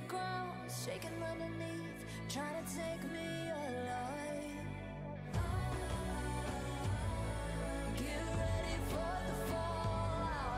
ground, shaking underneath, trying to take me alive. Get ready for the fallout.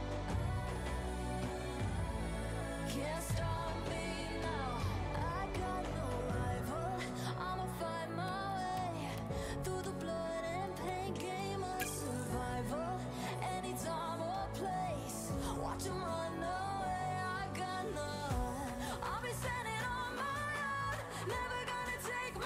Can't stop me now. I got no rival. I'ma fight my way through the blood and pain, game of survival. Anytime or place, watch 'em run away. I got none. I'll be standing on my own, never gonna take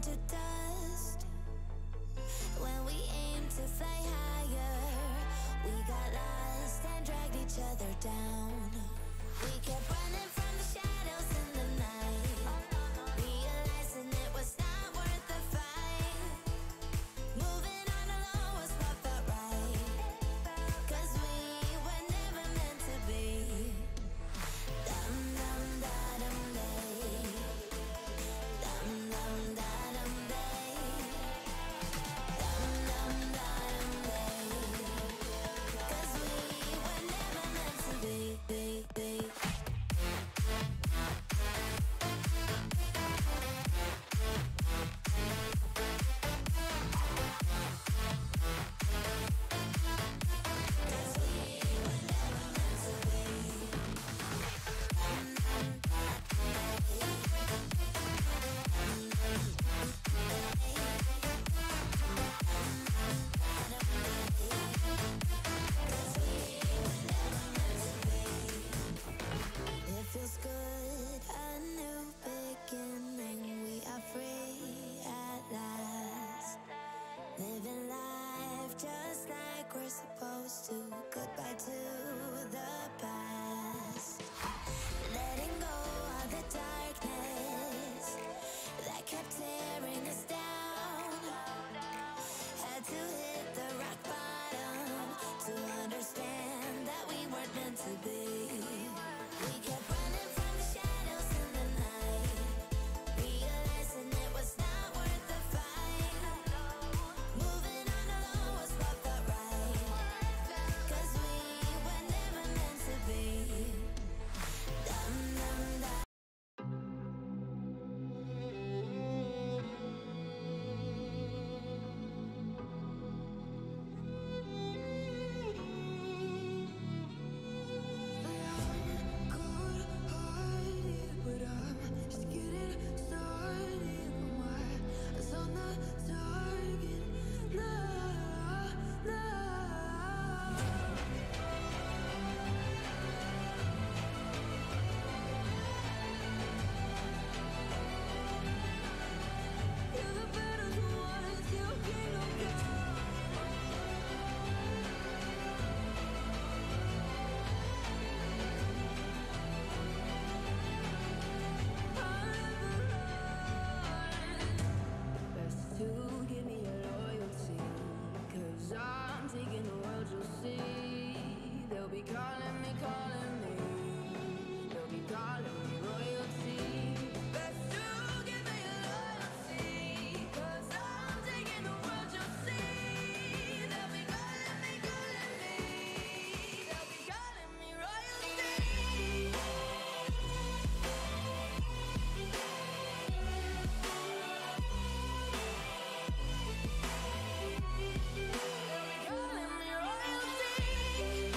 to dust. When we aim to fly higher, we got lost and dragged each other down. We kept running from the shadows in the night, realizing it was not worth the fight. Moving on alone was what felt right, 'cause we were never meant to be. Dum dum da dum day, dum dum da dum day, dum dum da dum day, 'cause we were never meant to be. It feels good, a new beginning. We are free at last, living life just like we're supposed to. Goodbye to the past, letting go of the darkness that kept tearing us down. Had to hit the rock bottom to understand that we weren't meant to be. We kept running from the shadows in the night, realizing it was not worth the fight. Moving on alone was what felt right, 'cause we were never meant to be. Dum dum da. But I'm just getting started. My eyes on the target. Nah, nah. You're the better ones, you kingdom come. Best to give me your loyalty, 'cause I'm taking the world, you'll see. They'll be calling me, they'll be calling me royalty. Best to give me your loyalty, 'cause I'm taking the world, you'll see. They'll be calling me, they'll be calling me royalty. Calling me royalty.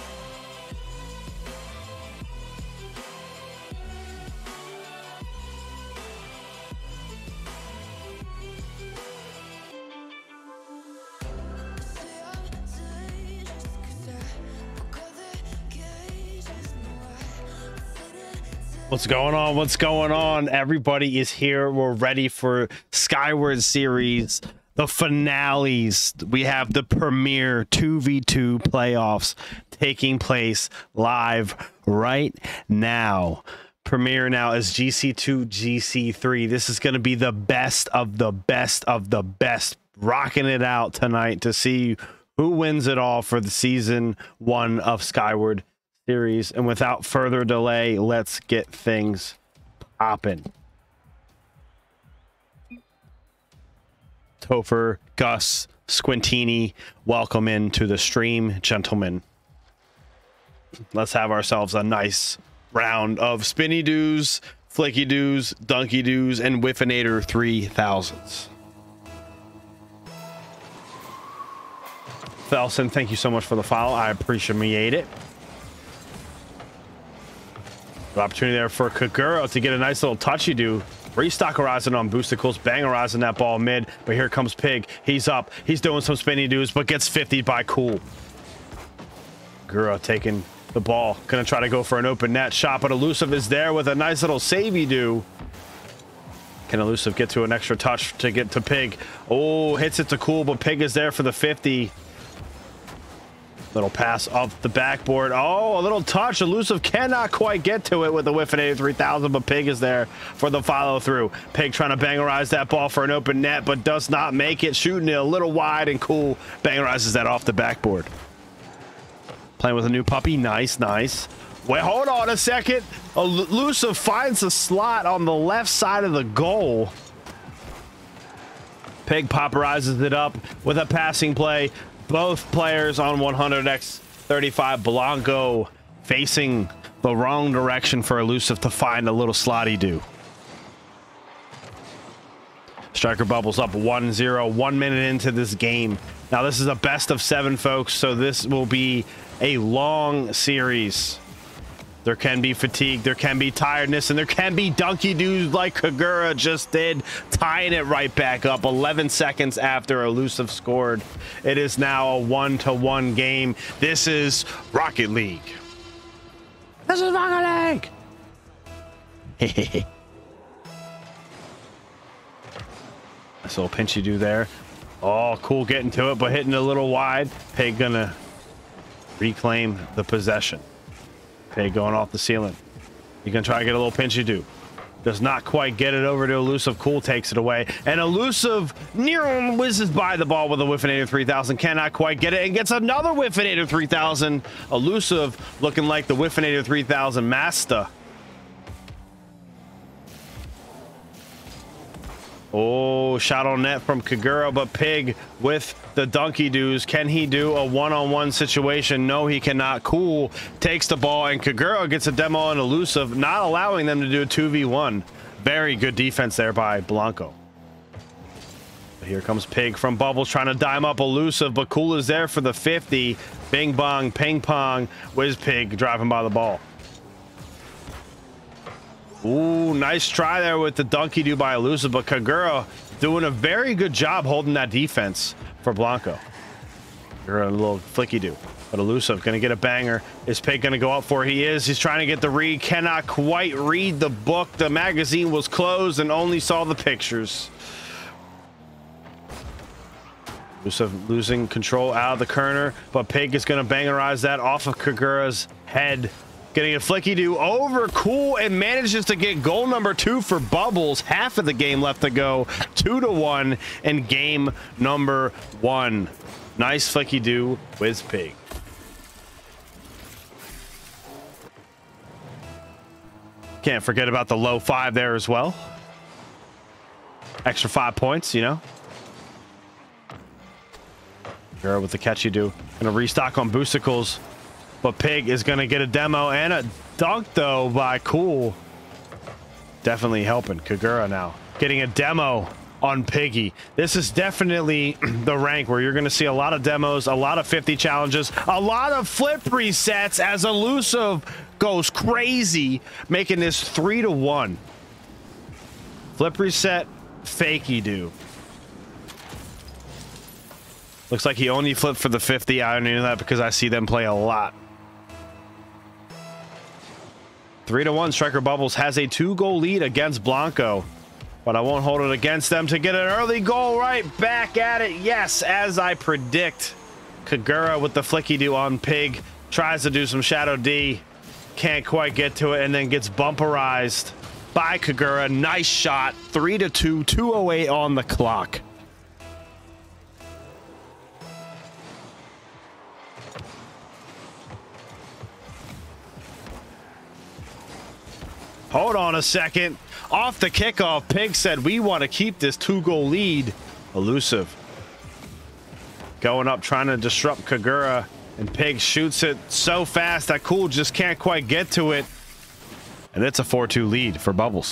Say I'm dangerous 'cause I broke all the cages. No, I didn't. What's going on? What's going on? Everybody is here. We're ready for Skyward Series, the finales. We have the premier 2v2 playoffs taking place live right now. Premiere now is GC2, GC3. This is going to be the best of the best of the best, rocking it out tonight to see who wins it all for the season 1 of Skyward Series. And without further delay, let's get things popping. Topher, Gus, Squintini, welcome into the stream, gentlemen. Let's have ourselves a nice round of spinny doos, flicky doos, dunky doos, and Whiffinator 3000s. Felson, thank you so much for the follow. I appreciate it. The opportunity there for Kagura to get a nice little touchy do. Restock Horizon on boosticles, bang Horizon that ball mid, but here comes Pig. He's up, he's doing some spinny doos, but gets 50 by Cool. Gura taking the ball, gonna try to go for an open net shot, but Elusive is there with a nice little savey do. Can Elusive get to an extra touch to get to Pig? Oh, hits it to Cool, but Pig is there for the 50. Little pass off the backboard. Oh, a little touch. Elusive cannot quite get to it with the whiff and 83,000, but Pig is there for the follow through. Pig trying to bangerize that ball for an open net, but does not make it. Shooting it a little wide, and Cool bangerizes that off the backboard. Playing with a new puppy. Nice, nice. Wait, hold on a second. Elusive finds a slot on the left side of the goal. Pig popperizes it up with a passing play. Both players on 100x35. Blanco facing the wrong direction for Elusive to find a little slotty do. Striker Bubbles up 1-0, 1 minute into this game. Now this is a best of 7, folks, so this will be a long series. There can be fatigue, there can be tiredness, and there can be dunky doos like Kagura just did, tying it right back up 11 seconds after Elusive scored. It is now a 1-1 game. This is Rocket League. This is Rocket League. Nice little pinchy do there. Oh, Cool getting to it, but hitting a little wide. Pig gonna reclaim the possession. Pig going off the ceiling. You can try to get a little pinchy do. Does not quite get it over to Elusive. Cool takes it away. And Elusive near whizzes by the ball with a whiff and 83,000. Cannot quite get it and gets another whiff and 83,000. Elusive looking like the whiff and 83,000 master. Oh, shot on net from Kagura, but Pig with the donkey doos. Can he do a one-on-one situation? No, he cannot. Cool takes the ball, and Kagura gets a demo on Elusive, not allowing them to do a 2v1. Very good defense there by Blanco. Here comes Pig from Bubbles trying to dime up Elusive, but Cool is there for the 50. Bing bong, ping pong. Whiz Pig driving by the ball. Ooh, nice try there with the donkey do by Elusive, but Kagura doing a very good job holding that defense for Blanco. Kagura a little flicky do, but Elusive gonna get a banger. Is Pig gonna go up for it? He is. He's trying to get the read. Cannot quite read the book. The magazine was closed and only saw the pictures. Elusive losing control out of the corner, but Pig is gonna bangerize that off of Kagura's head. Getting a flicky do over Cool and manages to get goal number 2 for Bubbles. Half of the game left to go. 2-1 in game number 1. Nice flicky do with Pig. Can't forget about the low 5 there as well. Extra 5 points, you know. Girl with the catchy do. Gonna restock on boosticles. But Pig is going to get a demo and a dunk, though, by Cool. Definitely helping Kagura now. Getting a demo on Piggy. This is definitely the rank where you're going to see a lot of demos, a lot of 50 challenges, a lot of flip resets as Elusive goes crazy, making this 3-1. Flip reset, fakey do. Looks like he only flipped for the 50. I only know that because I see them play a lot. 3-1. Striker Bubbles has a 2-goal lead against Blanco, but I won't hold it against them to get an early goal right back at it. Yes, as I predict. Kagura with the flicky do on Pig. Tries to do some Shadow D. Can't quite get to it and then gets bumperized by Kagura. Nice shot. 3-2. 2:08 on the clock. Hold on a second. Off the kickoff, Pig said, we want to keep this 2-goal lead. Elusive going up, trying to disrupt Kagura, and Pig shoots it so fast that Cool just can't quite get to it. And it's a 4-2 lead for Bubbles.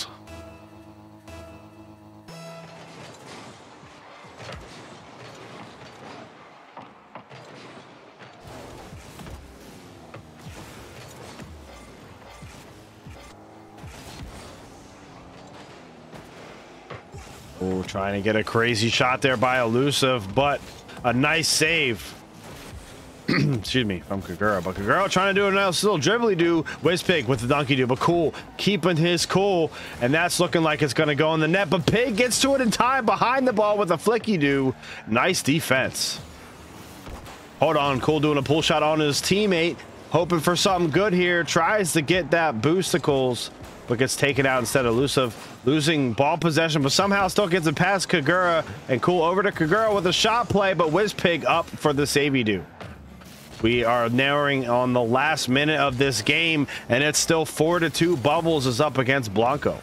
Oh, trying to get a crazy shot there by Elusive, but a nice save Excuse me, from Kagura. But Kagura trying to do a nice little dribbly do. Wizpig with the donkey do, but Cool keeping his cool. And that's looking like it's going to go in the net. But Pig gets to it in time behind the ball with a flicky do. Nice defense. Hold on, Cool doing a pull shot on his teammate. Hoping for something good here. Tries to get that boosticles, but gets taken out instead. Elusive losing ball possession, but somehow still gets it past Kagura. And Cool over to Kagura with a shot play, but Wizpig up for the savey do. We are narrowing on the last minute of this game, and it's still 4-2. Bubbles is up against Blanco.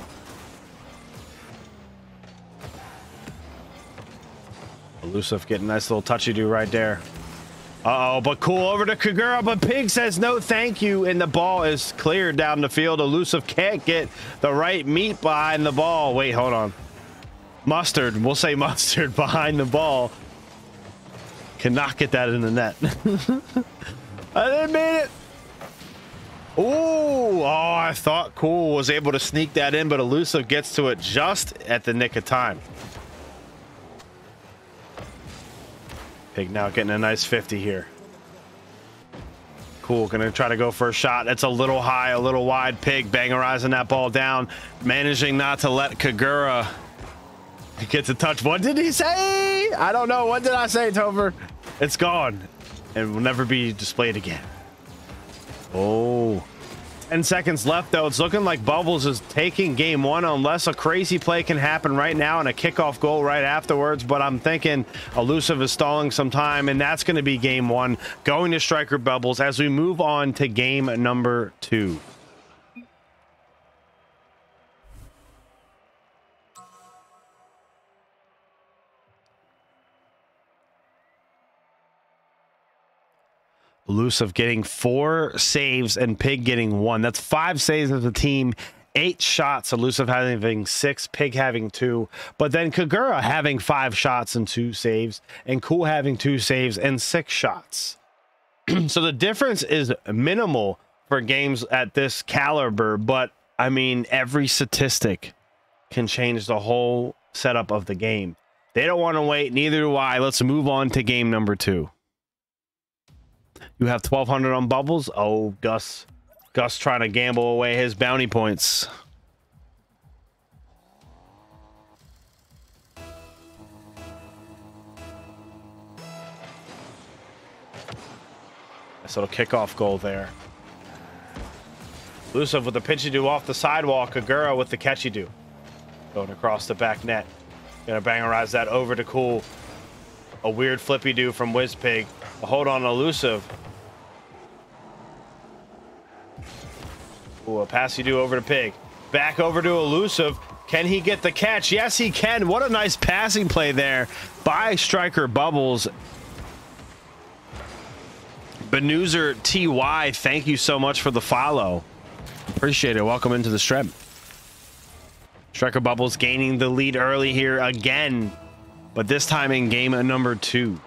Elusive getting a nice little touchy do right there. Uh-oh, but Cool over to Kagura, but Pig says no thank you, and the ball is cleared down the field. Elusive can't get the right meat behind the ball. Wait, hold on. Mustard, we'll say Mustard behind the ball. Cannot get that in the net. I didn't mean it. Ooh, oh, I thought Cool was able to sneak that in, but Elusive gets to it just at the nick of time. Pig now getting a nice 50 here. Cool, gonna try to go for a shot. It's a little high, a little wide. Pig bangerizing that ball down, managing not to let Kagura get to touch. What did he say? I don't know. What did I say, Topher? It's gone and will never be displayed again. Oh, 10 seconds left, though. It's looking like Bubbles is taking game one unless a crazy play can happen right now and a kickoff goal right afterwards. But I'm thinking Elusive is stalling some time, and that's going to be game one going to Striker Bubbles as we move on to game number 2. Elusive getting 4 saves and Pig getting 1. That's 5 saves as a team, 8 shots. Elusive having 6, Pig having 2. But then Kagura having 5 shots and 2 saves, and Cool having 2 saves and 6 shots. So the difference is minimal for games at this caliber, but I mean, every statistic can change the whole setup of the game. They don't want to wait, neither do I. Let's move on to game number 2. You have 1,200 on Bubbles. Oh, Gus trying to gamble away his bounty points. Nice little kickoff goal there. Elusive with the pitchy do off the sidewalk. Kagura with the catchy do. Going across the back net. Gonna bangerize that over to Cool. A weird flippy do from Wizpig. Hold on, Elusive. Ooh, a passy do over to Pig. Back over to Elusive. Can he get the catch? Yes, he can. What a nice passing play there by Striker Bubbles. Benuzer TY, thank you so much for the follow. Appreciate it. Welcome into the stream. Striker Bubbles gaining the lead early here again, but this time in game number 2.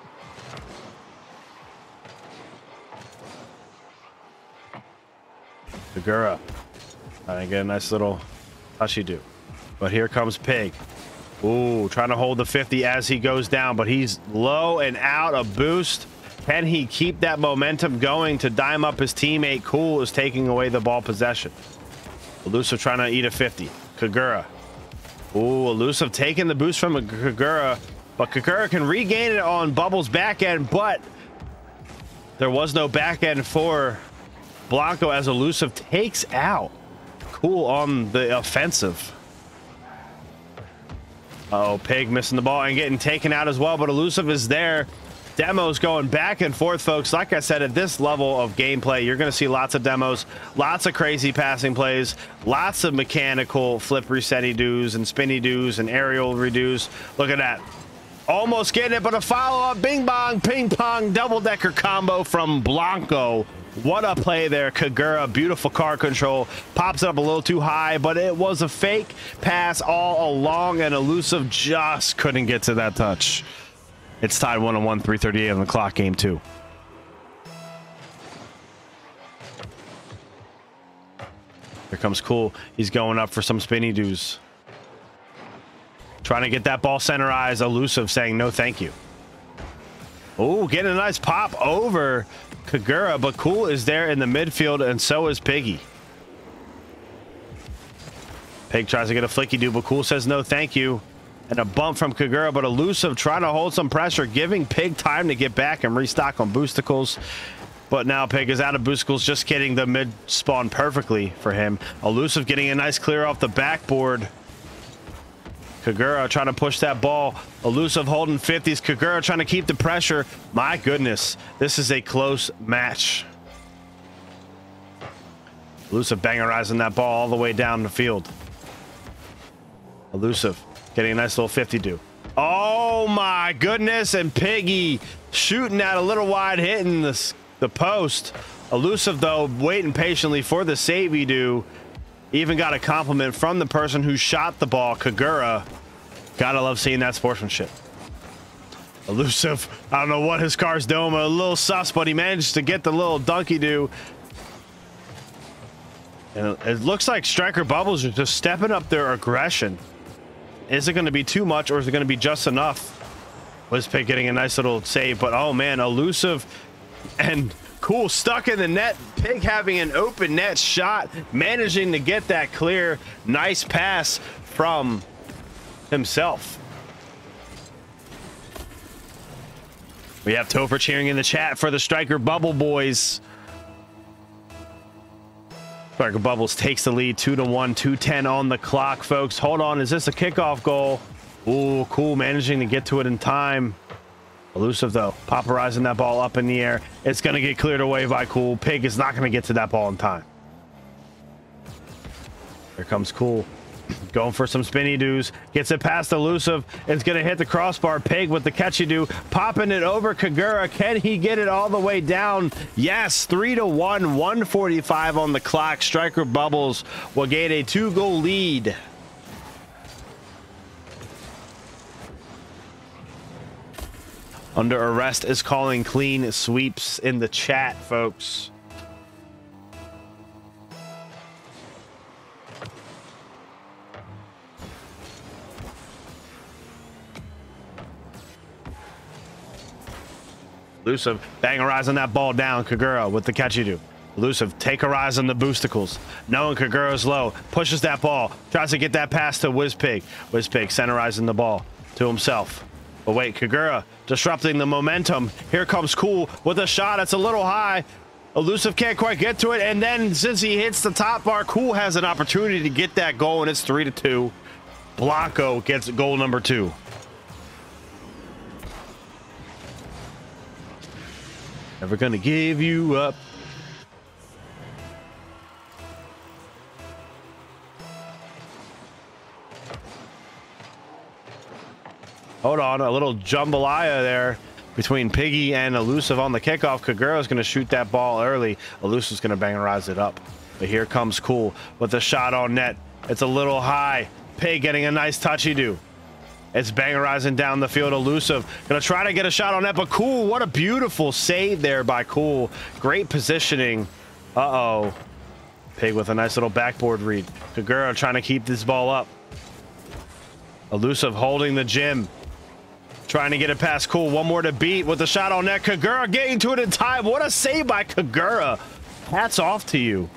Kagura trying to get a nice little touchy do, but here comes Pig. Ooh, trying to hold the 50 as he goes down, but he's low and out. A boost. Can he keep that momentum going to dime up his teammate? Cool is taking away the ball possession. Elusive trying to eat a 50. Kagura. Ooh, Elusive taking the boost from Kagura, but Kagura can regain it on Bubbles' back end, but there was no back end for Blanco as Elusive takes out Cool on the offensive. Oh, Pig missing the ball and getting taken out as well, but Elusive is there. Demos going back and forth, folks. Like I said, at this level of gameplay, you're going to see lots of demos, lots of crazy passing plays, lots of mechanical flip resetty doos and spinny doos and aerial redos. Look at that. Almost getting it, but a follow-up bing bong ping pong double-decker combo from Blanco. What a play there. Kagura, beautiful car control, pops it up a little too high, but it was a fake pass all along, and Elusive just couldn't get to that touch. It's tied 1-1, 3:38 on the clock, game 2. Here comes Cool. He's going up for some spinny doos. Trying to get that ball centerized. Elusive saying no thank you. Oh, getting a nice pop over Kagura, but Cool is there in the midfield, and so is Piggy. Pig tries to get a flicky do, but Cool says no thank you. And a bump from Kagura, but Elusive trying to hold some pressure, giving Pig time to get back and restock on boosticles. But now Pig is out of boosticles, just getting the mid spawn perfectly for him. Elusive getting a nice clear off the backboard. Kagura trying to push that ball. Elusive holding 50s. Kagura trying to keep the pressure. My goodness, this is a close match. Elusive bangerizing that ball all the way down the field. Elusive getting a nice little 50-do. Oh my goodness, and Piggy shooting that a little wide, hitting the post. Elusive, though, waiting patiently for the save-y-do. Even got a compliment from the person who shot the ball, Kagura. Gotta love seeing that sportsmanship. Elusive, I don't know what his car's doing, a little sus, but he managed to get the little dunky-do. And it looks like Striker Bubbles are just stepping up their aggression. Is it going to be too much, or is it going to be just enough? Wizpig getting a nice little save, but oh man, Elusive and Cool stuck in the net. Pig having an open net shot, managing to get that clear. Nice pass from himself. We have Topher cheering in the chat for the Striker Bubble boys. Striker Bubbles takes the lead 2-1, 2:10 on the clock, folks. Hold on, is this a kickoff goal? Ooh, Cool managing to get to it in time. Elusive, though, popperizing that ball up in the air. It's going to get cleared away by Cool. Pig is not going to get to that ball in time. Here comes Cool. Going for some spinny doos. Gets it past Elusive. It's going to hit the crossbar. Pig with the catchy do. Popping it over Kagura. Can he get it all the way down? Yes, 3-1. 1:45 on the clock. Striker Bubbles will get a 2-goal lead. Under arrest is calling clean sweeps in the chat, folks. Elusive bangerizing that ball down. Kagura with the catchy do. Elusive take a rise on the boosticles. Knowing Kagura's low, pushes that ball, tries to get that pass to Wizpig. Wizpig centerizing the ball to himself. But wait, Kagura disrupting the momentum. Here comes Cool with a shot. It's a little high. Elusive can't quite get to it. And then since he hits the top bar, Cool has an opportunity to get that goal, and it's 3-2. Blanco gets goal number 2. Never gonna give you up. Hold on, a little jambalaya there between Piggy and Elusive on the kickoff. Kagura's going to shoot that ball early. Elusive's going to bangerize it up. But here comes Cool with the shot on net. It's a little high. Pig getting a nice touchy-do. It's bangerizing down the field. Elusive going to try to get a shot on net, but Cool, what a beautiful save there by Cool. Great positioning. Uh-oh. Pig with a nice little backboard read. Kagura trying to keep this ball up. Elusive holding the gym. Trying to get it past Cool. One more to beat with the shot on net. Kagura getting to it in time. What a save by Kagura. Hats off to you.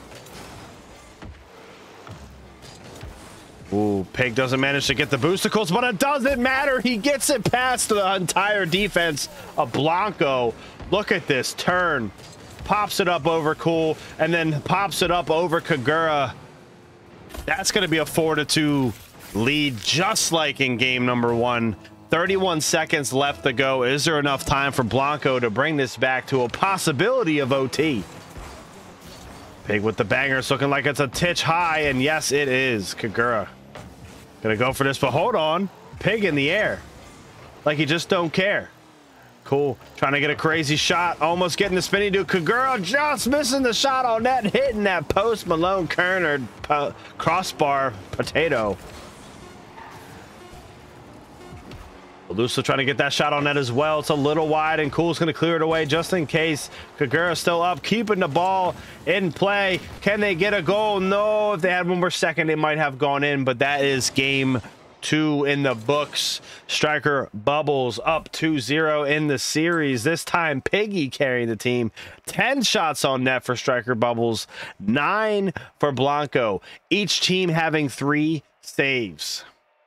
Ooh, Pig doesn't manage to get the boosticles, but it doesn't matter. He gets it past the entire defense of Blanco. Look at this turn. Pops it up over Cool, and then pops it up over Kagura. That's going to be a 4-2 lead, just like in game number 1. 31 seconds left to go. Is there enough time for Blanco to bring this back to a possibility of OT? Pig with the bangers, looking like it's a titch high, and yes, it is. Kagura gonna go for this, but hold on. Pig in the air. Like he just don't care. Cool. Trying to get a crazy shot. Almost getting the spinny do. Kagura just missing the shot on net, hitting that post Malone Kerner crossbar potato. Elusive trying to get that shot on net as well. It's a little wide, and Cool's going to clear it away just in case. Kagura still up, keeping the ball in play. Can they get a goal? No. If they had one more second, it might have gone in, but that is game 2 in the books. Striker Bubbles up 2-0 in the series. This time Piggy carrying the team. 10 shots on net for Striker Bubbles, 9 for Blanco. Each team having 3 saves.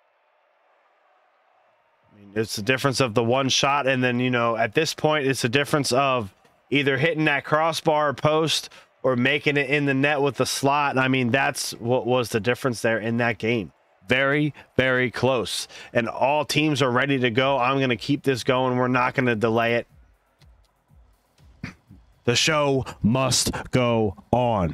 I mean, it's the difference of the one shot, and then, you know, at this point it's the difference of either hitting that crossbar post or making it in the net with the slot. And I mean, that's what was the difference there in that game. Very, very close. And all teams are ready to go. I'm going to keep this going. We're not going to delay it. The show must go on.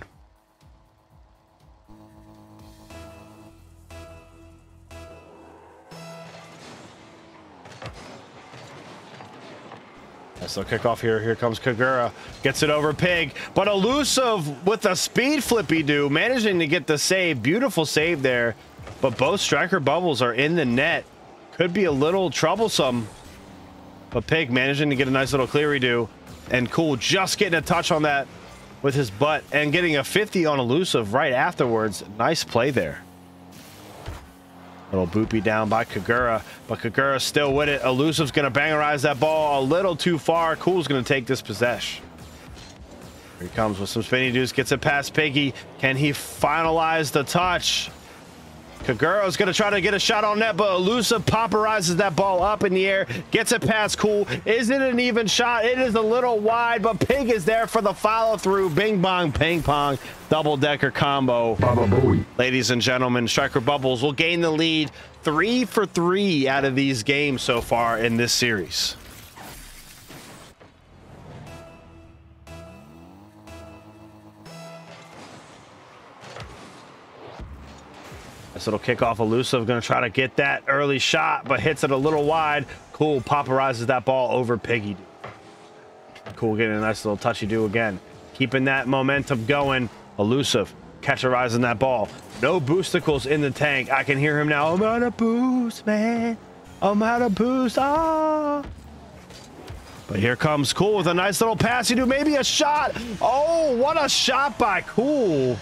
So kickoff here. Here comes Kagura. Gets it over Pig. But Elusive with a speed flippy do, managing to get the save. Beautiful save there. But both Striker Bubbles are in the net. Could be a little troublesome. But Pig managing to get a nice little cleary do. And Cool just getting a touch on that with his butt. And getting a 50 on Elusive right afterwards. Nice play there. Little boopy down by Kagura, but Kagura's still with it. Elusive's going to bangerize that ball a little too far. Cool's going to take this possession. Here he comes with some spinny deuce, gets it past Piggy. Can he finalize the touch? Kagura's going to try to get a shot on net, but Elusive popperizes that ball up in the air, gets it past Cool. Is it an even shot? It is a little wide, but Pig is there for the follow-through. Bing, bong, ping, pong, double-decker combo. Ladies and gentlemen, Striker Bubbles will gain the lead 3 for 3 out of these games so far in this series. Nice little kickoff. Elusive going to try to get that early shot, but hits it a little wide. Cool popperizes that ball over Piggy. Cool getting a nice little touchy do again. Keeping that momentum going. Elusive catcherizing that ball. No boosticles in the tank. I can hear him now. I'm out of boost, man. I'm out of boost. Ah. But here comes Cool with a nice little passy do. Maybe a shot. Oh, what a shot by Cool.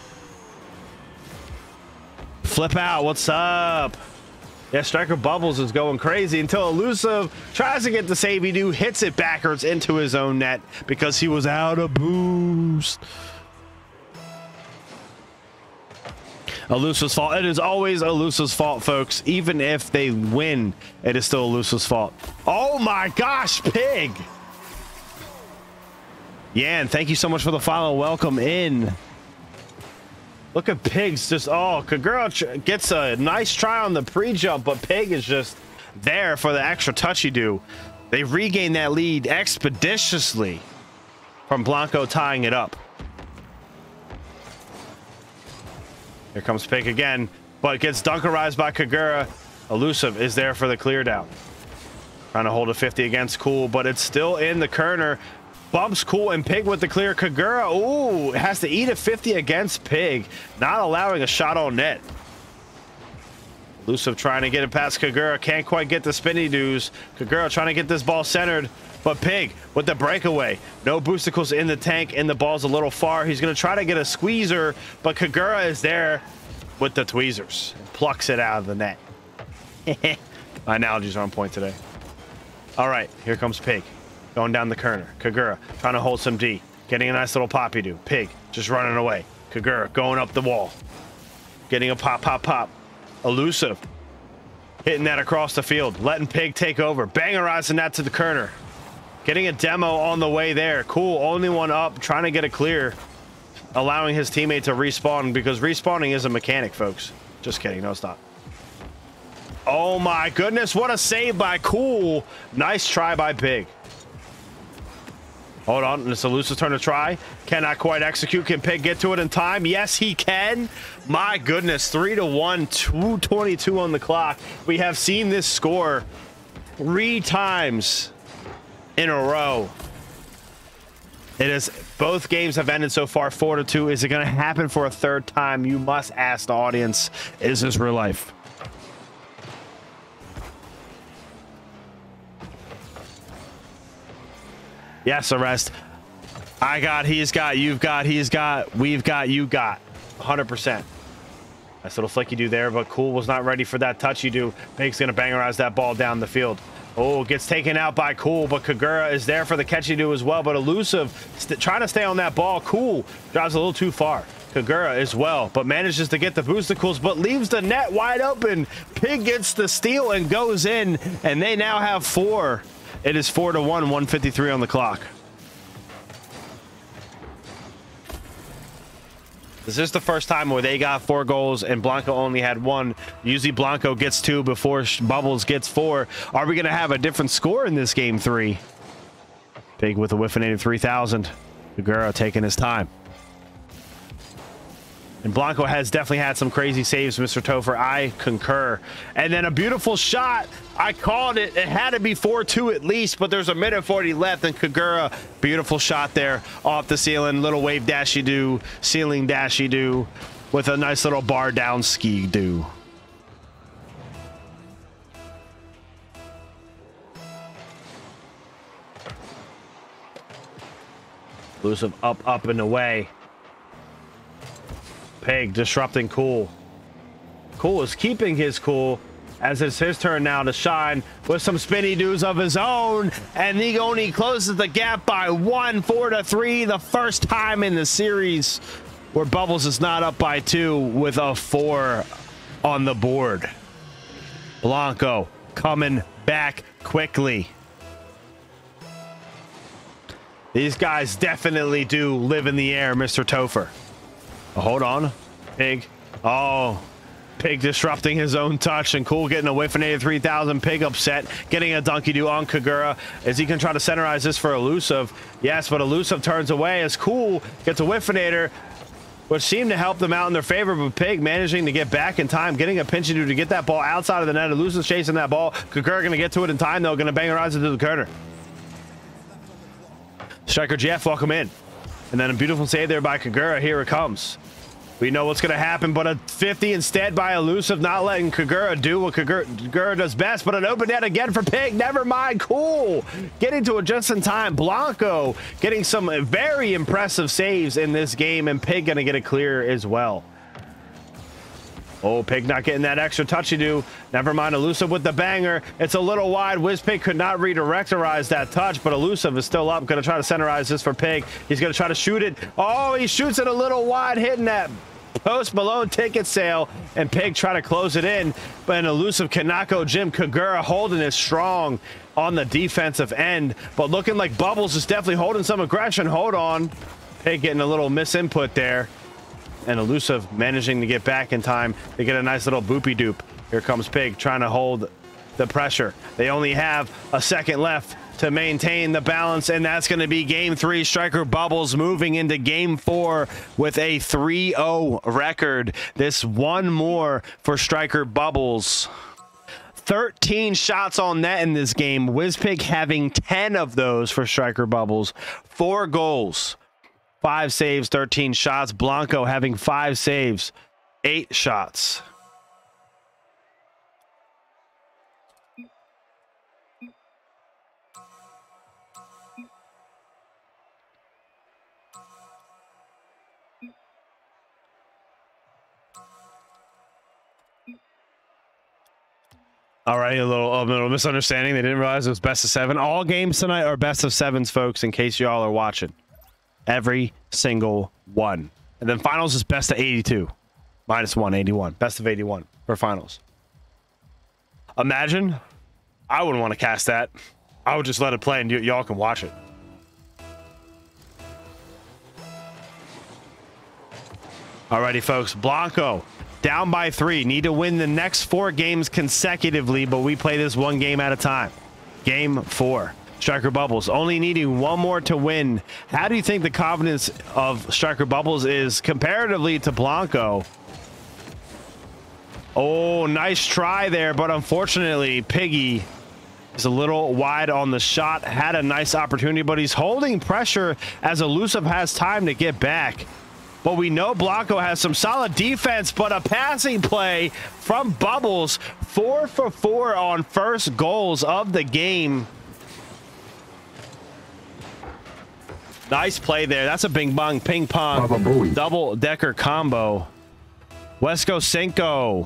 Flip out. What's up? Yeah, Striker Bubbles is going crazy until Elusive tries to get the save. He do, hits it backwards into his own net because he was out of boost. Elusive's fault. It is always Elusive's fault, folks. Even if they win, it is still Elusive's fault. Oh my gosh, Pig. Yan, thank you so much for the follow. Welcome in. Look at Pig's just, oh, Kagura gets a nice try on the pre-jump, but Pig is just there for the extra touchy do. They regain that lead expeditiously from Blanco tying it up. Here comes Pig again, but gets dunkerized by Kagura. Elusive is there for the clear down. Trying to hold a 50 against Cool, but it's still in the corner. Bumps Cool and Pig with the clear. Kagura, ooh, has to eat a 50 against Pig, not allowing a shot on net. Elusive trying to get it past Kagura, can't quite get the spinny doos. Kagura trying to get this ball centered, but Pig with the breakaway. No boosticles in the tank, and the ball's a little far. He's going to try to get a squeezer, but Kagura is there with the tweezers and plucks it out of the net. My analogies are on point today. All right, here comes Pig. Going down the corner. Kagura trying to hold some D. Getting a nice little poppy do. Pig just running away. Kagura going up the wall. Getting a pop, pop, pop. Elusive hitting that across the field. Letting Pig take over. Bangerizing that to the corner. Getting a demo on the way there. Cool. Only one up. Trying to get it clear. Allowing his teammate to respawn because respawning is a mechanic, folks. Just kidding. No, stop. Oh my goodness. What a save by Cool. Nice try by Pig. Hold on, it's Elusive's turn to try. Cannot quite execute. Can Pig get to it in time? Yes, he can. My goodness, 3-1, 2:22 on the clock. We have seen this score 3 times in a row. It is, both games have ended so far 4-2. Is it going to happen for a 3rd time? You must ask the audience. Is this real life? Yes, Arrest. I got, he's got, you've got, he's got, we've got, you got. 100%. Nice little flick you do there, but Cool was not ready for that touch you do. Pig's going to bangerize that ball down the field. Oh, gets taken out by Cool, but Kagura is there for the catch you do as well. But Elusive trying to stay on that ball. Cool drives a little too far. Kagura as well, but manages to get the boosticles, but leaves the net wide open. Pig gets the steal and goes in, and they now have 4. It is 4-1, 1:53 on the clock. This is the first time where they got 4 goals and Blanco only had 1. Usually Blanco gets 2 before Bubbles gets 4. Are we going to have a different score in this game 3? Pig with a whiffinated 3,000. Kagura taking his time. And Blanco has definitely had some crazy saves, Mr. Topher. I concur. And then a beautiful shot. I called it. It had to be 4-2 at least, but there's a minute 40 left. And Kagura, beautiful shot there off the ceiling. Little wave dashy do, ceiling dashy do, with a nice little bar down ski do. Elusive up, up, and away. Pig disrupting Cool. Cool is keeping his cool as it's his turn now to shine with some spinny doos of his own, and he only closes the gap by 1, 4-3, the first time in the series where Bubbles is not up by 2 with a 4 on the board. Blanco coming back quickly. These guys definitely do live in the air, Mr. Topher. Oh, hold on. Pig. Oh, Pig disrupting his own touch, and Cool getting a whiffinated 3,000. Pig upset, getting a donkey do on Kagura. Is he can try to centerize this for Elusive? Yes, but Elusive turns away as Cool gets a whiffinator, which seemed to help them out in their favor, but Pig managing to get back in time, getting a pinch to get that ball outside of the net. Elusive chasing that ball. Kagura going to get to it in time, though. Going to bangerize it to the corner. Striker Jeff, welcome in. And then a beautiful save there by Kagura. Here it comes. We know what's going to happen, but a 50 instead by Elusive, not letting Kagura do what Kagura does best, but an open net again for Pig. Never mind. Cool. Getting to it just in time. Blanco getting some very impressive saves in this game, and Pig going to get a clear as well. Oh, Pig not getting that extra touchy do. Never mind. Elusive with the banger. It's a little wide. Wizpig could not redirectorize that touch, but Elusive is still up. Going to try to centerize this for Pig. He's going to try to shoot it. Oh, he shoots it a little wide, hitting that Post Malone ticket sale, and Pig try to close it in, but an Elusive cannot go. Jim Kagura holding it strong on the defensive end, but looking like Bubbles is definitely holding some aggression. Hold on. Pig getting a little misinput there. And Elusive managing to get back in time to get a nice little boopy doop. Here comes Pig trying to hold the pressure. They only have a second left to maintain the balance, and that's going to be game 3. Striker Bubbles moving into game 4 with a 3-0 record. This one more for Striker Bubbles. 13 shots on net in this game. Wizpig having 10 of those for Striker Bubbles. 4 goals. 5 saves, 13 shots. Blanco having 5 saves, 8 shots. All right, a little misunderstanding. They didn't realize it was best of 7. All games tonight are best of 7s, folks, in case y'all are watching. Every single one. And then finals is best of 82. -1, 81. Best of 81 for finals. Imagine. I wouldn't want to cast that. I would just let it play and y'all can watch it. Alrighty, folks. Blanco down by 3. Need to win the next 4 games consecutively, but we play this one game at a time. Game 4. Striker Bubbles only needing 1 more to win. How do you think the confidence of Striker Bubbles is comparatively to Blanco? Oh, nice try there, but unfortunately Piggy is a little wide on the shot. Had a nice opportunity, but he's holding pressure as Elusive has time to get back. But we know Blanco has some solid defense, but a passing play from Bubbles. 4 for 4 on first goals of the game. Nice play there. That's a bing bong ping pong double decker combo. Wesco Cinco.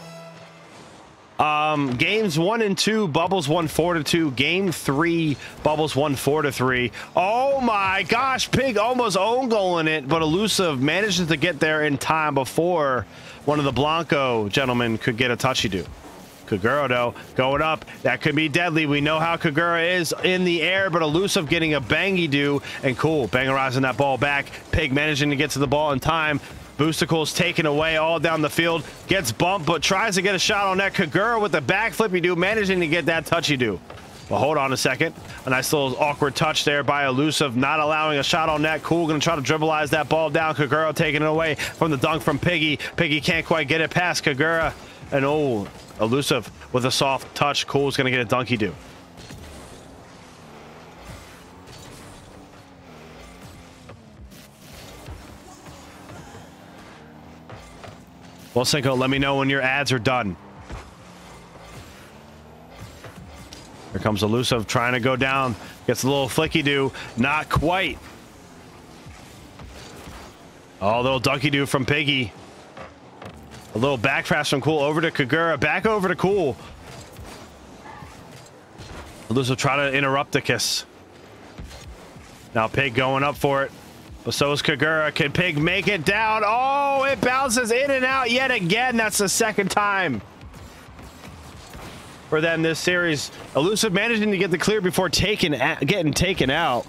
Games 1 and 2, Bubbles won 4-2. Game 3, Bubbles won 4-3. Oh my gosh, Pig almost own goaling it, but Elusive manages to get there in time before one of the Blanco gentlemen could get a touchy-do. Kagura, though, going up. That could be deadly. We know how Kagura is in the air, but Elusive getting a bangy-do. And cool, bangerizing that ball back. Pig managing to get to the ball in time. Boosticles taken away all down the field. Gets bumped, but tries to get a shot on that. Kagura with the back flippy-do, managing to get that touchy-do. Well, hold on a second. A nice little awkward touch there by Elusive, not allowing a shot on net. Cool, going to try to dribbleize that ball down. Kagura taking it away from the dunk from Piggy. Piggy can't quite get it past Kagura. And oh, Elusive with a soft touch. Cool's going to get a dunky-do. Well, Cinco, let me know when your ads are done. Here comes Elusive trying to go down. Gets a little flicky-do. Not quite. Oh, a little dunky-do from Piggy. A little back pass from Cool over to Kagura. Back over to Cool. Elusive trying to interrupt the kiss. Now Pig going up for it. But so is Kagura. Can Pig make it down? Oh, it bounces in and out yet again. That's the second time for them this series. Elusive managing to get the clear before getting taken out.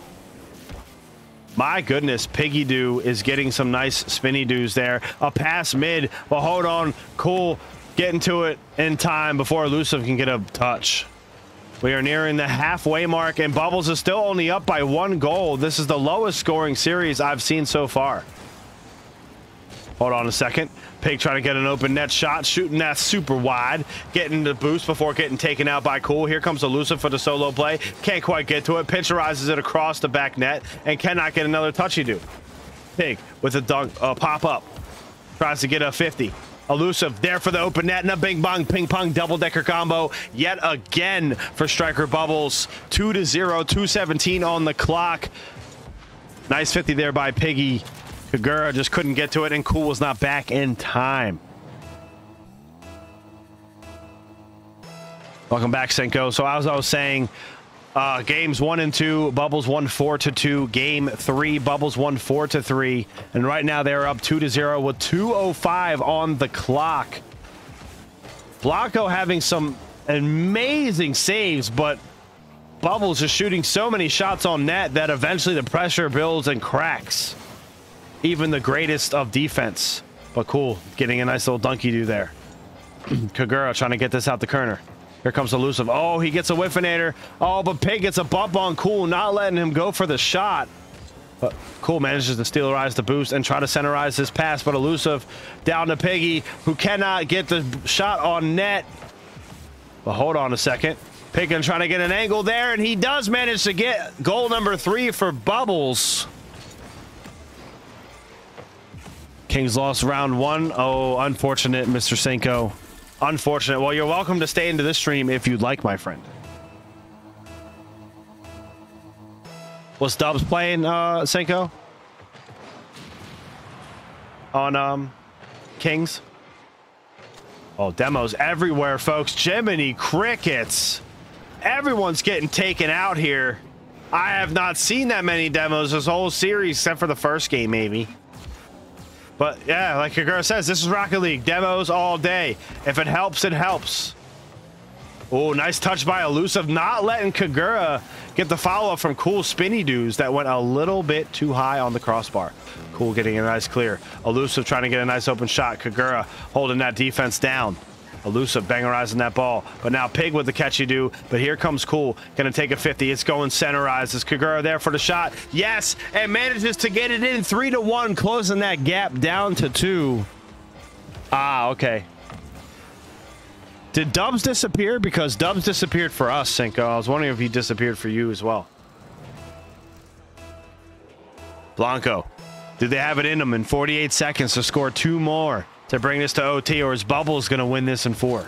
My goodness, Piggy-do is getting some nice spinny-doos there. A pass mid. Well, hold on. Cool getting to it in time before Elusive can get a touch. We are nearing the halfway mark, and Bubbles is still only up by 1 goal. This is the lowest scoring series I've seen so far. Hold on a second. Pig trying to get an open net shot, shooting that super wide, getting the boost before getting taken out by Cool. Here comes Elusive for the solo play. Can't quite get to it. Pincherizes it across the back net and cannot get another touchy-do. Pig with a dunk, pop-up. Tries to get a 50. Elusive there for the open net and a bing bong ping pong double-decker combo yet again for Striker Bubbles. 2-0, 2:17 on the clock. Nice 50 there by Piggy. Kagura just couldn't get to it, and Cool was not back in time. Welcome back, Cinco. So as I was saying, games 1 and 2, Bubbles won 4-2. Game 3, Bubbles won 4-3. And right now they're up 2-0 with 2:05 on the clock. Blanco having some amazing saves, but Bubbles is shooting so many shots on net that eventually the pressure builds and cracks even the greatest of defense. But Cool getting a nice little dunky-do there. Kagura trying to get this out the corner. Here comes Elusive. Oh, he gets a whiffinator. Oh, but Pig gets a bump on Cool, not letting him go for the shot. But Cool manages to stealerize the boost and try to centerize his pass, but Elusive down to Piggy, who cannot get the shot on net. But hold on a second. Pig trying to get an angle there, and he does manage to get goal number 3 for Bubbles. Kings lost round 1. Oh, unfortunate, Mr. Cinco. Unfortunate. Well, you're welcome to stay into this stream if you'd like, my friend. Was Dubs playing, Cinco? On, Kings? Oh, demos everywhere, folks. Jiminy Crickets. Everyone's getting taken out here. I have not seen that many demos this whole series, except for the first game, maybe. But yeah, like Kagura says, this is Rocket League. Demos all day. If it helps, it helps. Oh, nice touch by Elusive. Not letting Kagura get the follow-up from Cool spinny-doos that went a little bit too high on the crossbar. Cool getting a nice clear. Elusive trying to get a nice open shot. Kagura holding that defense down. Elusive bangerizing that ball. But now Pig with the catchy-do. But here comes Cool. Going to take a 50. It's going centerized. Is Kagura there for the shot? Yes. And manages to get it in 3-1. Closing that gap down to 2. Ah, okay. Did Dubs disappear? Because Dubs disappeared for us, Cinco. I was wondering if he disappeared for you as well. Blanco. Do they have it in them in 48 seconds to score 2 more? To bring this to OT, or is Bubbles going to win this in 4?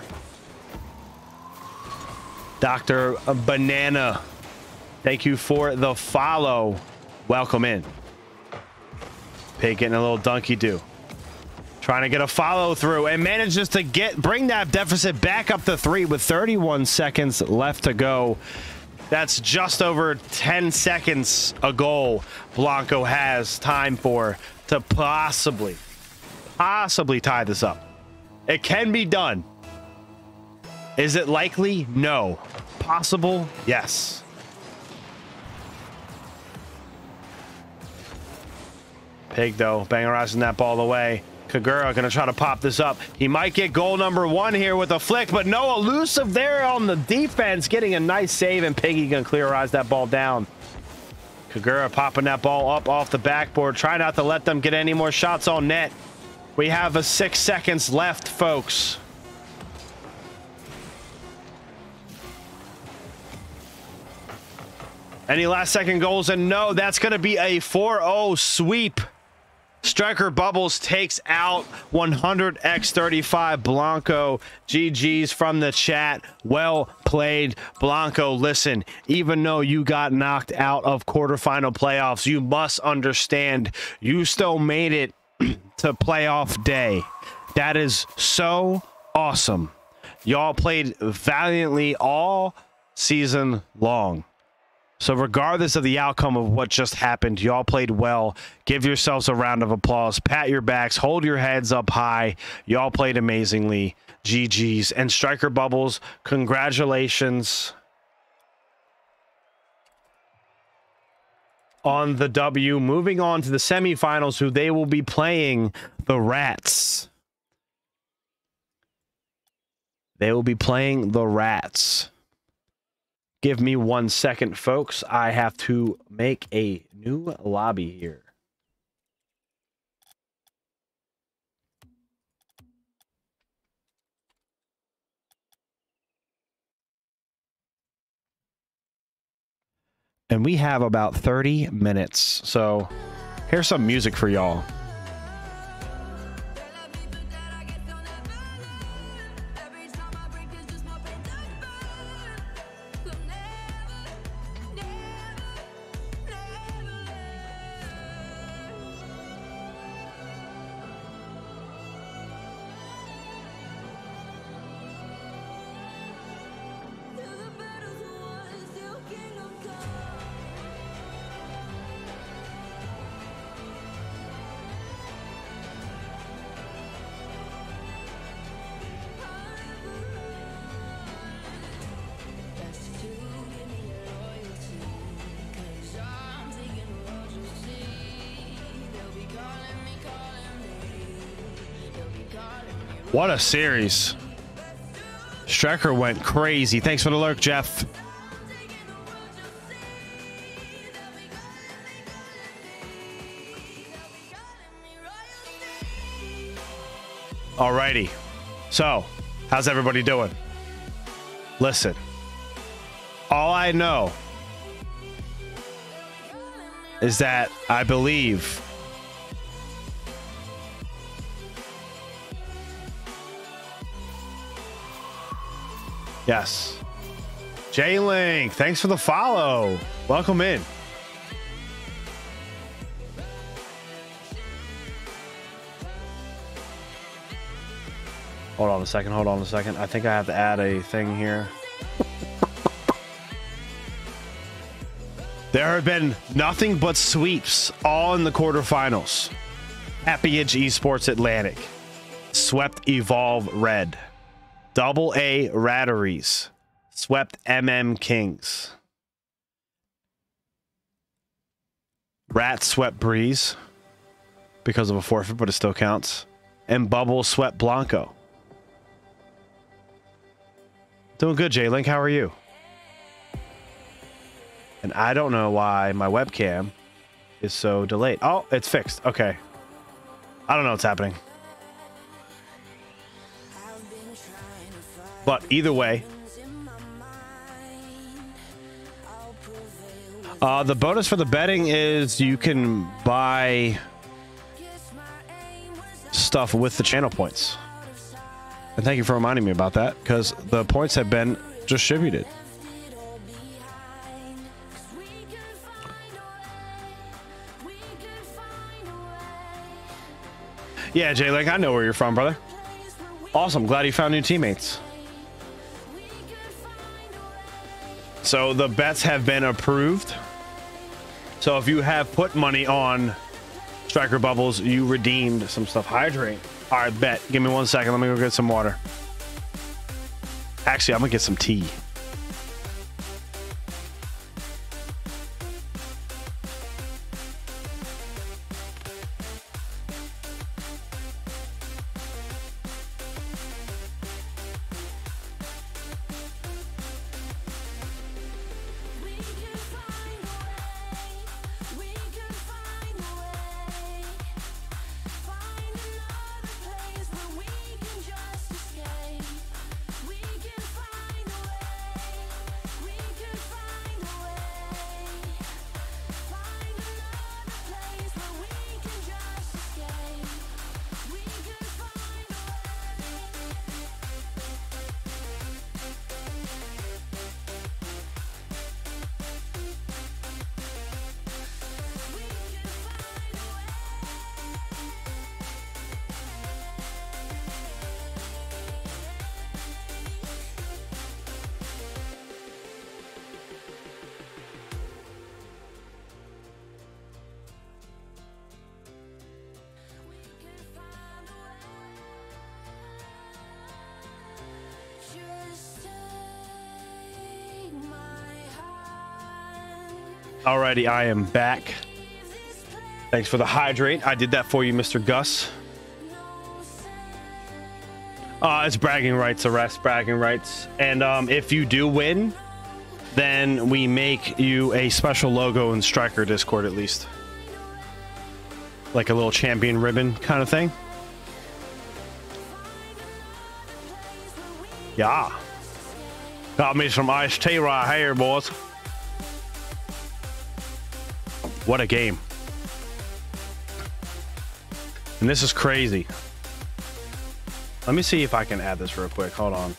Dr. Banana, thank you for the follow. Welcome in. Pig getting a little dunky-do. Trying to get a follow through and manages to bring that deficit back up to 3 with 31 seconds left to go. That's just over 10 seconds a goal Blanco has time for to possibly tie this up. It can be done. Is it likely? No. Possible? Yes. Pig, though, bangerizing that ball away. Kagura going to try to pop this up. He might get goal number 1 here with a flick, but no, elusive there on the defense, getting a nice save, and Piggy going to clearize that ball down. Kagura popping that ball up off the backboard. Try not to let them get any more shots on net. We have 6 seconds left, folks. Any last second goals? And no, that's going to be a 4-0 sweep. Striker Bubbles takes out 100x35 Blanco. GG's from the chat. Well played, Blanco. Listen, even though you got knocked out of quarterfinal playoffs, you must understand you still made it to playoff day. That is so awesome. Y'all played valiantly all season long. So regardless of the outcome of what just happened, y'all played well. Give yourselves a round of applause. Pat your backs. Hold your heads up high. Y'all played amazingly. GG's. And Striker Bubbles, congratulations on the W. Moving on to the semifinals, who they will be playing the Rats. They will be playing the Rats. Give me 1 second, folks. I have to make a new lobby here. And we have about 30 minutes. So here's some music for y'all. What a series. Striker went crazy. Thanks for the lurk, Jeff. Alrighty. So, how's everybody doing? Listen. All I know is that I believe yes. J-Link, thanks for the follow. Welcome in. Hold on a second. Hold on a second. I think I have to add a thing here. There have been nothing but sweeps all in the quarterfinals. Happy Edge Esports Atlantic swept Evolve Red. Double A Ratteries swept MM Kings. Rat swept Breeze because of a forfeit, but it still counts. And Bubble swept Blanco. Doing good, J-Link. How are you? And I don't know why my webcam is so delayed. Oh, it's fixed. Okay. I don't know what's happening. But either way, the bonus for the betting is you can buy stuff with the channel points. And thank you for reminding me about that, because the points have been distributed. Yeah, Jay, like I know where you're from, brother. Awesome. Glad you found new teammates. So the bets have been approved. So if you have put money on Striker Bubbles, you redeemed some stuff. Hydrate. All right, bet. Give me 1 second. Let me go get some water. Actually, I'm gonna get some tea. Alrighty, I am back. Thanks for the hydrate. I did that for you, Mr. Gus. It's bragging rights, arrest bragging rights. And if you do win, then we make you a special logo in Striker Discord at least. Like a little champion ribbon kind of thing. Yeah. Got me some iced tea right here, boys. What a game. And this is crazy. Let me see if I can add this real quick. Hold on.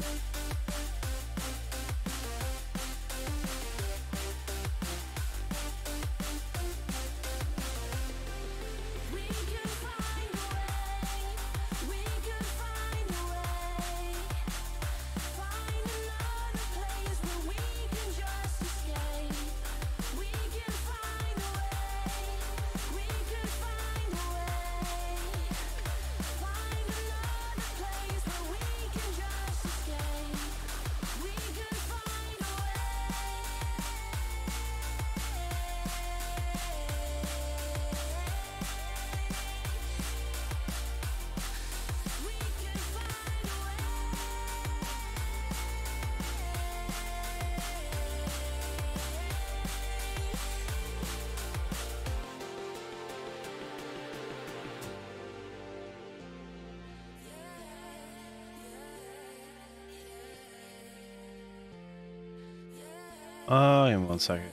In 1 second.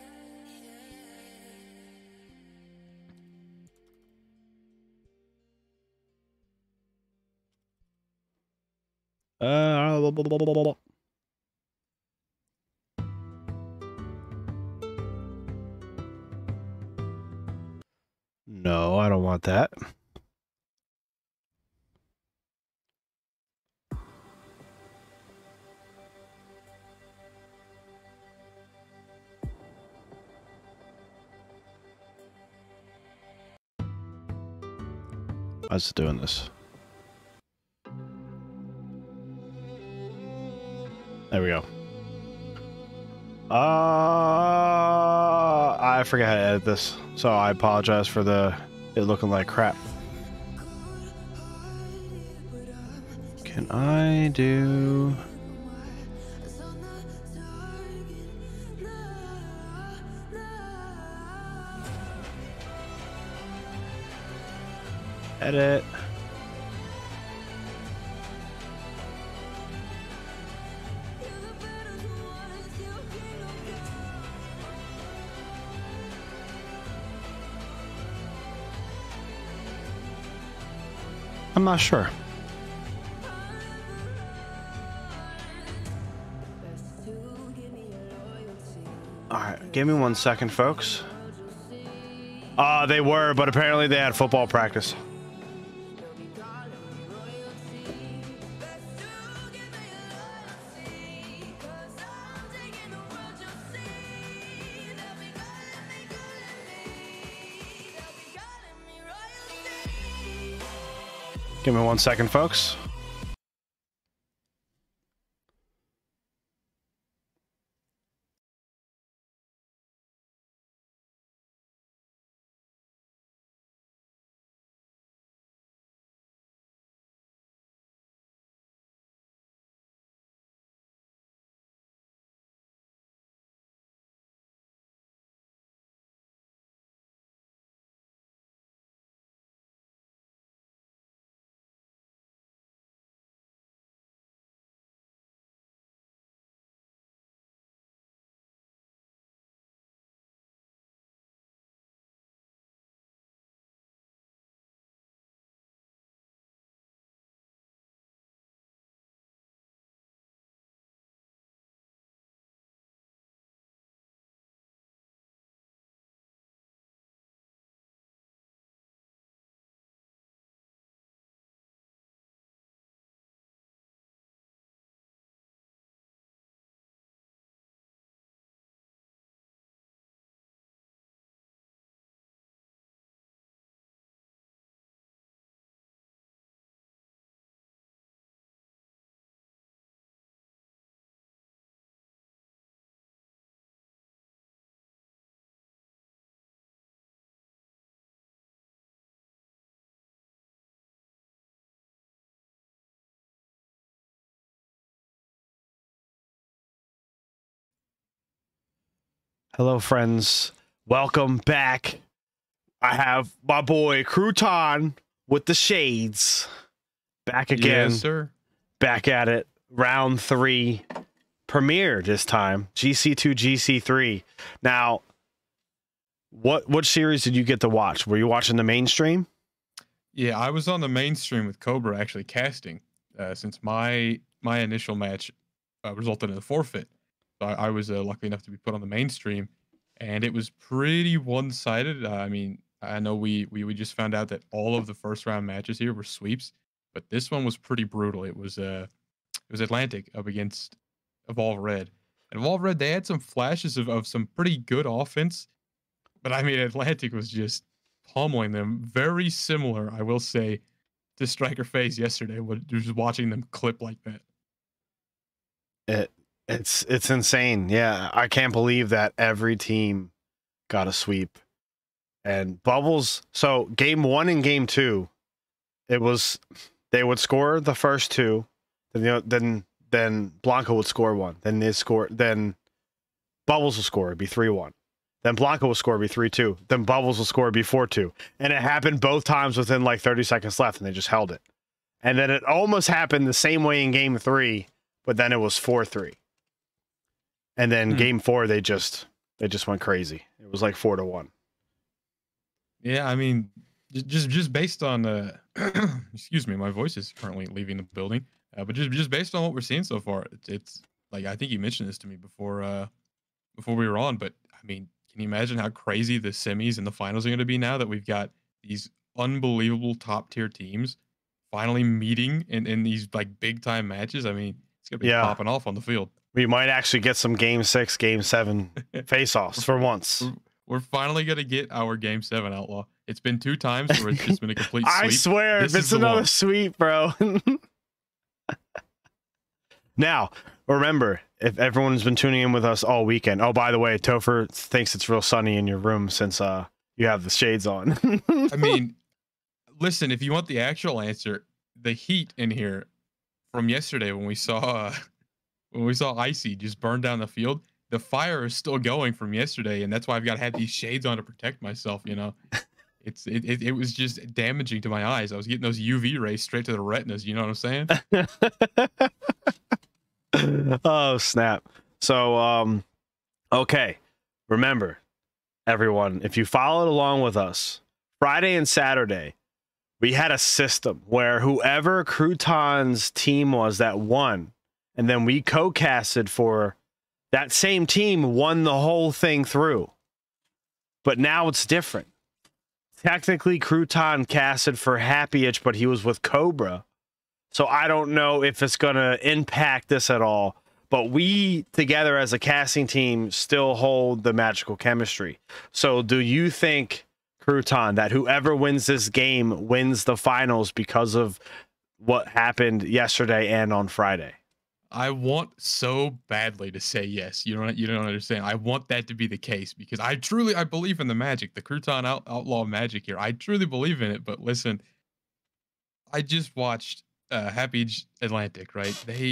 No, I don't want that. I was doing this. There we go. I forgot how to edit this, so I apologize for it looking like crap. Can I do... Edit. I'm not sure. All right, give me 1 second, folks. They were, but apparently they had football practice. Give me 1 second, folks. Hello, friends. Welcome back. I have my boy Crouton with the shades back again. Yes, sir. Back at it. Round 3 premiere this time. GC2, GC3. Now, what series did you get to watch? Were you watching the mainstream? Yeah, I was on the mainstream with Cobra actually casting since my initial match resulted in a forfeit. So I was lucky enough to be put on the mainstream, and it was pretty one-sided. I mean, I know we just found out that all of the first round matches here were sweeps, but this one was pretty brutal. It was Atlantic up against Evolve Red. And Evolve Red, they had some flashes of some pretty good offense, but I mean, Atlantic was just pummeling them. Very similar, I will say, to Striker FaZe yesterday. Just watching them clip like that. It's insane. Yeah, I can't believe that every team got a sweep. And Bubbles, so game 1 and game 2, it was they would score the first 2, then Blanca would score 1, then Bubbles will score, it'd be 3-1. Then Blanca will score, it'd be 3-2. Then Bubbles will score, it'd be 4-2. And it happened both times within like 30 seconds left, and they just held it. And then it almost happened the same way in game 3, but then it was 4-3. And then game 4, they just went crazy. It was like 4-1. Yeah, I mean, just based on excuse me, my voice is currently leaving the building. But just based on what we're seeing so far, it's like, I think you mentioned this to me before we were on. But I mean, can you imagine how crazy the semis and the finals are going to be now that we've got these unbelievable top tier teams finally meeting in these like big time matches? I mean, it's gonna be popping off on the field. We might actually get some game 6, game 7 face-offs for once. We're finally gonna get our game 7, Outlaw. It's been 2 times where it's just been a complete sweep. I swear, if it's another sweep, bro. Now, remember, if everyone's been tuning in with us all weekend. Oh, by the way, Topher thinks it's real sunny in your room since you have the shades on. I mean, listen, if you want the actual answer, the heat in here from yesterday when we saw Icy just burn down the field, the fire is still going from yesterday, and that's why I've got to have these shades on to protect myself. You know, it was just damaging to my eyes. I was getting those UV rays straight to the retinas. You know what I'm saying? Oh snap! So okay, remember, everyone, if you followed along with us, Friday and Saturday, we had a system where whoever Crouton's team was that won, and then we co-casted for that same team, won the whole thing through. But now it's different. Technically, Crouton casted for Happy Itch, but he was with Cobra. So I don't know if it's going to impact this at all. But we, together as a casting team, still hold the magical chemistry. So do you think Crouton, that whoever wins this game wins the finals because of what happened yesterday and on Friday. I want so badly to say yes. You don't understand. I want that to be the case because I believe in the magic, the Crouton outlaw magic here. I truly believe in it. But listen, I just watched Happy Atlantic, right?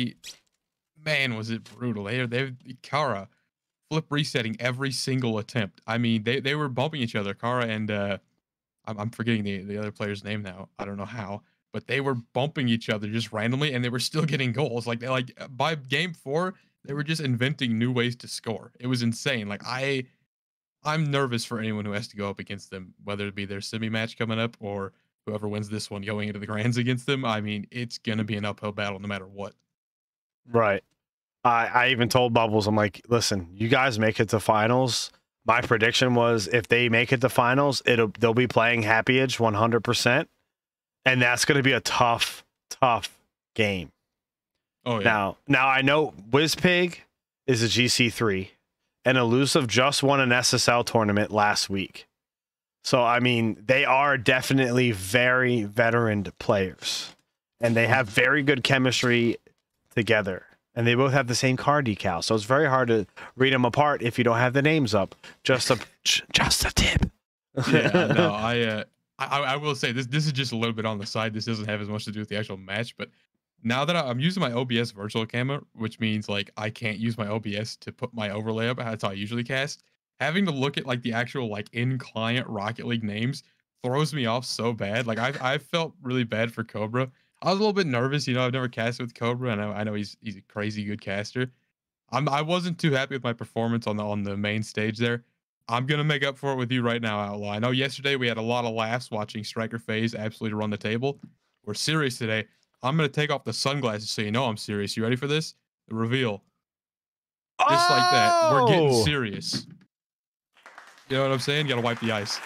Man, was it brutal. They Kara flip resetting every single attempt. I mean, they were bumping each other. Kara and I'm forgetting the other player's name now. I don't know how, but they were bumping each other just randomly, and they were still getting goals. Like by game 4, they were just inventing new ways to score. It was insane. Like I'm nervous for anyone who has to go up against them, whether it be their semi match coming up or whoever wins this one going into the grands against them. I mean, it's gonna be an uphill battle no matter what. Right. I even told Bubbles, I'm like, listen, you guys make it to finals. My prediction was if they make it to finals, they'll be playing Happy Edge 100%. And that's going to be a tough game. Oh, yeah. Now I know WizPig is a GC3 and Elusive just won an SSL tournament last week. So, I mean, they are definitely very veteran players and they have very good chemistry together. And they both have the same car decal, so it's very hard to read them apart if you don't have the names up. Just a tip. Yeah, no, I will say this is just a little bit on the side. This doesn't have as much to do with the actual match, but now that I'm using my OBS virtual camera, which means like I can't use my OBS to put my overlay up. That's how I usually cast. Having to look at like the actual like in client Rocket League names throws me off so bad. Like I felt really bad for Cobra. I was a little bit nervous, I've never casted with Cobra, and I know he's a crazy good caster. I wasn't too happy with my performance on the main stage there. I'm gonna make up for it with you right now, Outlaw. I know yesterday we had a lot of laughs watching Striker FaZe absolutely run the table. We're serious today. I'm gonna take off the sunglasses so you know I'm serious. You ready for this? The reveal. Just like that. We're getting serious. You know what I'm saying? You gotta wipe the ice.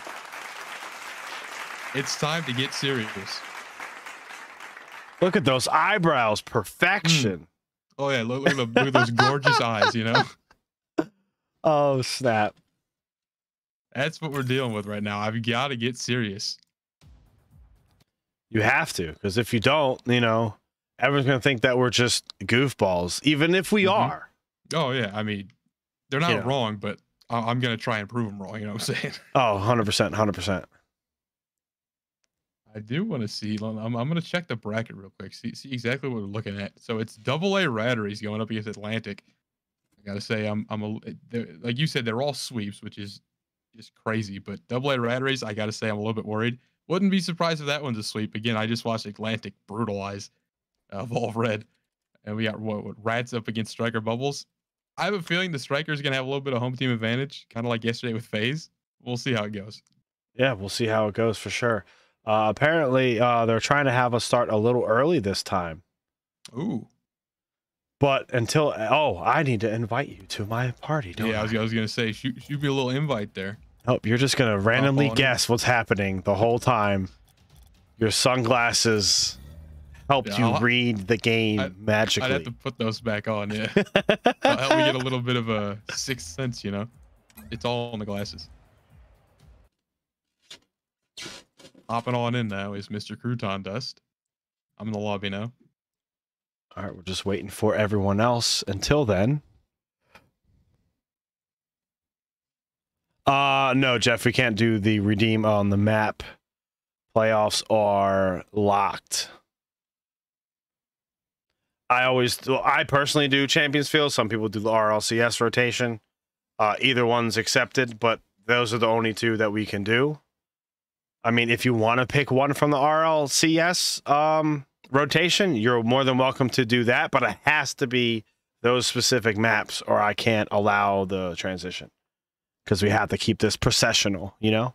It's time to get serious. Look at those eyebrows. Perfection. Oh, yeah. Look at those gorgeous eyes, Oh, snap. That's what we're dealing with right now. I've got to get serious. You have to, because if you don't, everyone's going to think that we're just goofballs, even if we are. Oh, yeah. I mean, they're not wrong, but I'm going to try and prove them wrong. You know what I'm saying? Oh, 100%. 100%. I do want to see. I'm going to check the bracket real quick. See exactly what we're looking at. So it's AA Ratteries going up against Atlantic. I got to say, like you said, they're all sweeps, which is just crazy. But AA Ratteries, I got to say, I'm a little bit worried. Wouldn't be surprised if that one's a sweep. Again, I just watched Atlantic brutalize Volve Red. And we got what Rats up against Striker Bubbles. I have a feeling the Striker's going to have a little bit of home team advantage, kind of like yesterday with FaZe. We'll see how it goes. Yeah, we'll see how it goes for sure. Apparently, they're trying to have us start a little early this time. Ooh. But until... Oh, I need to invite you to my party, don't I? I was going to say, shoot me a little invite there. Oh, you're just going to randomly guess what's happening the whole time. Your sunglasses helped you read the game magically. I'd have to put those back on, yeah. Help me get a little bit of a sixth sense, It's all on the glasses. Hopping on in now is Mr. Crouton Dust. I'm in the lobby now. All right, we're just waiting for everyone else. Until then. No, Jeff, we can't do the redeem on the map. Playoffs are locked. I personally do Champions Field. Some people do the RLCS rotation. Either one's accepted, but those are the only two that we can do. I mean, if you want to pick one from the RLCS rotation, you're more than welcome to do that, but it has to be those specific maps or I can't allow the transition because we have to keep this processional,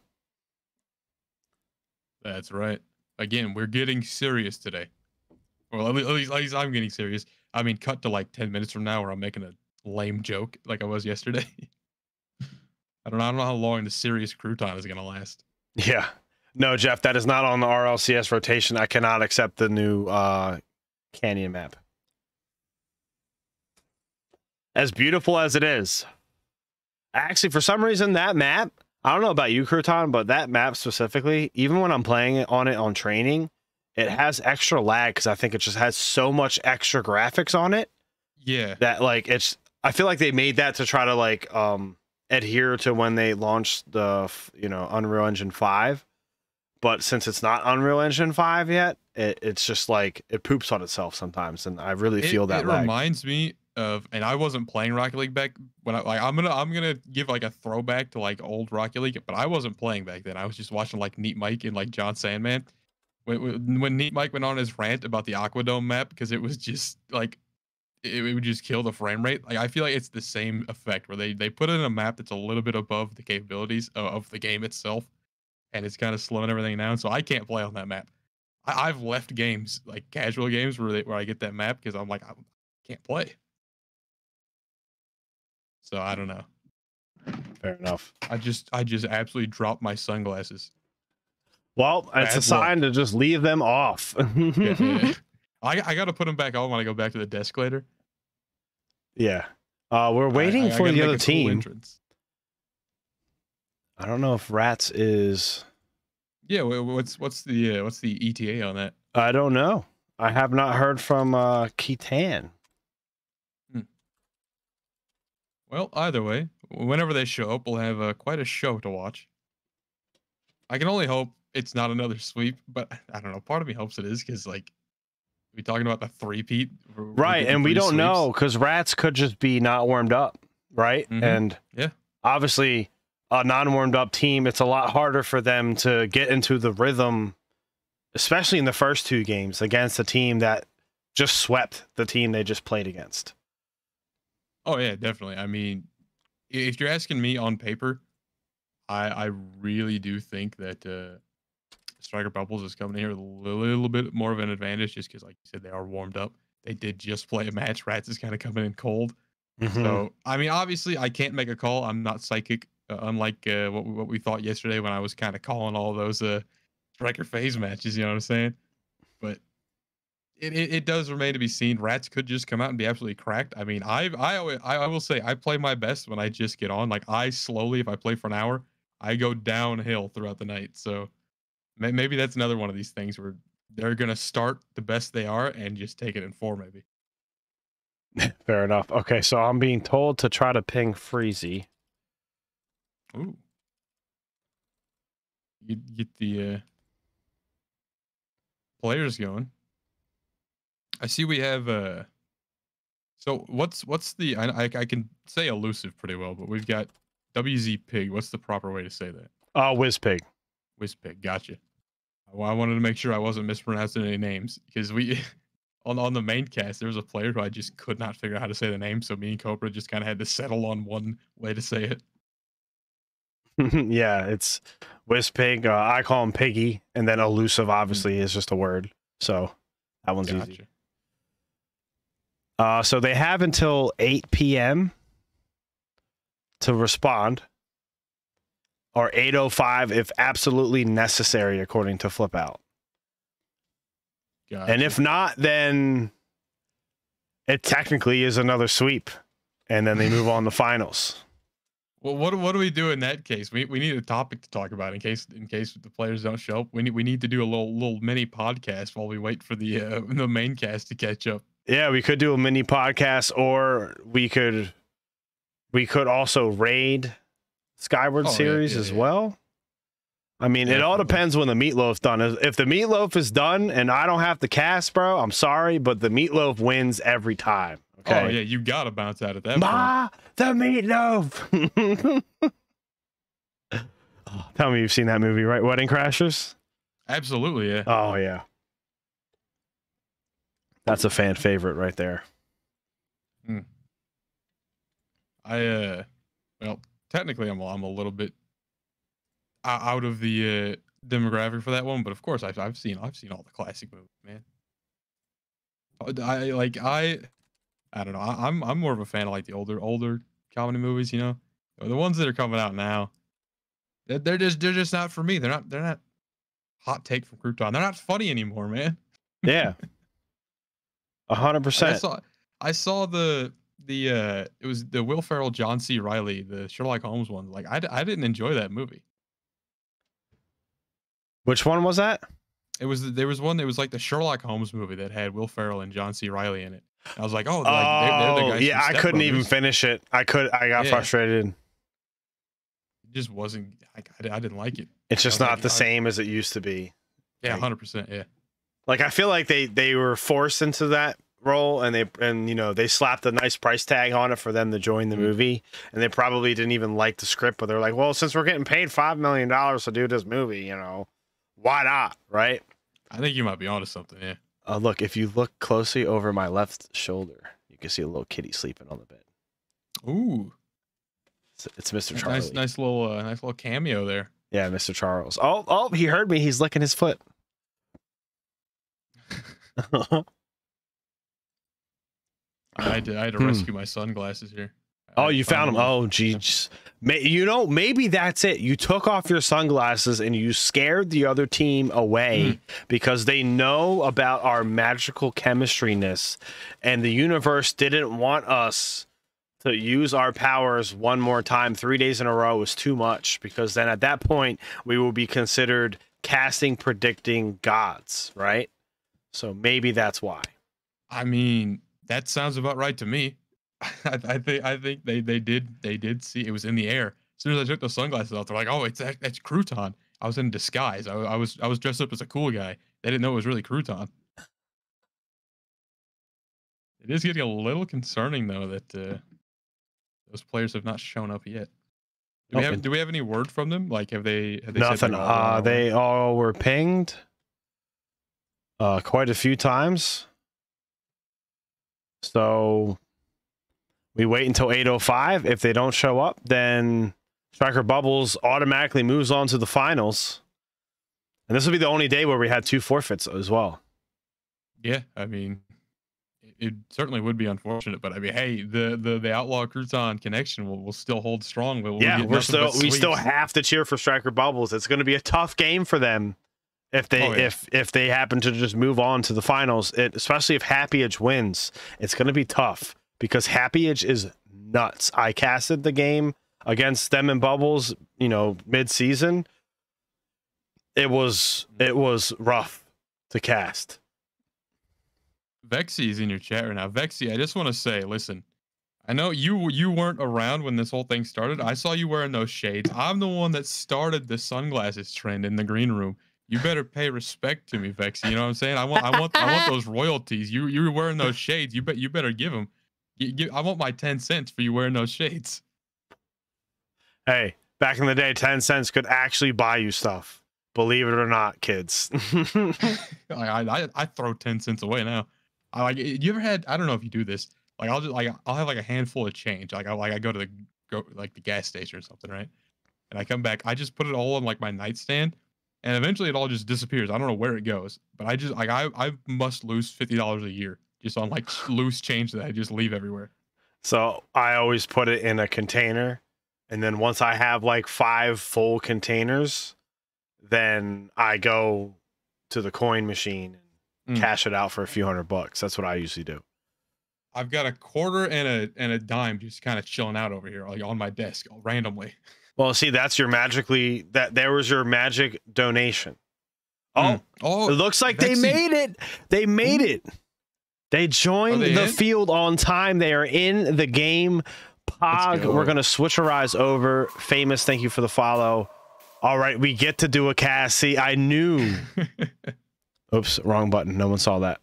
That's right. Again, we're getting serious today. Well, at least I'm getting serious. I mean, cut to like 10 minutes from now where I'm making a lame joke like I was yesterday. I don't know how long the serious Crouton is going to last. Yeah. No, Jeff, that is not on the RLCS rotation. I cannot accept the new Canyon map. As beautiful as it is. Actually, for some reason, that map, I don't know about you, Crouton, but that map specifically, even when I'm playing it on training, it has extra lag because I think it just has so much extra graphics on it Yeah. that like I feel like they made that to try to like adhere to when they launched the Unreal Engine 5. But since it's not Unreal Engine 5 yet, it's just like it poops on itself sometimes, and I really feel that It lag. reminds me of, and I wasn't playing Rocket League back when I'm gonna give like a throwback to like old Rocket League, but I wasn't playing back then. I was just watching like Neat Mike and like John Sandman. When Neat Mike went on his rant about the Aquadome map because it was just like it would just kill the frame rate. Like I feel like it's the same effect where they put it in a map that's a little bit above the capabilities of the game itself, and it's kind of slowing everything down. So I can't play on that map. I've left games like casual games where I get that map because I'm like I can't play. So I don't know. Fair enough. I just absolutely dropped my sunglasses. Well, it's a sign to just leave them off. Yeah. I got to put them back on when I go back to the desk later. Yeah. We're waiting for the other team. I don't know if Rats is. Yeah. What's the ETA on that? I don't know. I have not heard from Kitan. Well, either way, whenever they show up, we'll have quite a show to watch. I can only hope it's not another sweep, but I don't know. Part of me hopes it is because, like, we talking about the three-peat, right? And we don't know because Rats could just be not warmed up, right? Mm-hmm. And yeah, obviously, a non-warmed up team, it's a lot harder for them to get into the rhythm, especially in the first two games against a team that just swept the team they just played against. Oh yeah, definitely. I mean, if you're asking me on paper, I really do think that Striker Bubbles is coming here with a little bit more of an advantage just because, like you said, they are warmed up. They did just play a match. Rats is kind of coming in cold. Mm-hmm. So, I mean, obviously, I can't make a call. I'm not psychic, unlike what we thought yesterday when I was kind of calling all those Striker phase matches. You know what I'm saying? But it does remain to be seen. Rats could just come out and be absolutely cracked. I mean, I will say I play my best when I just get on. Like I slowly, if I play for an hour, I go downhill throughout the night. So maybe that's another one of these things where they're gonna start the best they are and just take it in 4 maybe. Fair enough. Okay, so I'm being told to try to ping Freezy. Ooh. You get the players going. I see we have so what's the I can say elusive pretty well, but we've got WZ Pig. What's the proper way to say that? Wizpig. Wizpig, gotcha. Well, I wanted to make sure I wasn't mispronouncing any names because we on the main cast there was a player who I just could not figure out how to say the name, so me and Cobra just kind of had to settle on one way to say it. Yeah, it's Wizpig. I call him Piggy, and then elusive obviously is just a word, so that one's Gotcha. easy. So they have until 8 p.m. to respond, or 8:05 if absolutely necessary, according to Flip Out. Gotcha. And if not, then it technically is another sweep, and then they move on to finals. Well, what do we do in that case? We need a topic to talk about in case the players don't show up. We need to do a little mini podcast while we wait for the main cast to catch up. Yeah, we could do a mini podcast, or we could also raid Skyward Series as well. I mean, it all depends when the Meatloaf's done. If the Meatloaf is done and I don't have to cast, bro, I'm sorry, but the Meatloaf wins every time. Okay. Oh yeah, you gotta bounce out at that point. The Meatloaf. Tell me you've seen that movie, right? Wedding Crashers? Absolutely, yeah. Oh yeah. That's a fan favorite right there. Well, technically I'm a little bit out of the demographic for that one, but of course I've seen all the classic movies, man. I don't know. I'm more of a fan of like the older comedy movies, you know. The ones that are coming out now, they're just not for me. They're not hot take from Crouton. They're not funny anymore, man. Yeah. 100%. I saw the it was the Will Ferrell, John C. Riley, the Sherlock Holmes one. Like I didn't enjoy that movie. Which one was that? There was one that was like the Sherlock Holmes movie that had Will Ferrell and John C. Riley in it. I was like, oh, like, they're the guys. Yeah, from I Step couldn't Brothers. even finish it. I got frustrated. It just wasn't. I didn't like it. It's just I was not like, the same as it used to be. Yeah, Like- 100%. Yeah. Like I feel like they were forced into that role, and they slapped a nice price tag on it for them to join the movie, and they probably didn't even like the script, but they're like, well, since we're getting paid $5 million to do this movie, why not, right? I think you might be onto something. Yeah. Look, if you look closely over my left shoulder, you can see a little kitty sleeping on the bed. Ooh. It's Mr. Charlie. Nice little cameo there. Yeah, Mr. Charles. Oh, he heard me. He's licking his foot. I had to rescue my sunglasses here. Oh, you found them. Oh, geez. Maybe that's it. You took off your sunglasses and you scared the other team away because they know about our magical chemistry-ness, and the universe didn't want us to use our powers one more time. 3 days in a row was too much, because then at that point we will be considered casting predicting gods, right? So maybe that's why. I mean, that sounds about right to me. I think they did see it was in the air. As soon as I took those sunglasses off, they're like, "Oh, that's Crouton." I was in disguise. I was dressed up as a cool guy. They didn't know it was really Crouton. It is getting a little concerning though that those players have not shown up yet. Do we have any word from them? Like, have they Nothing. Said They all were pinged quite a few times. So we wait until 8:05. If they don't show up, then Striker Bubbles automatically moves on to the finals. And this will be the only day where we had 2 forfeits as well. Yeah, I mean, it certainly would be unfortunate, but I mean, hey, the Outlaw Crouton connection will still hold strong. We'll Yeah, get we nothing but still sweeps. have to cheer for Striker Bubbles. It's going to be a tough game for them if they if they happen to just move on to the finals. Especially if Happy Edge wins, it's going to be tough because Happy Edge is nuts. I casted the game against them and Bubbles, mid-season. It was rough to cast. Vexy is in your chat right now. Vexy, I just want to say, listen, I know you weren't around when this whole thing started. I saw you wearing those shades. I'm the one that started the sunglasses trend in the green room. You better pay respect to me, Vexy. You know what I'm saying? I want those royalties. You're wearing those shades. You better give them. I want my 10 cents for you wearing those shades. Hey, back in the day, 10 cents could actually buy you stuff. Believe it or not, kids. I throw 10 cents away now. You ever had? I don't know if you do this. Like I'll have like a handful of change. Like I go to the gas station or something, right? And I come back. I just put it all on like my nightstand, and eventually it all just disappears. I don't know where it goes, but I must lose $50 a year just on like loose change that I just leave everywhere. So I always put it in a container, and then once I have like 5 full containers, then I go to the coin machine and cash it out for a few $100. That's what I usually do. I've got a quarter and a dime just kind of chilling out over here, like on my desk randomly. Well, see, that's your there was your magic donation. Oh, it looks like Vexy. they made it. They made it. They joined the field on time. They are in the game. Pog, we're going to switch our eyes over. Famous, thank you for the follow. All right, we get to do a cast. See, I knew. Oops, wrong button. No one saw that.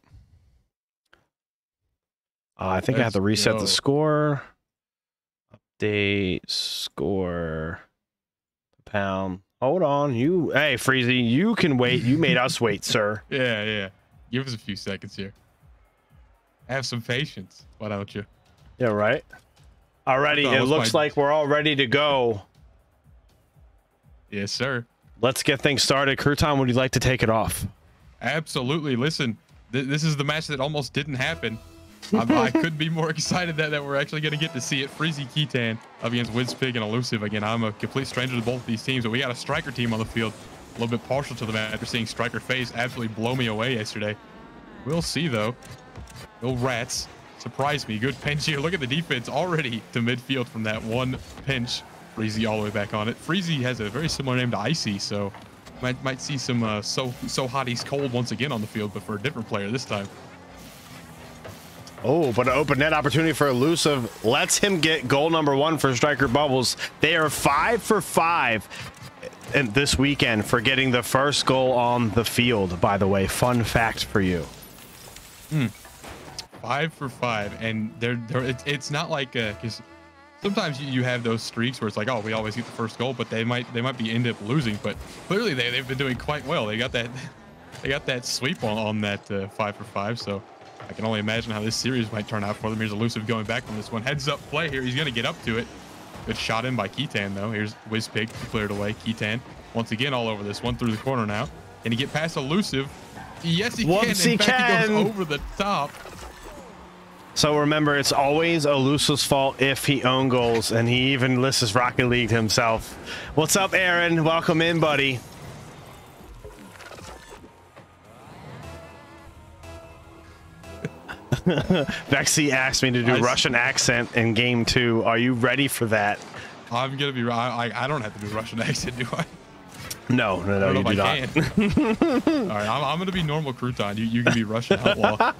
I think I have to reset the score. Update score. Pound. Hold on. Hey, Freezy, you can wait. You made us wait, sir. Yeah. Give us a few seconds here. Have some patience. Why don't you? Yeah, right. Alrighty, it looks like we're all ready to go. Yes, sir. Let's get things started. Crouton, would you like to take it off? Absolutely. Listen, this is the match that almost didn't happen. I couldn't be more excited that we're actually going to get to see it. Freezy Kitan up against Wizpig and Elusive. Again, I'm a complete stranger to both of these teams, but we got a Striker team on the field. A little bit partial to them after seeing Striker face absolutely blow me away yesterday. We'll see, though. No rats. surprised me. Good pinch here. Look at the defense already to midfield from that one pinch. Freezy all the way back on it. Freezy has a very similar name to Icy, so might see some so hot he's cold once again on the field, but for a different player this time. Oh, but an open net opportunity for Elusive lets him get goal number 1 for Striker Bubbles. They are 5 for 5 in this weekend for getting the first goal on the field, by the way. Fun fact for you. 5 for 5, and it's not like because sometimes you have those streaks where it's like, oh, we always get the first goal, but they might be end up losing. But clearly they've been doing quite well. They got that sweep on that 5 for 5. So I can only imagine how this series might turn out for them. Here's Elusive going back on this one. Heads up play here. He's gonna get up to it. Good shot in by Keaton though. Here's Wizpig cleared away. Keaton once again all over this one through the corner now. Can he get past Elusive? Yes, he can. In fact, he goes over the top. So remember, it's always Elusive's fault if he own goals, and he even lists his Rocket League himself. What's up, Aaron? Welcome in, buddy. Vexy asked me to do Russian accent in game 2. Are you ready for that? I'm gonna be. I don't have to do Russian accent, do I? No, you do not. All right, I'm gonna be normal crouton. You can be Russian outlaw.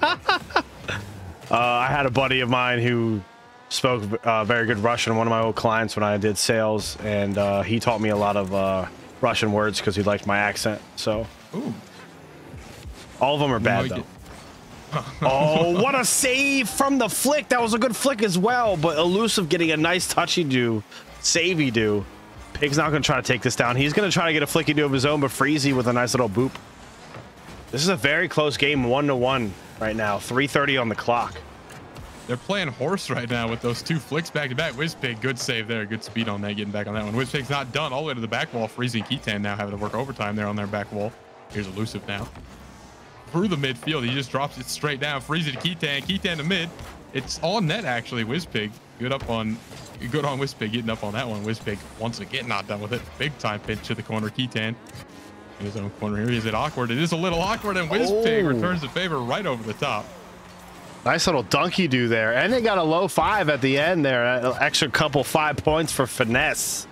I had a buddy of mine who spoke very good Russian, one of my old clients when I did sales, and he taught me a lot of Russian words because he liked my accent. So, ooh. All of them are bad though. Oh, what a save from the flick. That was a good flick as well, but Elusive getting a nice touchy do, savey do. Pig's not going to try to take this down. He's going to try to get a flicky do of his own, but Freezy with a nice little boop. This is a very close game, 1-1 right now. 3:30 on the clock. They're playing horse right now with those 2 flicks back to back. Wizpig, good save there. Good speed on that, getting back on that one. Wizpig's not done all the way to the back wall. Freezy and Keaton now having to work overtime there on their back wall. Here's Elusive now. Through the midfield, he just drops it straight down. Freezy to Keaton, Keaton to mid. It's on net actually. Wizpig, good on Wizpig getting up on that one. Wizpig once again not done with it. Big time pinch to the corner. Keaton in his own corner here. Is it awkward? It is a little awkward, and Wizpig returns the favor right over the top. Nice little donkey do there, and they got a low 5 at the end there. An extra couple 5 points for finesse.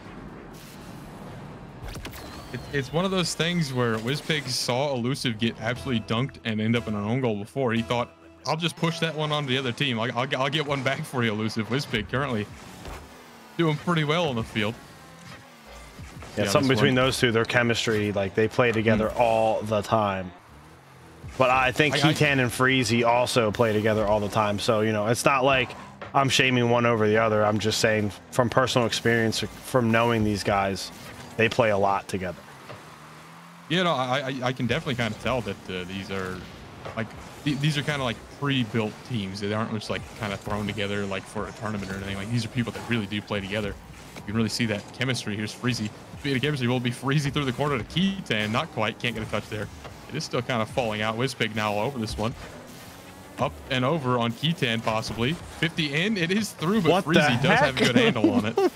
It's one of those things where Wizpig saw Elusive get absolutely dunked and end up in an own goal before. He thought, I'll just push that one onto the other team. I'll get one back for you, Elusive. Wizpig currently doing pretty well on the field. Yeah, something between those two, their chemistry, like they play together all the time. But I think Keaton and Freezy also play together all the time. So, you know, it's not like I'm shaming one over the other. I'm just saying from personal experience, from knowing these guys, they play a lot together. Yeah, no, I can definitely kind of tell that these are kind of like pre-built teams. They aren't just like kind of thrown together like for a tournament or anything. Like these are people that really do play together. You can really see that chemistry. Here's Freezy. Speed of chemistry will be Freezy through the corner to Keaton. Not quite. Can't get a touch there. It is still kind of falling out. Wizpig now all over this one. Up and over on Keaton possibly. 50 in. It is through, but Freezy does have a good handle on it.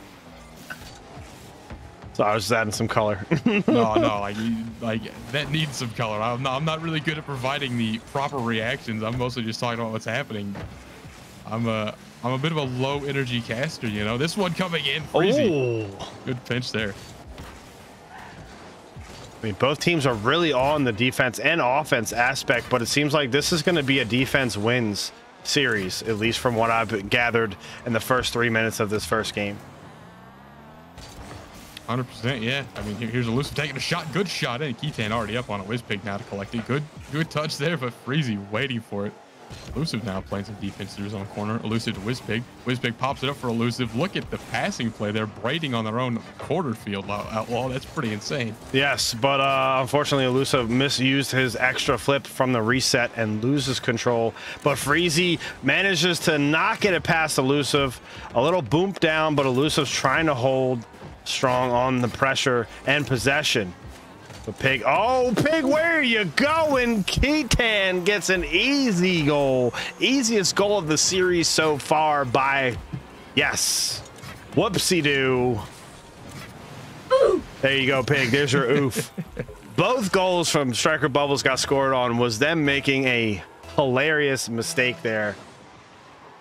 So I was just adding some color. no, like that needs some color. I'm not really good at providing the proper reactions. I'm mostly just talking about what's happening. I'm a bit of a low energy caster, you know. This one coming in, Freezy. Oh. Good pinch there. I mean, both teams are really on the defense and offense aspect, but it seems like this is going to be a defense wins series, at least from what I've gathered in the first 3 minutes of this first game. 100%, yeah. I mean, here's Elusive taking a shot. Good shot in. Keaton already up on a Wizpig now to collect it. Good touch there, but Freezy waiting for it. Elusive now playing some defense through his own corner. Elusive to Wizpig. Wizpig pops it up for Elusive. Look at the passing play. They're braiding on their own quarter field, Outlaw. That's pretty insane. Yes, but unfortunately, Elusive misused his extra flip from the reset and loses control. But Freezy manages to not get it past Elusive. A little boom down, but Elusive's trying to hold strong on the pressure and possession. The Pig, Pig, where are you going? Keaton gets an easy goal. Easiest goal of the series so far by, yes, whoopsie-doo. There you go, Pig. There's your oof. Both goals from Striker Bubbles got scored on was them making a hilarious mistake there.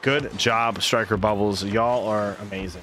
Good job, Striker Bubbles. Y'all are amazing.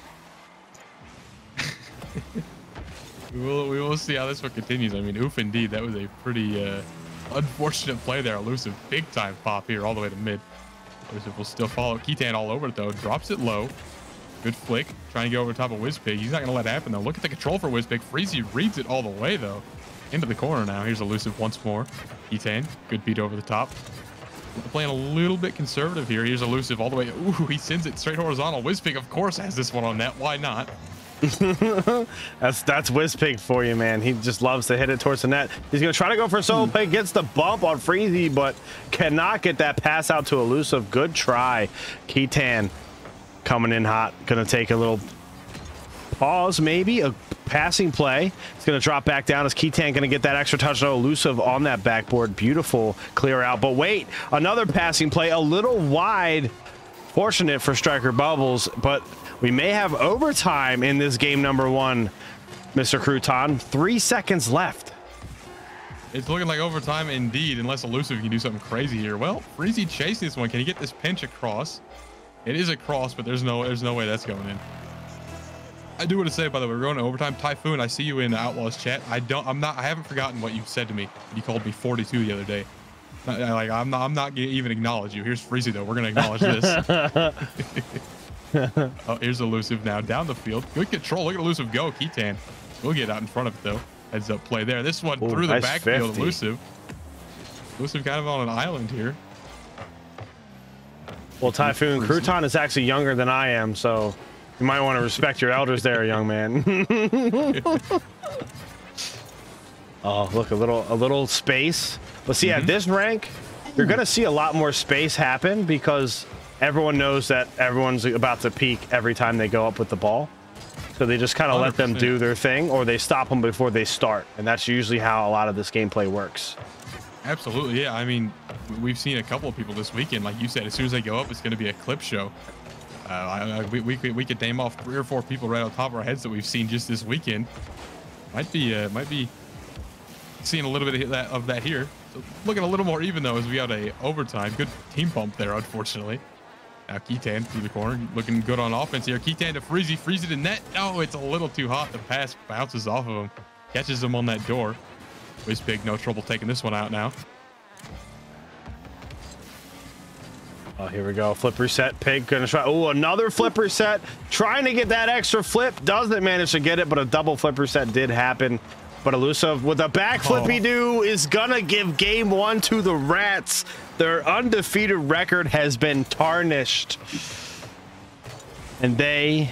We will see how this one continues. I mean, oof, indeed. That was a pretty unfortunate play there. Elusive, big time pop here all the way to mid. Elusive will still follow. Keaton all over it, though. Drops it low. Good flick. Trying to go over top of Wizpig. He's not going to let it happen, though. Look at the control for Wizpig. Freezy reads it all the way, though. Into the corner now. Here's Elusive once more. Keaton, good beat over the top. Playing a little bit conservative here. Here's Elusive all the way. Ooh, he sends it straight horizontal. Wizpig, of course, has this one on net. Why not? that's Wizpig for you, man. He just loves to hit it towards the net. He's gonna try to go for a solo play, gets the bump on Freezy, but cannot get that pass out to Elusive. Good try. Keaton coming in hot. Gonna take a little pause, maybe a passing play. It's gonna drop back down as Keaton gonna get that extra touch. No, Elusive on that backboard. Beautiful clear out. But wait, another passing play, a little wide. Fortunate for Striker Bubbles, but we may have overtime in this game number 1, Mr. Crouton. 3 seconds left. It's looking like overtime indeed, unless Elusive can do something crazy here. Well, Freezy chasing this one. Can he get this pinch across? It is a cross, but there's no way that's going in. I do want to say, by the way, we're going to overtime. Typhoon, I see you in Outlaws chat. I haven't forgotten what you said to me. You called me 42 the other day. I'm not gonna even acknowledge you. Here's Freezy though. We're gonna acknowledge this. Oh, here's Elusive now down the field. Good control. Look at Elusive go. Keaton will get out in front of it though. Heads up play there. This one through the backfield. Elusive kind of on an island here. Well, Typhoon, Crouton is actually younger than I am, so you might want to respect your elders there, young man. Oh, look, a little space. But see, at this rank, you're going to see a lot more space happen because everyone knows that everyone's about to peak every time they go up with the ball. So they just kind of let them do their thing, or they stop them before they start. And that's usually how a lot of this gameplay works. Absolutely, yeah. I mean, we've seen a couple of people this weekend. Like you said, as soon as they go up, it's going to be a clip show. We could name off 3 or 4 people right on top of our heads that we've seen just this weekend. Might be seeing a little bit of that here. So looking a little more even though as we got a overtime. Good team bump there, unfortunately. Now Keaton through the corner, looking good on offense here. Keaton to Freezy, Freezy to net. Oh, it's a little too hot. The pass bounces off of him, catches him on that door. Wizpig, no trouble taking this one out now. Oh, here we go. Flip reset. Pig gonna try. Oh, another flip reset. Trying to get that extra flip. Doesn't manage to get it, but a double flip reset did happen. But Elusive with a back flippy do is gonna give game 1 to the Rats. Their undefeated record has been tarnished. And they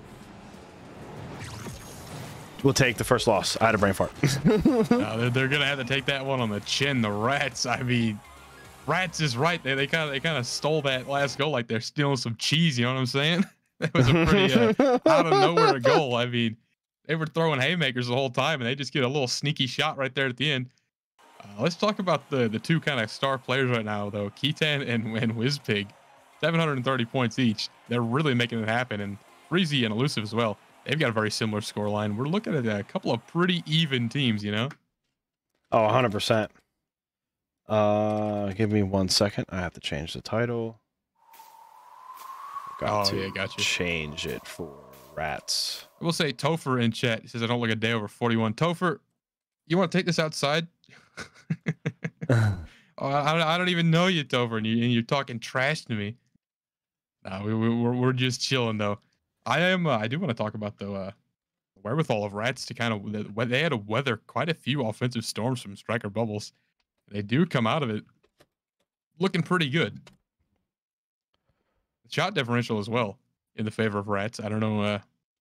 will take the first loss. I had a brain fart. No, they're gonna have to take that one on the chin. The Rats, I mean, Rats is right. They kind of stole that last goal like they're stealing some cheese. You know what I'm saying? That was a pretty out of nowhere goal. I mean, they were throwing haymakers the whole time, and they just get a little sneaky shot right there at the end. Let's talk about the 2 kind of star players right now, though. Keaton and Wizpig, 730 points each. They're really making it happen, and Freezy and Elusive as well. They've got a very similar score line. We're looking at a couple of pretty even teams, you know? Oh, 100%. Give me 1 second. I have to change the title. Got to change it for Rats. We'll say Topher in chat. He says, I don't look a day over 41. Topher, you want to take this outside? Oh, I don't even know you, Topher, and you're talking trash to me. No, we're just chilling, though. I do want to talk about the wherewithal of Rats to kind of, they had to weather quite a few offensive storms from Striker Bubbles. They do come out of it looking pretty good. Shot differential as well in the favor of Rats. I don't know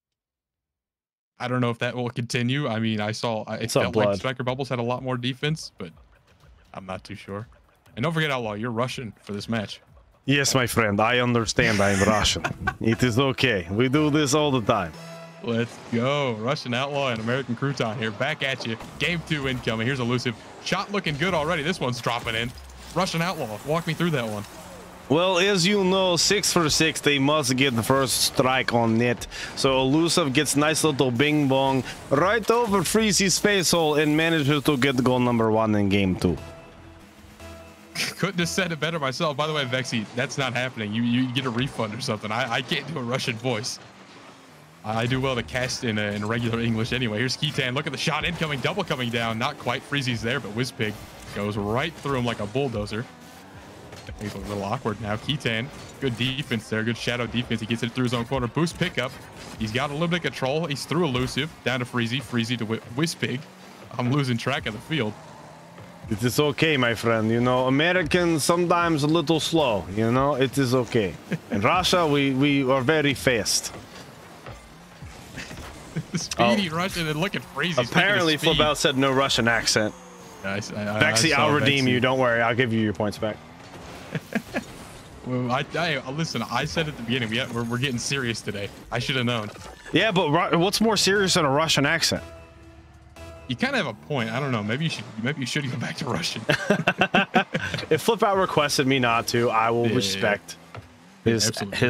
if that will continue. I mean, it felt like Striker Bubbles had a lot more defense, but I'm not too sure. And don't forget, Outlaw, you're Russian for this match. Yes, my friend. I understand I'm Russian. It is okay. We do this all the time. Let's go. Russian Outlaw and American Crouton here. Back at you. Game 2 incoming. Here's Elusive. Shot looking good already. This one's dropping in. Russian Outlaw, walk me through that one. Well, as you know, 6 for 6, they must get the first strike on net. So Elusive gets nice little bing bong right over Freezy's face hole and manages to get goal number 1 in game 2. Couldn't have said it better myself. By the way, Vexy, that's not happening. You get a refund or something. I can't do a Russian voice. I do well to cast in regular English anyway. Here's Ketan. Look at the shot incoming, double coming down. Not quite. Freezy's there, but Wizpig goes right through him like a bulldozer. He's a little awkward now. Ketan, good defense there. Good shadow defense. He gets it through his own corner. Boost pickup. He's got a little bit of control. He's through Elusive. Down to Freezy. Freezy to Wizpig. I'm losing track of the field. It is okay, my friend. You know, Americans sometimes a little slow. You know, it is okay. In Russia, we are very fast. Speedy Russian and look at Freezy. Apparently, Flabel said no Russian accent. Vexy, I'll redeem you. Don't worry. I'll give you your points back. Well, listen, I said at the beginning, we're getting serious today. I should have known. Yeah, but what's more serious than a Russian accent? You kind of have a point. I don't know. Maybe you should go back to Russian. If Flip Out requested me not to, I will respect his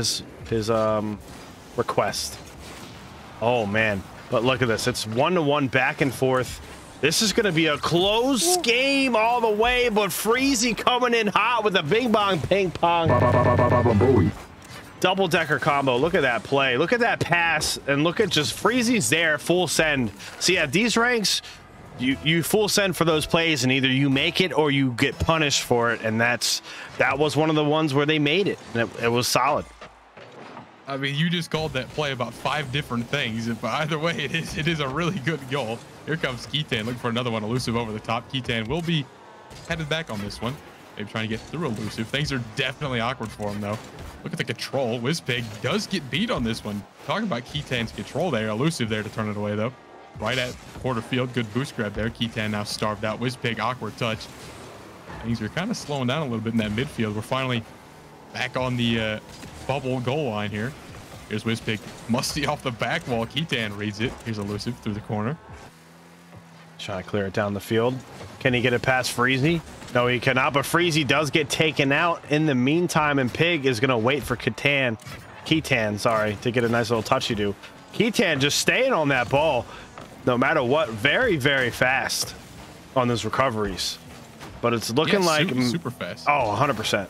request. Oh man, but look at this. It's 1-1 back and forth. This is going to be a close game all the way, but Freezy coming in hot with a bing bong ping pong double decker combo. Look at that play. Look at that pass, and look at just Freezy's there, full send. See, at these ranks, you full send for those plays, and either you make it or you get punished for it, and that was one of the ones where they made it, and it was solid. I mean, you just called that play about 5 different things, but either way, it is a really good goal. Here comes Ketan looking for another one. Elusive over the top. Ketan will be headed back on this one. Maybe trying to get through Elusive. Things are definitely awkward for him, though. Look at the control. Wizpig does get beat on this one. Talking about Ketan's control there. Elusive there to turn it away, though. Right at quarter field. Good boost grab there. Ketan now starved out. Wizpig, awkward touch. Things are kind of slowing down a little bit in that midfield. We're finally back on the bubble goal line here. Here's Wizpig. Musty off the back wall. Ketan reads it. Here's Elusive through the corner. Trying to clear it down the field. Can he get it past Freezy? No, he cannot, but Freezy does get taken out in the meantime, and Pig is going to wait for Ketan, to get a nice little touchy do. Ketan just staying on that ball, no matter what, very, very fast on those recoveries. But it's looking like... super fast. Oh, 100%.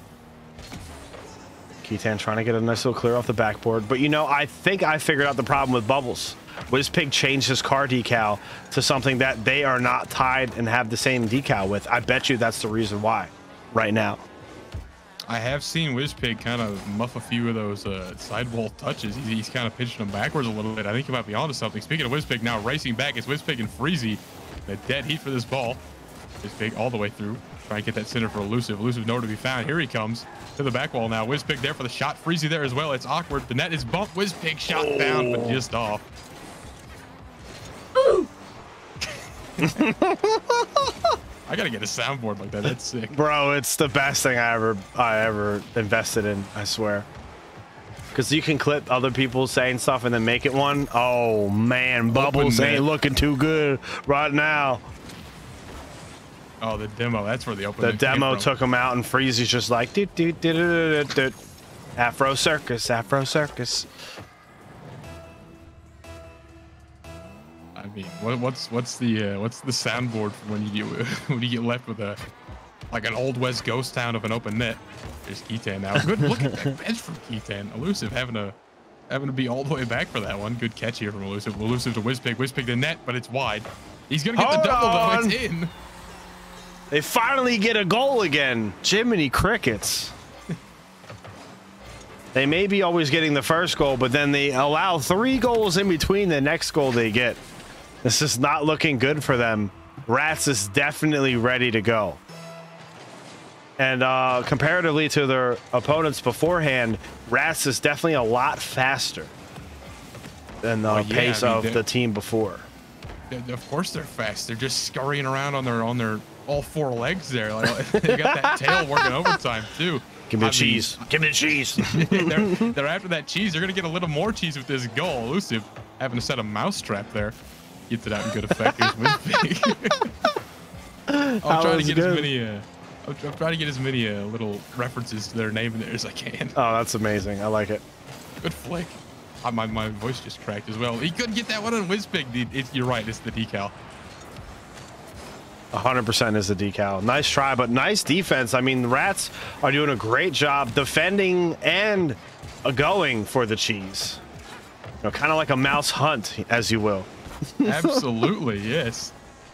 Ketan trying to get a nice little clear off the backboard. But, you know, I think I figured out the problem with Bubbles. Wizpig changed his car decal to something that they are not tied and have the same decal with. I bet you that's the reason why right now. I have seen Wizpig kind of muff a few of those sidewall touches. He's kind of pitching them backwards a little bit. I think he might be onto something. Speaking of Wizpig, now racing back, it's Wizpig and Freezy. The dead heat for this ball. Wizpig all the way through. Trying to get that center for Elusive. Elusive nowhere to be found. Here he comes to the back wall now. Wizpig there for the shot. Freezy there as well. It's awkward. The net is bumped. Wizpig shot down, but just off. I gotta get a soundboard like that. That's sick, bro. It's the best thing I ever invested in. I swear. Because you can clip other people saying stuff and then make it one. Oh man, Bubbles ain't looking too good right now. Oh, the demo. That's where the open. The demo took him out, and Freezy's just like do do do do do. Afro Circus, Afro Circus. I mean, what's the soundboard for when you get left with like an old West ghost town of an open net? There's Ketan now. Good look at that bench from Ketan. Elusive having to be all the way back for that one. Good catch here from Elusive. Elusive to Wizpig. Wizpig the net, but it's wide. He's gonna get the double though. It's in. They finally get a goal again. Jiminy Crickets. They may be always getting the first goal, but then they allow 3 goals in between the next goal they get. This is not looking good for them. Rats is definitely ready to go. And comparatively to their opponents beforehand, Rats is definitely a lot faster than the pace of the team before. Of course they're fast. They're just scurrying around on their all 4 legs there. Like, they got that tail working overtime too. Give me the cheese. Give me the cheese. they're after that cheese. They're gonna get a little more cheese with this goal. Elusive having to set a mousetrap there. Gets it out in good effect. Here's Wizpig. I'm trying to get as many little references to their name in there as I can. Oh, that's amazing. I like it. Good flick. My voice just cracked as well. He couldn't get that one on Wizpig. You're right. It's the decal. 100% is the decal. Nice try, but nice defense. I mean, the Rats are doing a great job defending and going for the cheese. You know, kind of like a mouse hunt, as you will. Absolutely, yes.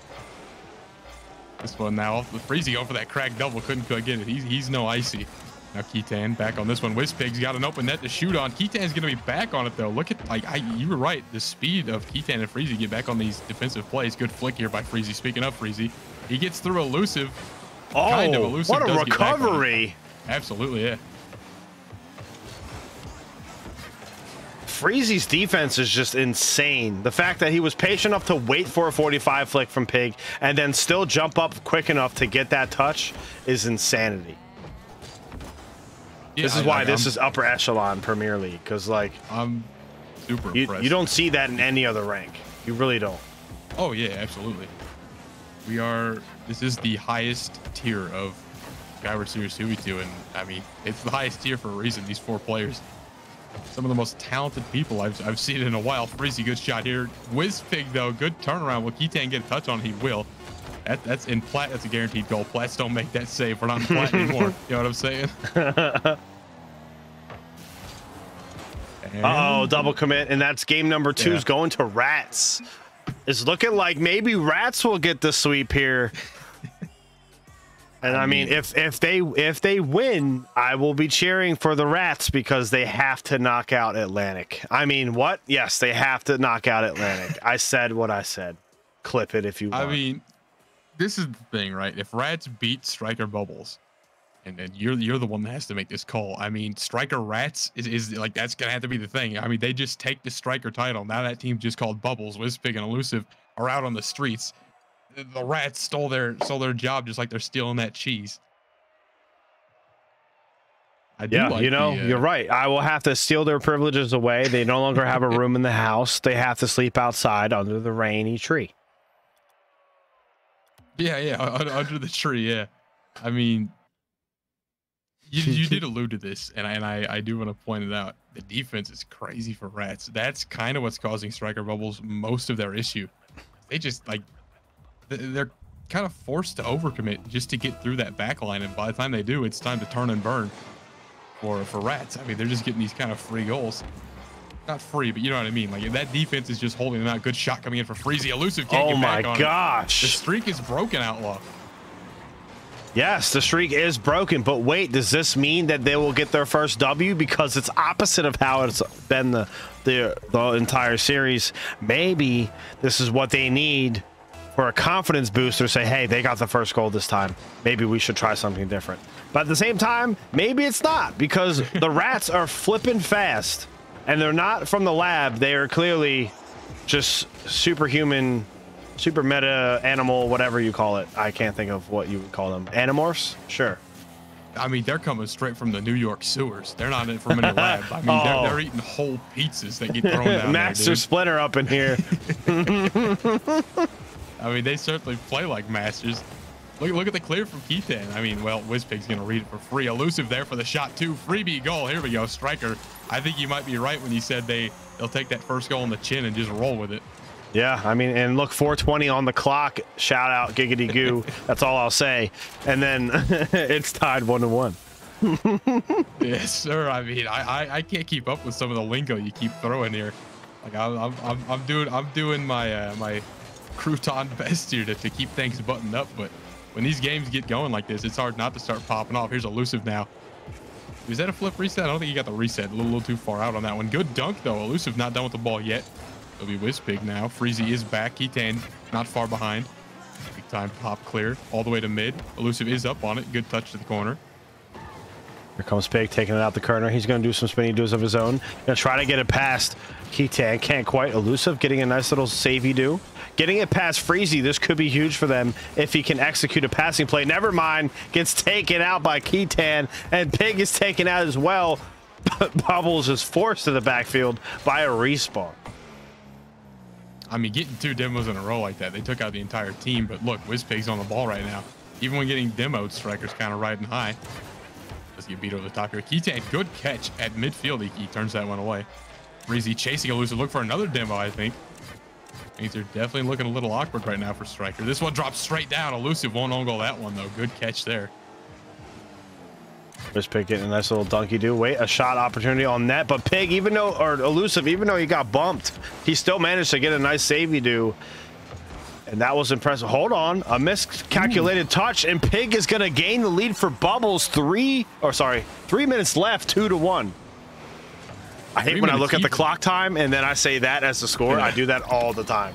This one now off the Freezy going for that crack double. Couldn't quite get it. He's no icy. Now Keaton back on this one. Wizpig's got an open net to shoot on. Keaton's going to be back on it, though. Look at, like, you were right. The speed of Keaton and Freezy get back on these defensive plays. Good flick here by Freezy. Speaking of Freezy, he gets through Elusive. Oh, kind of Elusive. what a recovery. Absolutely, yeah. Freezy's defense is just insane. The fact that he was patient enough to wait for a 45 flick from Pig and then still jump up quick enough to get that touch is insanity. Yeah, this is why this is upper echelon Premier League, because like I'm super impressed. You don't see that in any other rank. You really don't. Oh yeah, absolutely. This is the highest tier of Skyward Series 2v2, and I mean it's the highest tier for a reason. These 4 players, some of the most talented people I've seen in a while. Freezy, good shot here. Wizpig though, good turnaround. Will Keaton get a touch on? He will. That's in plat. That's a guaranteed goal. Plats don't make that save. We're not in plat anymore. You know what I'm saying? Uh-oh, double commit, and that's game number 2 is going to Rats. It's looking like maybe Rats will get the sweep here. And I mean, if they win, I will be cheering for the Rats because they have to knock out Atlantic. I mean, what? Yes, they have to knock out Atlantic. I said what I said. Clip it if you want. I mean, this is the thing, right? If Rats beat Striker Bubbles, and you're the one that has to make this call. I mean, Striker Rats is like, that's gonna have to be the thing. I mean, they just take the Striker title. Now that team just called Bubbles, Wizpig and Elusive are out on the streets. The Rats stole their job, just like they're stealing that cheese. You're right. I will have to steal their privileges away. They no longer have a room in the house. They have to sleep outside under the rainy tree. Yeah, under the tree. Yeah, I mean, you did allude to this, and I do want to point it out. The defense is crazy for Rats. That's kind of what's causing Striker Bubbles most of their issue. They just like they're kind of forced to overcommit just to get through that back line, and by the time they do, it's time to turn and burn for Rats. I mean, they're just getting these kind of free goals. Not free, but you know what I mean. Like, that defense is just holding them out. Good shot coming in for Freezy. Elusive can't get back on it. Oh my gosh. The streak is broken, Outlaw. Yes, the streak is broken, but wait, does this mean that they will get their first W? Because it's opposite of how it's been the entire series. Maybe this is what they need for a confidence booster. Say, hey, they got the first goal this time. Maybe we should try something different. But at the same time, maybe it's not, because the Rats are flipping fast, and they're not from the lab. They are clearly just superhuman, super meta animal, whatever you call it. I can't think of what you would call them. Animorphs? Sure. I mean, they're coming straight from the New York sewers. They're not from any lab. I mean, they're eating whole pizzas that get thrown down Master there, Splinter up in here. I mean, they certainly play like masters. Look at the clear from Keaton. I mean, well, Wizpig's going to read it for free. Elusive there for the shot, too. Freebie goal. Here we go. Striker. I think you might be right when you said they'll take that first goal in the chin and just roll with it. Yeah, I mean, and look, 4:20 on the clock. Shout out, Giggity Goo. That's all I'll say. And then it's tied 1-1. Yes, sir. I mean, I can't keep up with some of the lingo you keep throwing here. Like I'm doing my my crouton best here to keep things buttoned up, but when these games get going like this, it's hard not to start popping off. Here's Elusive now. Was that a flip reset? I don't think he got the reset. A little too far out on that one. Good dunk, though. Elusive not done with the ball yet. It'll be Wizpig now. Freezy is back. Keaton not far behind. Big time pop clear all the way to mid. Elusive is up on it. Good touch to the corner. Here comes Pig taking it out the corner. He's going to do some spinny doos of his own. Going to try to get it past Keaton. Can't quite. Elusive getting a nice little savey do. Getting it past Freezy. This could be huge for them if he can execute a passing play. Never mind. Gets taken out by Keaton. And Pig is taken out as well. But Bubbles is forced to the backfield by a respawn. I mean, getting 2 demos in a row like that, they took out the entire team. But look, Wizpig's on the ball right now. Even when getting demoed, Striker's kind of riding high. Let's get beat over the top here. Keaton, good catch at midfield. He turns that one away. Freezy chasing Elusive. Look for another demo, I think. Things are definitely looking a little awkward right now for Striker. This one drops straight down. Elusive won't own goal that one, though. Good catch there. Just Pig getting a nice little donkey do. Wait, a shot opportunity on net, but Pig, Elusive, even though he got bumped, he still managed to get a nice save do. And that was impressive. Hold on, a miscalculated touch, and Pig is gonna gain the lead for Bubbles. 3 minutes left, 2-1. I hate when I look at the clock time and then I say that as the score. Yeah. I do that all the time.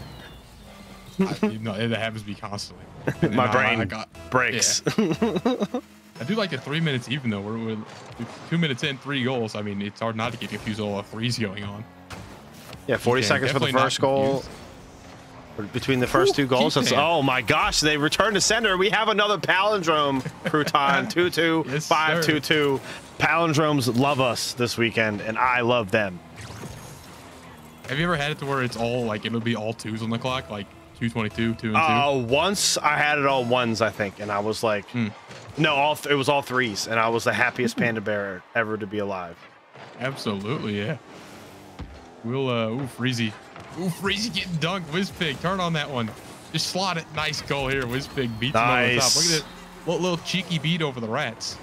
You know, that happens to me constantly. My brain breaks. Yeah. I do like the 3 minutes even though. We're 2 minutes in, 3 goals. I mean, it's hard not to get confused with all the threes going on. Yeah, 40 seconds for the first goal. Between the first 2 goals. Oh my gosh, they return to center. We have another palindrome, Crouton. 2-2, 5-2-2. Palindromes love us this weekend, and I love them. Have you ever had it to where it's all like it'll be all 2s on the clock, like 222, 2 and 2? Once I had it all 1s, I think, and I was like, no, it was all 3s, and I was the happiest panda bear ever to be alive. Absolutely, yeah. We'll Freezy. Ooh, Freezy getting dunked. Wizpig, turn on that one. Just slot it. Nice goal here. Wizpig beats him over the top. Look at that little cheeky beat over the Rats.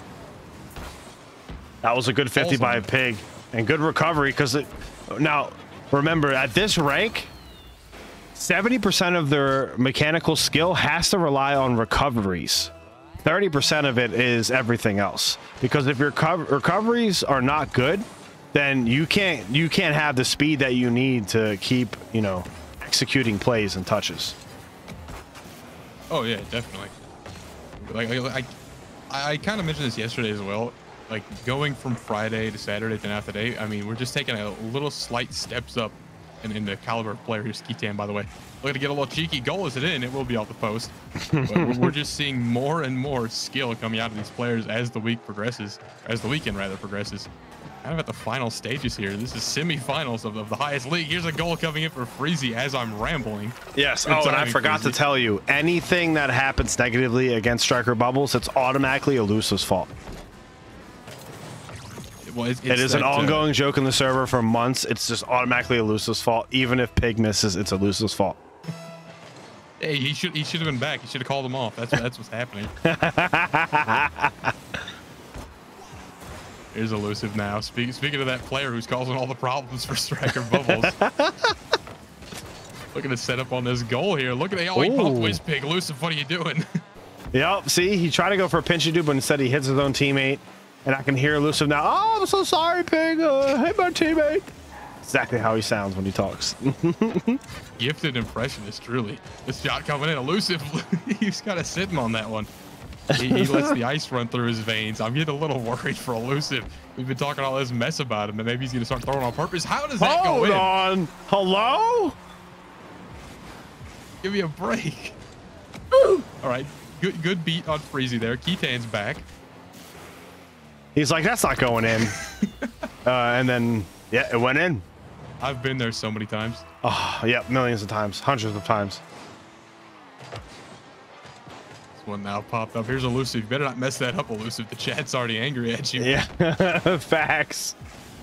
That was a good 50 by Pig, and good recovery because now remember at this rank, 70% of their mechanical skill has to rely on recoveries. 30% of it is everything else, because if your recoveries are not good, then you can't have the speed that you need to keep, you know, executing plays and touches. Oh yeah, definitely. Like I kind of mentioned this yesterday as well. Like going from Friday to Saturday to now today, I mean, we're just taking a little slight steps up in the caliber of player. Here's Kitan, by the way. Looking to get a little cheeky goal. Is it in? It will be off the post. But we're just seeing more and more skill coming out of these players as the week progresses, as the weekend rather progresses. Kind of at the final stages here. This is semifinals of the highest league. Here's a goal coming in for Freezy as I'm rambling. Yes. Oh, and I forgot to tell you, anything that happens negatively against Striker Bubbles, it's automatically Elusive's fault. Well, it is an ongoing joke in the server for months. It's just automatically Elusive's fault. Even if Pig misses, it's Elusive's fault. Hey, he should have been back. He should have called him off. That's what's happening. Here's Elusive now. Speaking of that player who's causing all the problems for Striker Bubbles. Looking to set up on this goal here. Look at he bumped Wizpig. Elusive, what are you doing? Yep. See, he tried to go for a pinchy dude, but instead he hits his own teammate. And I can hear Elusive now. Oh, I'm so sorry, Pig. Hey, my teammate. Exactly how he sounds when he talks. Gifted impressionist, truly. This shot coming in. Elusive, he's got to sit him on that one. He lets the ice run through his veins. I'm getting a little worried for Elusive. We've been talking all this mess about him, and maybe he's going to start throwing on purpose. How does that go in? Hold on. Hello? Give me a break. All right. Good beat on Freezy there. Kitan's back. He's like, that's not going in. And then, yeah, it went in. I've been there so many times. Oh, yeah, millions of times. Hundreds of times. This one now popped up. Here's Elusive. You better not mess that up, Elusive. The chat's already angry at you. Yeah, facts.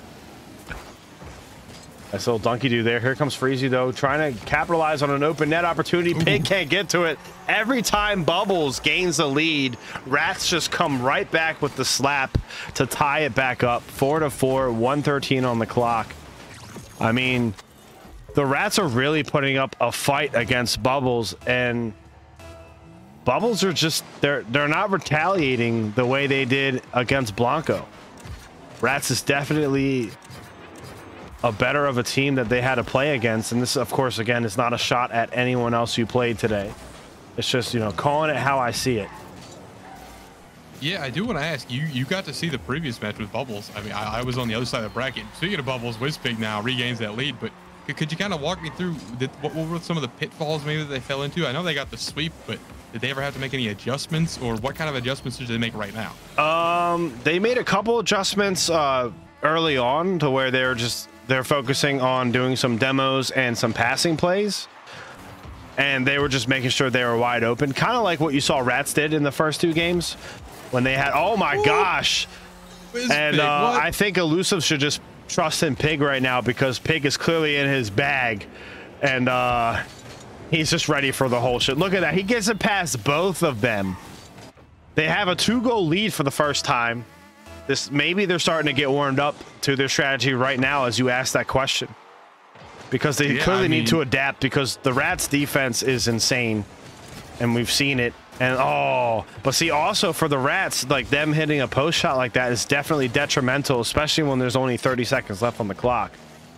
Nice little donkey do there. Here comes Freezy, though, trying to capitalize on an open net opportunity. Pig can't get to it. Every time Bubbles gains a lead, Rats just come right back with the slap to tie it back up. 4-4, 1:13 on the clock. I mean, the Rats are really putting up a fight against Bubbles, and Bubbles are just, they're not retaliating the way they did against Blanco. Rats is definitely a better of a team that they had to play against, and this, of course, again, is not a shot at anyone else who played today. It's just, you know, calling it how I see it. Yeah, I do want to ask you. You got to see the previous match with Bubbles. I mean, I was on the other side of the bracket. Speaking of Bubbles, Wizpig now regains that lead, but could you kind of walk me through what were some of the pitfalls maybe that they fell into? I know they got the sweep, but did they ever have to make any adjustments, or what kind of adjustments did they make right now? They made a couple adjustments early on to where they're focusing on doing some demos and some passing plays, and they were just making sure they were wide open, kind of like what you saw Rats did in the first 2 games when they had, oh my gosh. And I think Elusive should just trust in Pig right now, because Pig is clearly in his bag And he's just ready for the whole shit. Look at that. He gets it past both of them. They have a 2-goal lead for the first time. Maybe they're starting to get warmed up to their strategy right now as you ask that question. Because they clearly need to adapt, because the Rats defense is insane. And we've seen it. And but see, also for the Rats, like them hitting a post shot like that is definitely detrimental, especially when there's only 30 seconds left on the clock.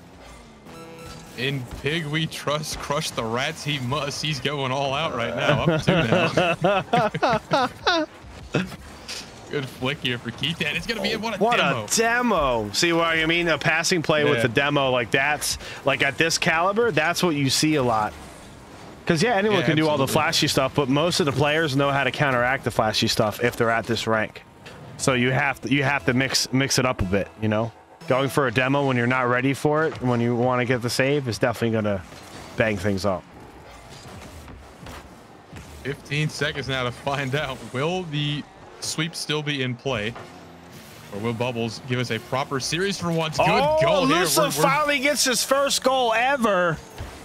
In Pig we trust, crush the Rats he must. He's going all out right now. Up 2 now. Good flick here for Keaton. It's gonna be what a demo. See what I mean? A passing play with a demo like that's like at this caliber, that's what you see a lot. Because anyone can do all the flashy stuff, but most of the players know how to counteract the flashy stuff if they're at this rank. So you have to mix it up a bit, you know? Going for a demo when you're not ready for it, when you want to get the save, is definitely gonna bang things up. 15 seconds now to find out. Will the sweep still be in play, or will Bubbles give us a proper series for once? Good goal here. Luciv finally gets his first goal ever.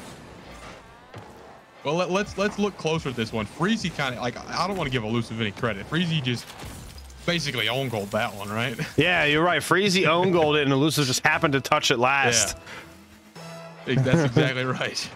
Well, let's look closer at this one. Freezy kind of, like, I don't want to give Elusive any credit. Freezy just basically own goaled that one, right? Yeah, you're right. Freezy own goaled it, and Elusive just happened to touch it last. Yeah. That's exactly right.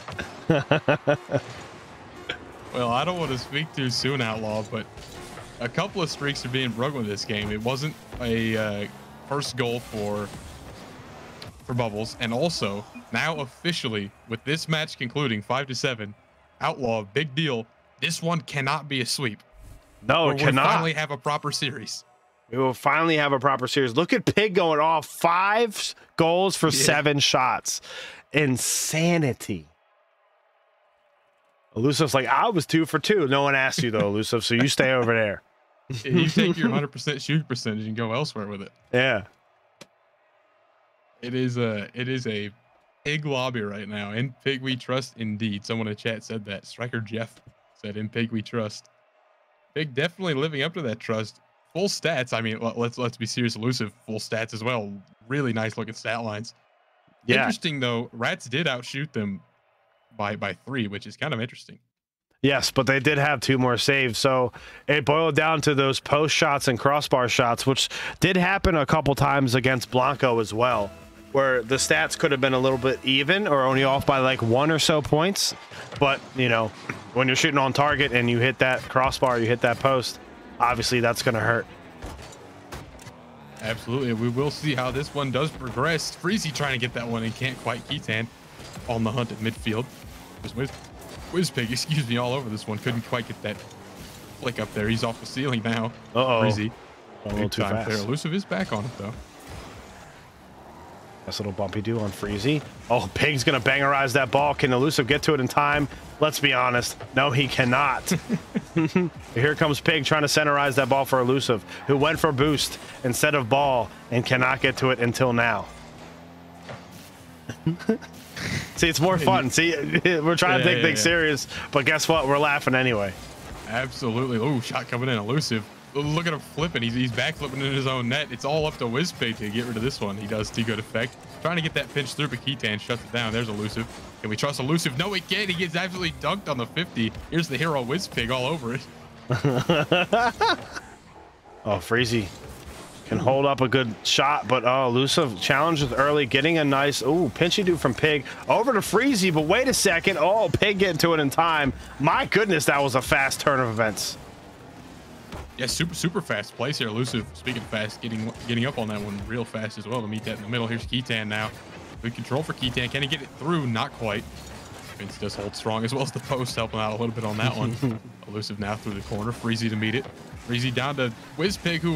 Well, I don't want to speak too soon, Outlaw, but a couple of streaks are being broken with this game. It wasn't a first goal for Bubbles, and also now officially with this match concluding 5-7, Outlaw, big deal. This one cannot be a sweep. No, it cannot. We'll finally have a proper series. We will finally have a proper series. Look at Pig going off 5 goals for 7 shots. Insanity. Elusiv's like, I was 2 for 2. No one asked you though, Elusive, so you stay over there. You take your 100% shoot percentage and go elsewhere with it. Yeah. It is a Pig lobby right now. In Pig we trust indeed. Someone in chat said that. Striker Jeff said in Pig we trust. Pig definitely living up to that trust. Full stats. I mean, let's be serious. Elusive full stats as well. Really nice looking stat lines. Yeah. Interesting though, Rats did outshoot them by 3, which is kind of interesting. Yes, but they did have 2 more saves. So it boiled down to those post shots and crossbar shots, which did happen a couple times against Blanco as well, where the stats could have been a little bit even or only off by like 1 or so points. But, you know, when you're shooting on target and you hit that crossbar, you hit that post, obviously that's going to hurt. Absolutely. We will see how this one does progress. Freezy trying to get that one and can't quite. Keaton on the hunt at midfield. Wizpig, excuse me, all over this one. Couldn't quite get that flick up there. He's off the ceiling now. Freezy. A little too fast. There. Elusive is back on it though. Nice little bumpy do on Freezy. Oh, Pig's gonna bangerize that ball. Can Elusive get to it in time? Let's be honest. No, he cannot. Here comes Pig trying to centerize that ball for Elusive, who went for boost instead of ball and cannot get to it until now. See, it's more fun. See, we're trying to take things serious, but guess what? We're laughing anyway. Absolutely. Oh, shot coming in. Elusive. Look at him flipping. He's back flipping in his own net. It's all up to Wizpig to get rid of this one. He does to good effect. Trying to get that pinch through, but Keaton shuts it down. There's Elusive. Can we trust Elusive? No, we can't. He gets absolutely dunked on the 50. Here's the hero Wizpig all over it. Oh, Freezy can hold up a good shot, but Elusive challenged with early, getting a nice pinchy do from Pig over to Freezy. But wait a second. Oh, Pig getting to it in time. My goodness, that was a fast turn of events. Yeah, super fast plays here. Elusive, speaking of fast, getting up on that one real fast as well to meet that in the middle. Here's Keaton now. Good control for Keaton. Can he get it through? Not quite. Vince does hold strong as well as the post, helping out a little bit on that one. Elusive now through the corner. Freezy to meet it. Freezy down to Wizpig, who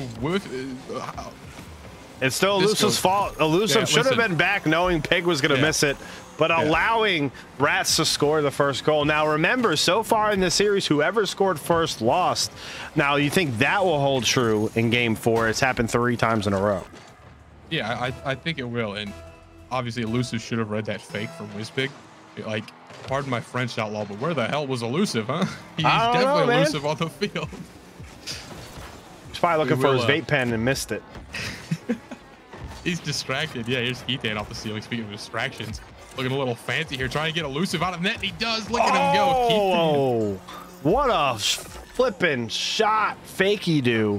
it's still Elusive's fault. Elusive should have been back knowing Pig was going to miss it, but allowing Rats to score the first goal. Now, remember, so far in the series, whoever scored first lost. Now, you think that will hold true in Game 4? It's happened 3 times in a row. Yeah, I think it will. And obviously, Elusive should have read that fake from Wizpig. Like, pardon my French, Outlaw, but where the hell was Elusive, huh? He's definitely elusive on the field. He's probably looking for his vape pen and missed it. He's distracted. Yeah, here's Keaton off the ceiling. Speaking of distractions, Looking a little fancy here, trying to get Elusive out of net. He does. Look at him go. Oh, what a flipping shot. Fakey do.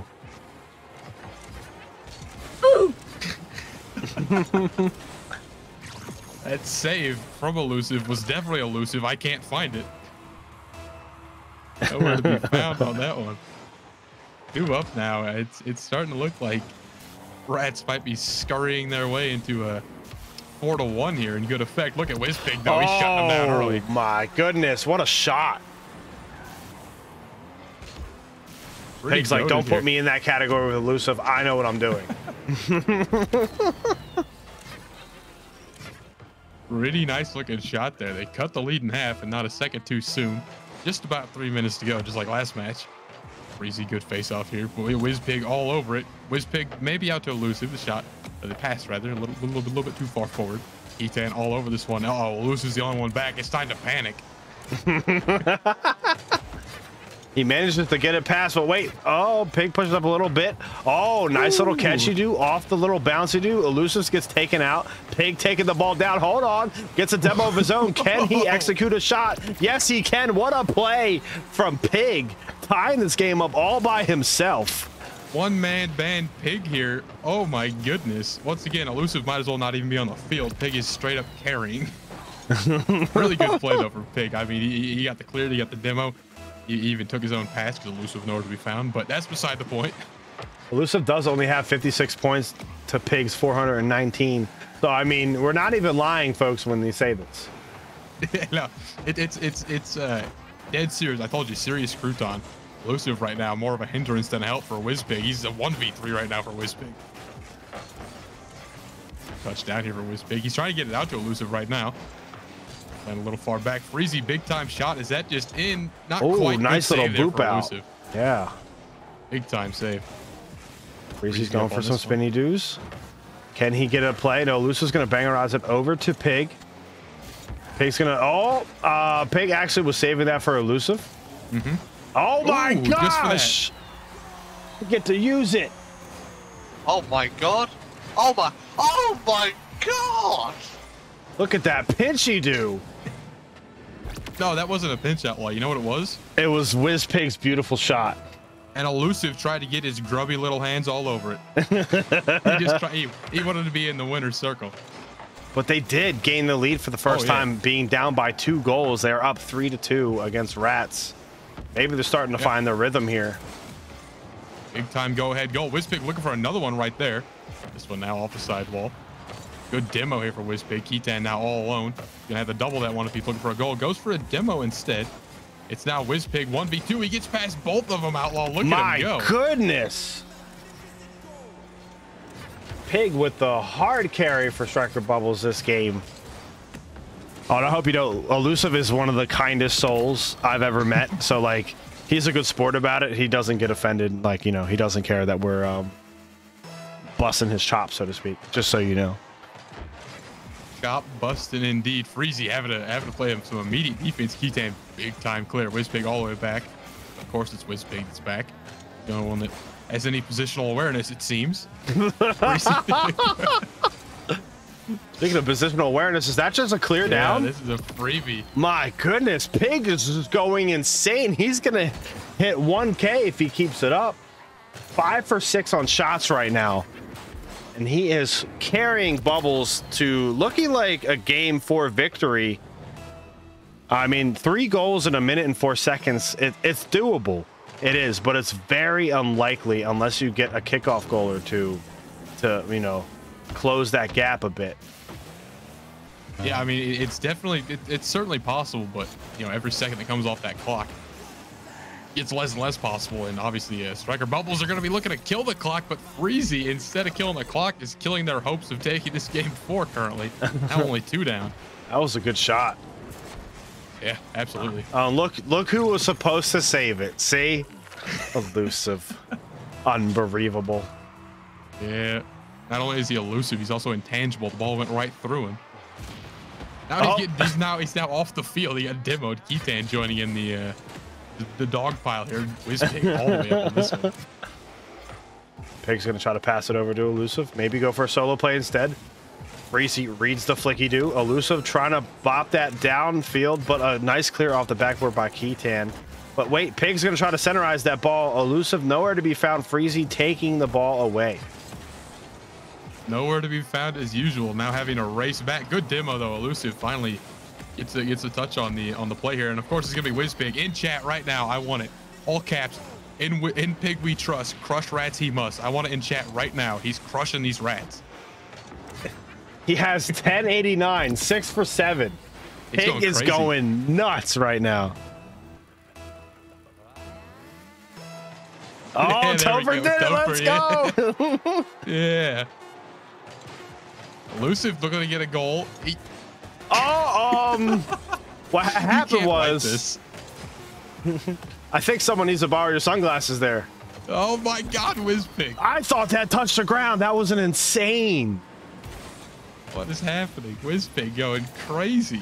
That save from Elusive was definitely Elusive. I can't find it. Nowhere to be found on that one. 2 up now. It's starting to look like Rats might be scurrying their way into a 4-1 here in good effect. Look at Wizpig though. He's shutting them down early. Oh my goodness, what a shot. Pretty Pig's like, goated don't here. put me in that category with Elusive. I know what I'm doing. Pretty nice looking shot there. They cut the lead in half and not a second too soon. Just about 3 minutes to go, just like last match. Breezy, good face off here. Wizpig all over it. Wizpig maybe out to Elusive. The shot, or the pass rather, a little bit too far forward. Keaton all over this one. Oh, Elusive's the only one back. It's time to panic. He manages to get it past, but wait. Oh, Pig pushes up a little bit. Oh, nice little catchy do off the little bouncy do. Elusive gets taken out. Pig taking the ball down. Hold on. Gets a demo of his own. Can he execute a shot? Yes, he can. What a play from Pig. Tying this game up all by himself. One-man band Pig here. Oh my goodness. Once again, Elusive might as well not even be on the field. Pig is straight up carrying. Really good play though from Pig. I mean, he got the clear, he got the demo. He even took his own pass because Elusive nowhere to be found, but that's beside the point. Elusive does only have 56 points to Pig's 419. So, I mean, we're not even lying, folks, when they say this. No, it's dead serious. I told you, serious crouton. Elusive right now, more of a hindrance than a help for Wizpig. He's a 1v3 right now for Wizpig. Touchdown here for Wizpig. He's trying to get it out to Elusive right now. And a little far back. Freezy, big time shot. Is that just in? Not quite. Nice Good little save there boop for out. Elusive. Yeah. Big time save. Breezy's Breezy going up for on some this one. spinny doos. Can he get a play? No, Elusive's going to bangerize it over to Pig. Pig's going to... Pig actually was saving that for Elusive. Mm-hmm. Oh my Ooh, just for that. gosh! We get to use it. Oh my god. Oh my god. Look at that pinchy do. No, that wasn't a pinch outlaw. You know what it was? It was Wizpig's beautiful shot. And Elusive tried to get his grubby little hands all over it. He wanted to be in the winner's circle. But they did gain the lead for the first yeah. time, being down by 2 goals. They're up 3-2 against Rats. Maybe they're starting to find their rhythm here. Big time go ahead goal. Wizpig looking for another one right there. This one now off the sidewall. Good demo here for Wizpig. Keaton now all alone. Gonna have to double that one if he's looking for a goal. Goes for a demo instead. It's now Wizpig 1v2. He gets past both of them, Outlaw. Look at him go. My goodness. Pig with the hard carry for Striker Bubbles this game. Oh, and I hope you know, Elusive is one of the kindest souls I've ever met. So, like, he's a good sport about it. He doesn't get offended. Like, you know, he doesn't care that we're busting his chops, so to speak. Just so you know. Chop busting indeed. Freezy having to play him some immediate defense. Keaton big time clear. Wizpig all the way back. Of course, it's Wizpig that's back. The only one that has any positional awareness, it seems. Speaking of positional awareness, is that just a clear down? This is a freebie. My goodness, Pig is just going insane. He's gonna hit 1K if he keeps it up. 5 for 6 on shots right now. And he is carrying Bubbles to looking like a game 4 victory. I mean, 3 goals in 1 minute and 4 seconds. It's doable. It is, but it's very unlikely unless you get a kickoff goal or two to, you know, close that gap a bit. Yeah, I mean, it's definitely, it's certainly possible, but, you know, every second that comes off that clock, it's less and less possible. And obviously, Striker Bubbles are going to be looking to kill the clock, but Freezy, instead of killing the clock, is killing their hopes of taking this game 4 currently. Now only 2 down. That was a good shot. Yeah, absolutely. Look who was supposed to save it. See? Elusive. Unbelievable. Yeah. Not only is he elusive, he's also intangible. The ball went right through him. Now he's now off the field. He got demoed. Keaton joining in the dog pile here. Wizpig all the way up on this one. Pig's gonna try to pass it over to Elusive. Maybe go for a solo play instead. Breezy reads the flicky do. Elusive trying to bop that downfield, but a nice clear off the backboard by Keaton. But wait, Pig's going to try to centerize that ball. Elusive nowhere to be found. Freezy taking the ball away. Nowhere to be found as usual. Now having a race back. Good demo though. Elusive finally gets a touch on the play here. And of course it's going to be WizPig in chat right now. I want it. All caps. In Pig we trust. Crush rats he must. I want it in chat right now. He's crushing these rats. He has 1089, 6 for 7. Pig is going nuts right now. Oh, Yeah, Topher did it. Let's go. Yeah. Elusive looking to get a goal. What happened was, I think someone needs to borrow your sunglasses there. Oh my God, WizPig. I thought that touched the ground. That was an insane. What is happening? WizPig going crazy.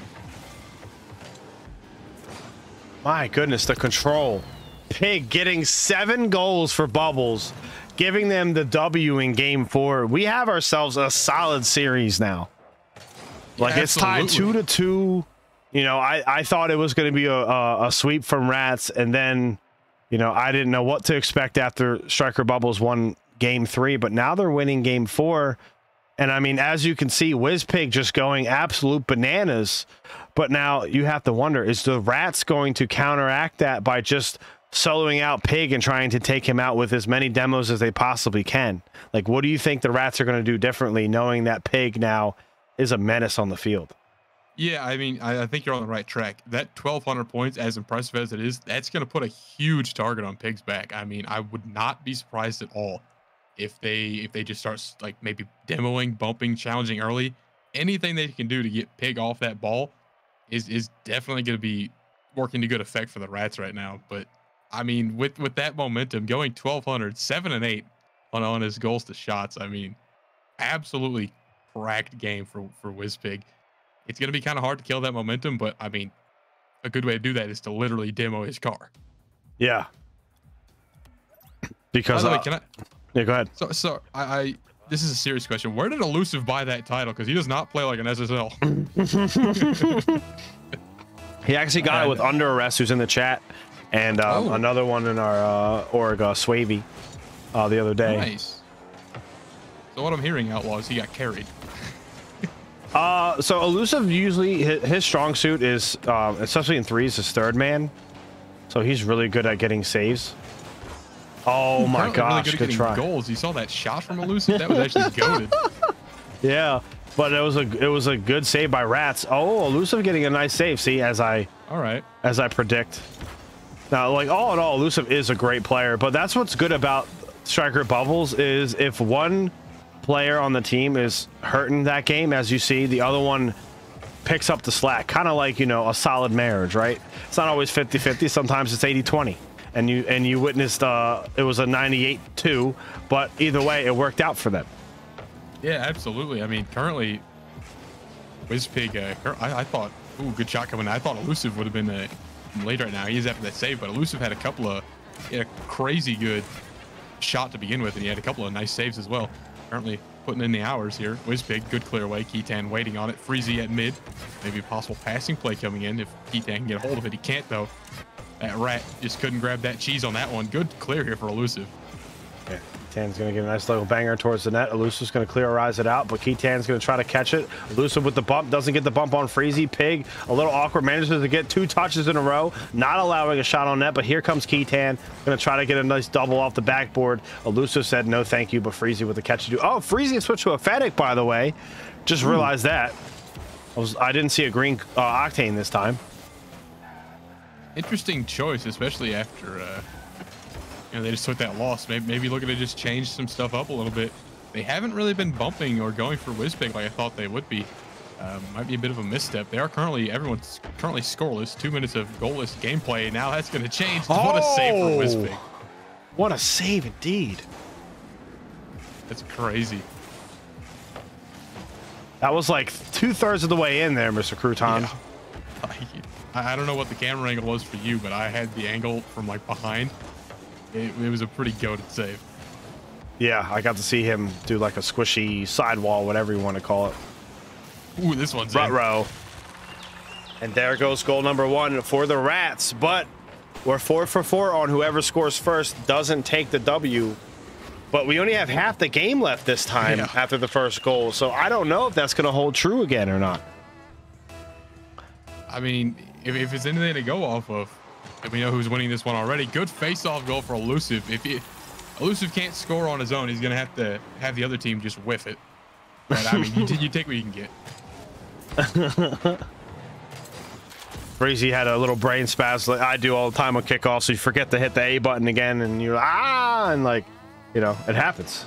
My goodness, the control. Pig getting 7 goals for Bubbles, giving them the W in game 4. We have ourselves a solid series now. Like, it's tied 2-2. You know, I thought it was going to be a sweep from Rats, and then, you know, I didn't know what to expect after Striker Bubbles won game 3, but now they're winning game 4. And I mean, as you can see, WizPig just going absolute bananas. But now you have to wonder, is the Rats going to counteract that by just soloing out Pig and trying to take him out with as many demos as they possibly can? Like, what do you think the Rats are going to do differently, knowing that Pig now is a menace on the field? Yeah, I mean, I think you're on the right track. That 1,200 points, as impressive as it is, that's going to put a huge target on Pig's back. I mean, I would not be surprised at all if they just start like maybe demoing, bumping, challenging early. Anything they can do to get Pig off that ball is definitely going to be working to good effect for the Rats right now. But I mean, with that momentum, going 1,200, 7 and 8 on his goals to shots, I mean, absolutely cracked game for WizPig. It's going to be kind of hard to kill that momentum, but I mean, a good way to do that is to literally demo his car. Yeah. Because by the way, can I? Yeah, go ahead. So I this is a serious question. Where did Elusive buy that title? Because he does not play like an SSL. He actually got it with Under Arrest, who's in the chat, and another one in our org, Swavey, the other day. Nice. So what I'm hearing, Outlaw, is he got carried. So Elusive usually his strong suit is, especially in threes, his third man. So he's really good at getting saves. Oh my gosh, really good try. Goals. You saw that shot from Elusive? That was actually goated. Yeah, but it was a good save by Rats. Oh, Elusive getting a nice save. See, as I predict. Now, like, all in all, Elusive is a great player, but that's what's good about Striker Bubbles is if one player on the team is hurting that game, as you see, the other one picks up the slack. Kind of like, you know, a solid marriage, right? It's not always 50-50. Sometimes it's 80-20. And you witnessed it was a 98-2, but either way, it worked out for them. Yeah, absolutely. I mean, currently, WizPig, I thought, ooh, good shot coming. I thought Elusive would have been late right now. He's after that save, but Elusive had a crazy good shot to begin with, and he had a couple of nice saves as well. Currently putting in the hours here. WizPig, good clear away. Keaton waiting on it. Freezy at mid. Maybe a possible passing play coming in if Keaton can get a hold of it. He can't, though. That Rat just couldn't grab that cheese on that one. Good clear here for Elusive. Yeah, Keaton's going to get a nice little banger towards the net. Elusive's going to clearize it out, but Keaton's going to try to catch it. Elusive with the bump. Doesn't get the bump on Freezy. Pig, a little awkward. Manages to get 2 touches in a row. Not allowing a shot on net, but here comes Keaton. Going to try to get a nice double off the backboard. Elusive said no thank you, but Freezy with the catch to do. Oh, Freezy switched to a Fennec, by the way. Just realized that. I didn't see a green Octane this time. Interesting choice, especially after they just took that loss. Maybe looking to just change some stuff up a little bit. They haven't really been bumping or going for WizPig like I thought they would be. Might be a bit of a misstep. Everyone's currently scoreless. 2 minutes of goalless gameplay. Now that's going to change. What a save for WizPig. What a save indeed. That's crazy. That was like 2/3 of the way in there, Mr. Crouton. Yeah. I don't know what the camera angle was for you, but I had the angle from like behind. It was a pretty goated save. Yeah, I got to see him do like a squishy sidewall, whatever you want to call it. Ooh, this one's in. Ruh-roh. And there goes goal number 1 for the Rats. But we're 4 for 4 on whoever scores first doesn't take the W. But we only have half the game left this time after the first goal. So I don't know if that's going to hold true again or not. I mean, if it's anything to go off of, and we know who's winning this one already. Good face-off goal for Elusive. If Elusive can't score on his own, he's going to have the other team just whiff it. But, I mean, you take what you can get. Breezy had a little brain spasm like I do all the time on kickoff, so you forget to hit the A button again, and you're and like, you know, it happens.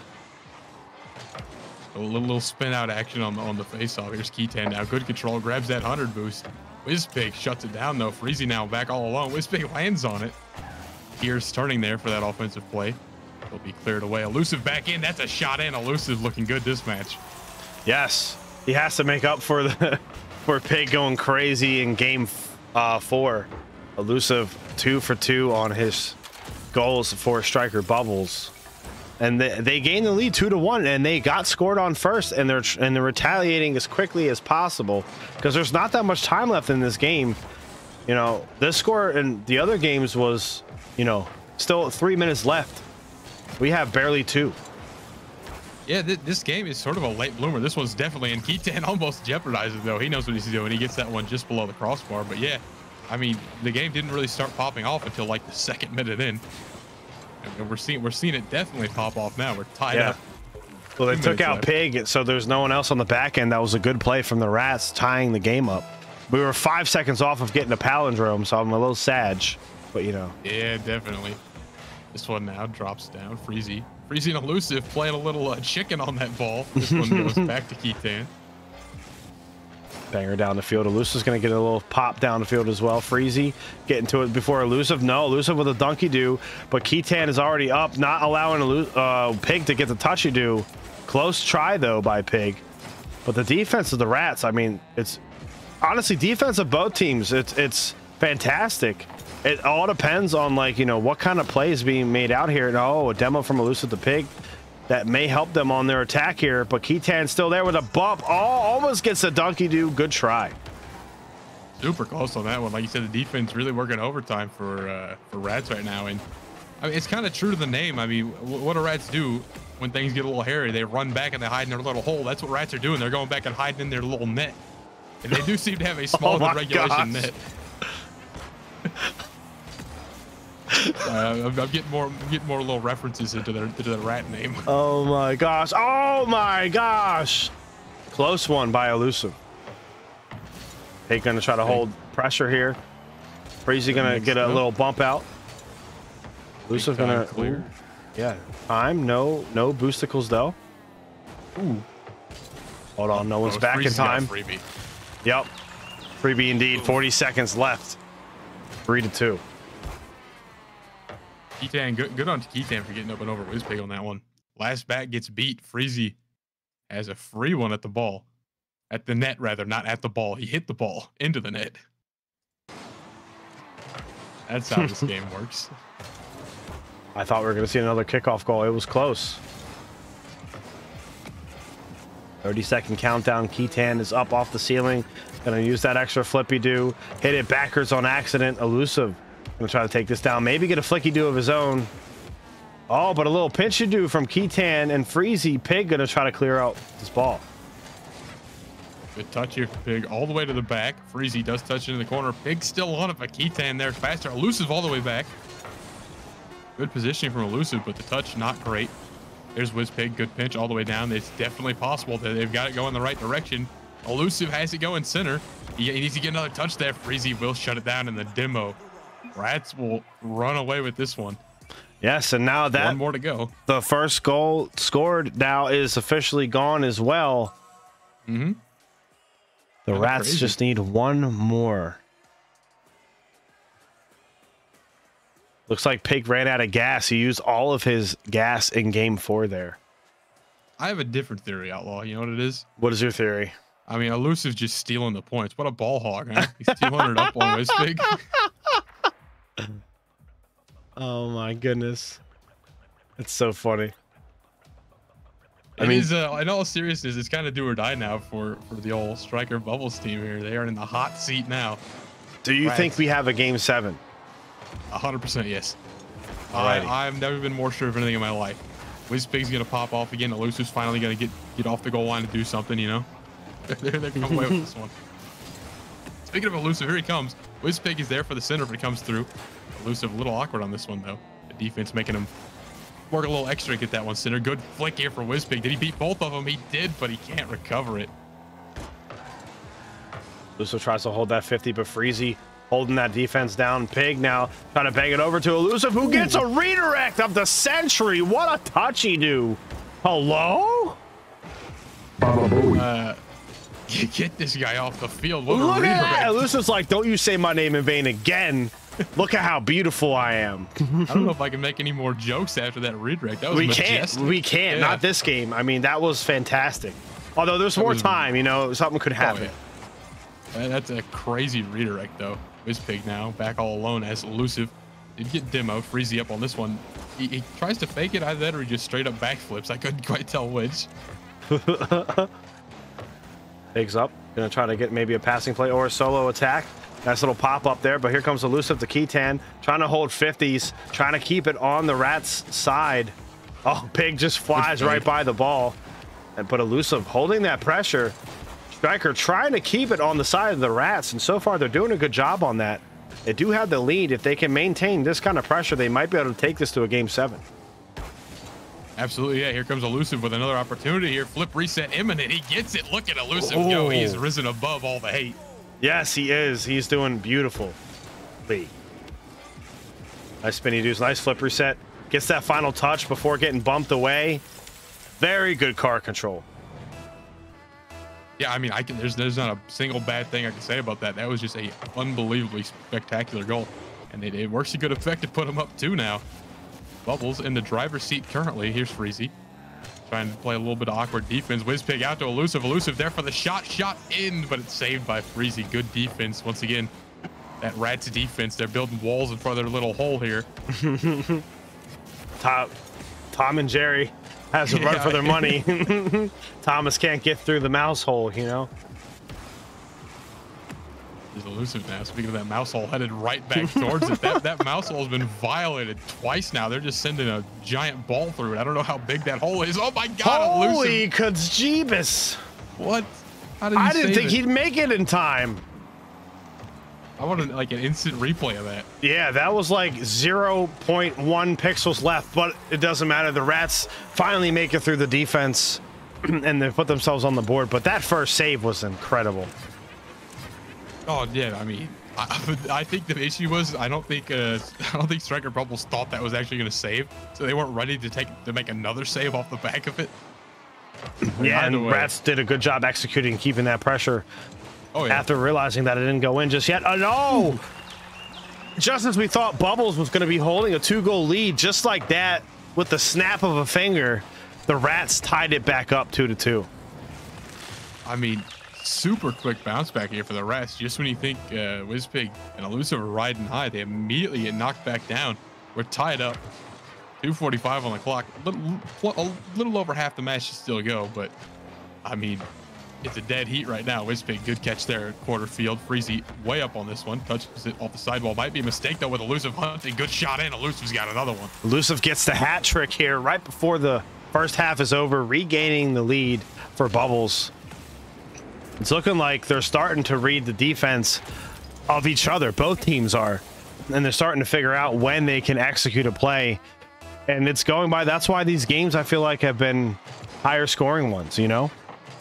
A little spin out action on the face-off. Here's Keaton now. Good control. Grabs that 100 boost. Wizpig shuts it down, though. Freezy now back all alone. Wizpig lands on it. Here's turning there for that offensive play. It'll be cleared away. Elusive back in. That's a shot in. Elusive looking good this match. Yes. He has to make up for the for Pig going crazy in game 4. Elusive 2 for 2 on his goals for striker Bubbles. And they gained the lead 2-1, and they got scored on first, and they're retaliating as quickly as possible because there's not that much time left in this game. You know, this score in the other games was, you know, still 3 minutes left. We have barely 2. Yeah, this game is sort of a late bloomer. This one's definitely, and Keaton almost jeopardizes though. He knows what he's doing. He gets that one just below the crossbar. But yeah, I mean, the game didn't really start popping off until like the 2nd minute in. And we're seeing it definitely pop off now. We're tied up. Well, they took out Pig, so there's no one else on the back end. That was a good play from the Rats, tying the game up. We were 5 seconds off of getting a palindrome, so I'm a little sad, but you know. Yeah, definitely. This one now drops down. Freezy and Elusive playing a little chicken on that ball. This one goes back to Keaton. Banger down the field. Elusive's going to get a little pop down the field as well. Freezy getting to it before Elusive. No, Elusive with a dunky do, but Keaton is already up, not allowing Pig to get the touchy do. Close try though by Pig, but the defense of the Rats, I mean, it's honestly defense of both teams. It's fantastic. It all depends on, like, you know, what kind of play is being made out here. And a demo from Elusive to Pig that may help them on their attack here, but Keaton's still there with a bump. Almost gets a dunky do. Good try. Super close on that one. Like you said, the defense really working overtime for Rats right now. And I mean, it's kind of true to the name. I mean, what do Rats do when things get a little hairy? They run back and they hide in their little hole. That's what Rats are doing. They're going back and hiding in their little net. And they do seem to have a smaller than regulation net. I'm getting more little references into the Rat name. Oh my gosh! Oh my gosh! Close one by Elusive. Pig gonna try to hold pressure here. Freezy gonna get a little bump out. Elusive gonna clear. Yeah, time. No boosticles though. Ooh. Hold on, no one's back in time. Freebie. Yep, freebie indeed. 40 seconds left. 3-2. Keaton, good on Keaton for getting up and over Wizpig on that one. Last bat gets beat. Freezy has a free one at the ball. At the net, rather, not at the ball. He hit the ball into the net. That's how this game works. I thought we were going to see another kickoff goal. It was close. 30-second countdown. Keaton is up off the ceiling. Going to use that extra flippy do. Hit it backwards on accident. Elusive. Going to try to take this down. Maybe get a flicky do of his own. Oh, but a little pinch do from Keaton and Freezy. Pig going to try to clear out this ball. Good touch here for Pig all the way to the back. Freezy does touch it in the corner. Pig still on it, but Keaton there faster. Elusive all the way back. Good positioning from Elusive, but the touch not great. There's Wizpig. Good pinch all the way down. It's definitely possible that they've got it going the right direction. Elusive has it going center. He needs to get another touch there. Freezy will shut it down in the demo. Rats will run away with this one. Yes, and now that one more to go. The first goal scored now is officially gone as well. Mm-hmm. The Rats just need one more. Looks like Pig ran out of gas. He used all of his gas in game 4 there. I have a different theory, Outlaw. You know what it is? What is your theory? I mean, Elusive's just stealing the points. What a ball hog, huh? He's 200 up on Wizpig. Oh my goodness. It's so funny. It is, in all seriousness, it's kind of do or die now for the old Striker Bubbles team here. They are in the hot seat now. Do you think we have a game 7? 100% yes. Alrighty. I've never been more sure of anything in my life. Wizpig's gonna pop off again. Elusive's finally gonna get off the goal line and do something, you know? They're coming away with this one. Speaking of Elusive, here he comes. Wizpig is there for the center, but he comes through. Elusive a little awkward on this one, though. The defense making him work a little extra to get that one center. Good flick here for Wizpig. Did he beat both of them? He did, but he can't recover it. Elusive tries to hold that 50, but Freezy holding that defense down. Pig now trying to bang it over to Elusive, who gets a redirect of the century. What a touch he do. Hello? Get this guy off the field. What Look a at redirect. that. Elusive's like, don't you say my name in vain again. Look at how beautiful I am. I don't know if I can make any more jokes after that redirect. That was We majestic. can't. We can't. Yeah. Not this game. I mean, that was fantastic. Although there's more was- time, you know, something could happen. Oh, yeah. That's a crazy redirect, though. Wizpig now back all alone as Elusive did get Demo. Freezy up on this one. He tries to fake it either that or he just straight up backflips. I couldn't quite tell which. Pig's up. Gonna try to get maybe a passing play or a solo attack. Nice little pop up there, but here comes Elusive to Ketan, trying to hold 50s, trying to keep it on the Rats' side. Oh, Pig just flies right by the ball. And but Elusive holding that pressure. Striker trying to keep it on the side of the Rats, and so far they're doing a good job on that. They do have the lead. If they can maintain this kind of pressure, they might be able to take this to a game 7. Absolutely, yeah. Here comes Elusive with another opportunity here. Flip reset imminent. He gets it. Look at Elusive go. He has risen above all the hate. Yes, he is. He's doing beautiful. Nice spinny dudes. Nice flip reset. Gets that final touch before getting bumped away. Very good car control. Yeah, I mean, there's not a single bad thing I can say about that. That was just a unbelievably spectacular goal. And it works to good effect to put him up 2 now. Bubbles in the driver's seat currently. Here's Freezy. Trying to play a little bit of awkward defense. Wizpig out to Elusive. Elusive there for the shot. Shot in, but it's saved by Freezy. Good defense. Once again, that Rats defense. They're building walls in front of their little hole here. Tom and Jerry has a run for their money. Thomas can't get through the mouse hole, you know? He's Elusive now. Speaking of that mouse hole, headed right back towards it. That mouse hole has been violated twice now. They're just sending a giant ball through it. I don't know how big that hole is. Oh my God, Holy Elusive. Jeebus. What? How did he I didn't save think it? he'd make it in time. I want like an instant replay of that. Yeah, that was like 0.1 pixels left, but it doesn't matter. The Rats finally make it through the defense and they put themselves on the board. But that first save was incredible. Oh yeah, I mean, I think the issue was I don't think Striker Bubbles thought that was actually going to save, so they weren't ready to make another save off the back of it. Yeah, Either and way. Rats did a good job executing and keeping that pressure Oh yeah. after realizing that it didn't go in just yet. Oh no! Just as we thought Bubbles was going to be holding a 2-goal lead, just like that, with the snap of a finger, the Rats tied it back up 2-2. I mean, super quick bounce back here for the Rats. Just when you think Wizpig and Elusive are riding high, they immediately get knocked back down. We're tied up. 2:45 on the clock. A little over half the match to still go, but I mean, it's a dead heat right now. Wizpig, good catch there at quarter field. Freezy way up on this one. Touches it off the sidewall. Might be a mistake though with Elusive hunting. Good shot in. Elusive's got another one. Elusive gets the hat trick here right before the first half is over, regaining the lead for Bubbles. It's looking like they're starting to read the defense of each other. Both teams are. And they're starting to figure out when they can execute a play. And it's going by. That's why these games, I feel like, have been higher scoring ones, you know?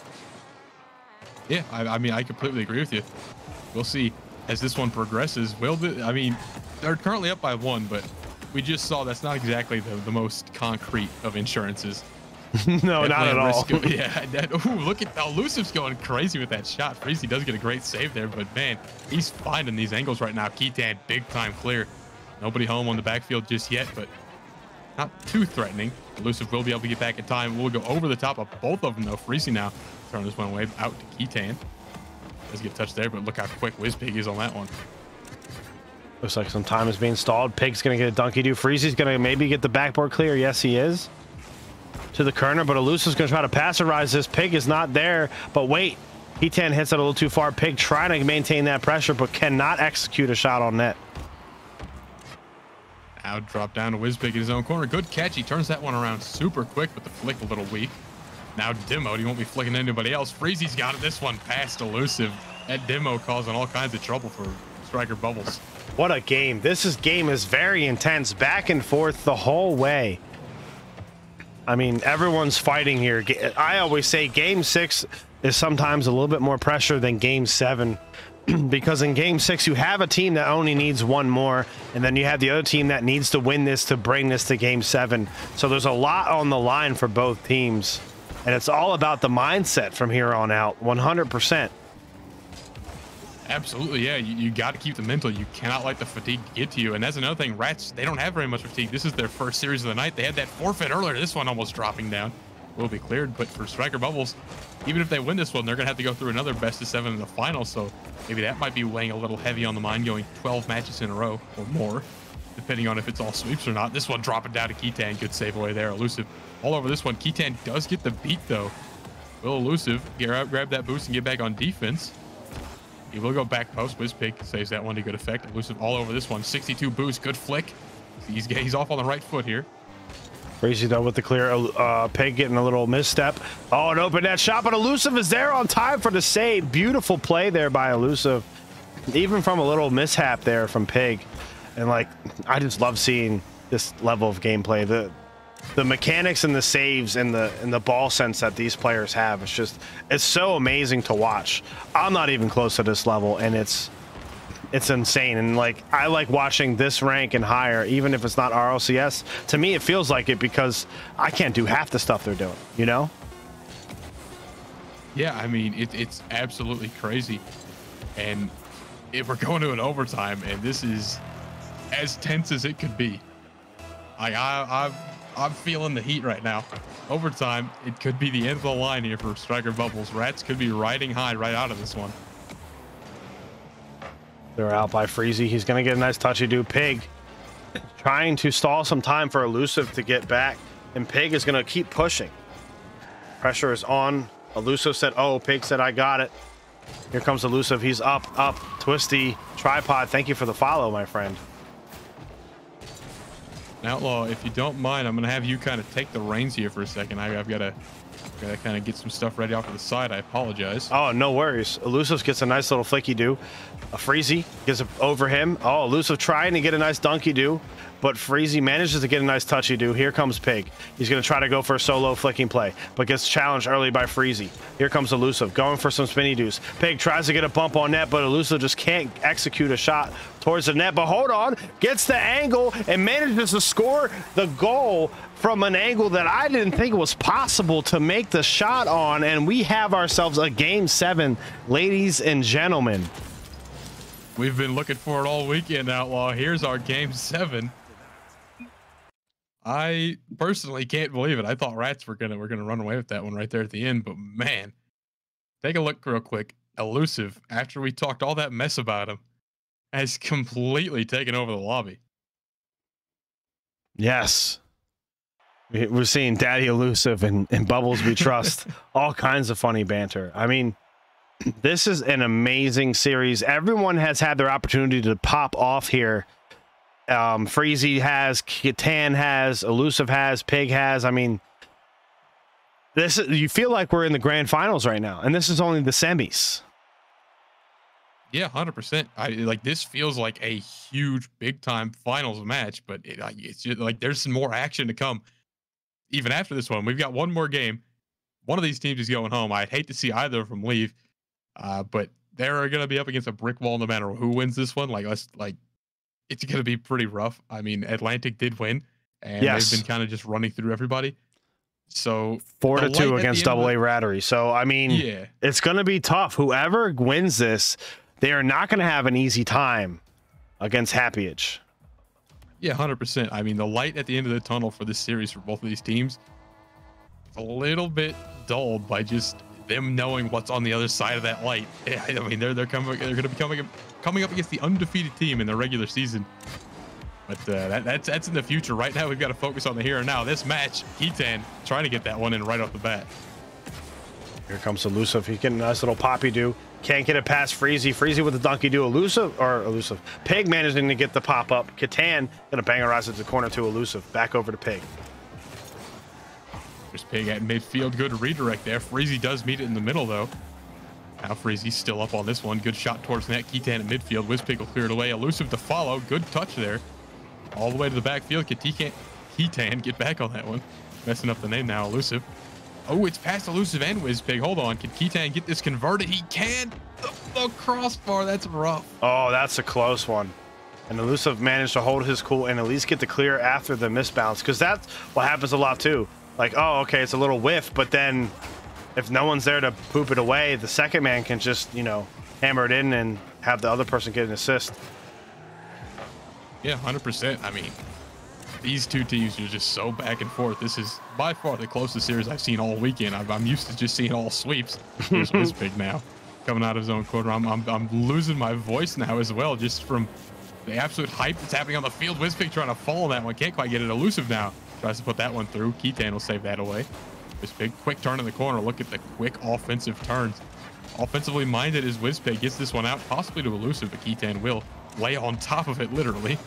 Yeah, I mean, I completely agree with you. We'll see as this one progresses. I mean, they're currently up by 1, but we just saw that's not exactly the most concrete of insurances. No, not at all. Ooh, look at Elusive's going crazy with that shot. Freezy does get a great save there, but man, he's finding these angles right now. Ketan, big time clear. Nobody home on the backfield just yet, but not too threatening. Elusive will be able to get back in time. We'll go over the top of both of them, though. Freezy now turn this one away out to Ketan. Does get touched there, but look how quick Wizpig is on that one. Looks like some time is being stalled. Pig's going to get a donkey do. Freezy's going to maybe get the backboard clear. Yes, he is. to the Kerner, but Elusive's going to try to pasteurize this. Pig is not there, but wait. Ketan hits it a little too far. Pig trying to maintain that pressure, but cannot execute a shot on net. Now drop down to Wizpig in his own corner. Good catch. He turns that one around super quick, but the flick a little weak. Now Demo, he won't be flicking anybody else. Freezy's got it. This one past Elusive. That Demo causing all kinds of trouble for Striker Bubbles. What a game. Game is very intense, back and forth the whole way. I mean, everyone's fighting here. I always say game 6 is sometimes a little bit more pressure than game 7 because in game 6 you have a team that only needs one more, and then you have the other team that needs to win this to bring this to game 7. So there's a lot on the line for both teams, and it's all about the mindset from here on out. 100%. Absolutely, yeah. You got to keep the mental. You cannot let the fatigue get to you. And that's another thing. Rats, they don't have very much fatigue. This is their first series of the night. They had that forfeit earlier. This one almost dropping down. Will be cleared. But for Striker Bubbles, even if they win this one, they're going to have to go through another best of 7 in the final. So maybe that might be weighing a little heavy on the mind, going 12 matches in a row or more, depending on if it's all sweeps or not. This one dropping down to Ketan. Good save away there. Elusive all over this one. Ketan does get the beat, though. Will Elusive grab that boost and get back on defense? He will go back post. Wizpig saves that one to good effect. Elusive all over this one. 62 boost. Good flick. He's off on the right foot here. Crazy though with the clear. Pig getting a little misstep. Oh, an open net shot, but Elusive is there on time for the save. Beautiful play there by Elusive. Even from a little mishap there from Pig. And like, I just love seeing this level of gameplay. The mechanics and the saves and the ball sense that these players have, it's so amazing to watch. I'm not even close to this level, and it's insane. And like, I like watching this rank and higher, even if it's not RLCS. To me, it feels like it because I can't do half the stuff they're doing, you know? Yeah, I mean, it's absolutely crazy. And if we're going to an overtime, and this is as tense as it could be, I'm feeling the heat right now. Overtime, it could be the end of the line here for Striker Bubbles. Rats could be riding high right out of this one. They're out by Freezy. He's going to get a nice touchy-do. Pig trying to stall some time for Elusive to get back, and Pig is going to keep pushing. Pressure is on. Elusive said, oh, Pig said, I got it. Here comes Elusive. He's up. Twisty. Tripod, thank you for the follow, my friend. Outlaw, if you don't mind, I'm going to have you kind of take the reins here for a second. I've got to kind of get some stuff ready off to the side. I apologize. Oh, no worries. Elusive gets a nice little flicky-do. A Freezy gets it over him. Oh, Elusive trying to get a nice dunky-do, but Freezy manages to get a nice touchy-do. Here comes Pig. He's going to try to go for a solo flicking play, but gets challenged early by Freezy. Here comes Elusive going for some spinny-doos. Pig tries to get a bump on net, but Elusive just can't execute a shot towards the net. But hold on, gets the angle and manages to score the goal from an angle that I didn't think was possible to make the shot on, and we have ourselves a game 7, ladies and gentlemen. We've been looking for it all weekend, Outlaw. Here's our game 7. I personally can't believe it. I thought Rats were gonna run away with that one right there at the end, but man, take a look real quick. Elusive, after we talked all that mess about him, has completely taken over the lobby. Yes. We're seeing Daddy Elusive and Bubbles We Trust. All kinds of funny banter. I mean, this is an amazing series. Everyone has had their opportunity to pop off here. Freezy has, Ketan has, Elusive has, Pig has. I mean, you feel like we're in the grand finals right now, and this is only the semis. Yeah, 100%. This feels like a huge, big time finals match, but it's just like there's some more action to come. Even after this one, we've got one more game. One of these teams is going home. I'd hate to see either of them leave, but they're going to be up against a brick wall no matter who wins this one. It's going to be pretty rough. I mean, Atlantic did win, and they've been kind of just running through everybody. So 4-2 against AA Rattery. So I mean, yeah, it's going to be tough. Whoever wins this, they are not going to have an easy time against Happyage. Yeah, 100%. I mean, the light at the end of the tunnel for this series for both of these teams, it's a little bit dulled by just them knowing what's on the other side of that light. I mean, they're going to be coming up against the undefeated team in the regular season. But that's in the future. Right now, we've got to focus on the here and now. This match, Keaton trying to get that one in right off the bat. Here comes Elusive. He's getting a nice little poppy do. Can't get it past Freezy. Freezy with the donkey do. Elusive. Pig managing to get the pop up. Catan gonna bangerize it to the corner to Elusive. Back over to Pig. There's Pig at midfield. Good redirect there. Freezy does meet it in the middle though. Now Freezy's still up on this one. Good shot towards net. Keaton at midfield. Wizpig will clear it away. Elusive to follow. Good touch there. All the way to the backfield. Keaton get back on that one. Messing up the name now. Elusive. Oh, it's past Elusive and Wizpig. Hold on. Can Keaton get this converted? He can. The crossbar. That's rough. Oh, that's a close one. And Elusive managed to hold his cool and at least get the clear after the misbounce. Because that's what happens a lot too. Like, oh, okay, it's a little whiff. But then if no one's there to poop it away, the second man can just, you know, hammer it in and have the other person get an assist. Yeah, 100%. I mean, these two teams are just so back and forth. This is by far the closest series I've seen all weekend. I'm used to just seeing all sweeps. Here's Wizpig now coming out of his own quarter. I'm losing my voice now as well, just from the absolute hype that's happening on the field. Wizpig trying to fall on that one. Can't quite get it. Elusive now tries to put that one through. Keaton will save that away. Wizpig, quick turn in the corner. Look at the quick offensive turns. Offensively minded as Wizpig gets this one out, possibly to Elusive, but Keaton will lay on top of it, literally.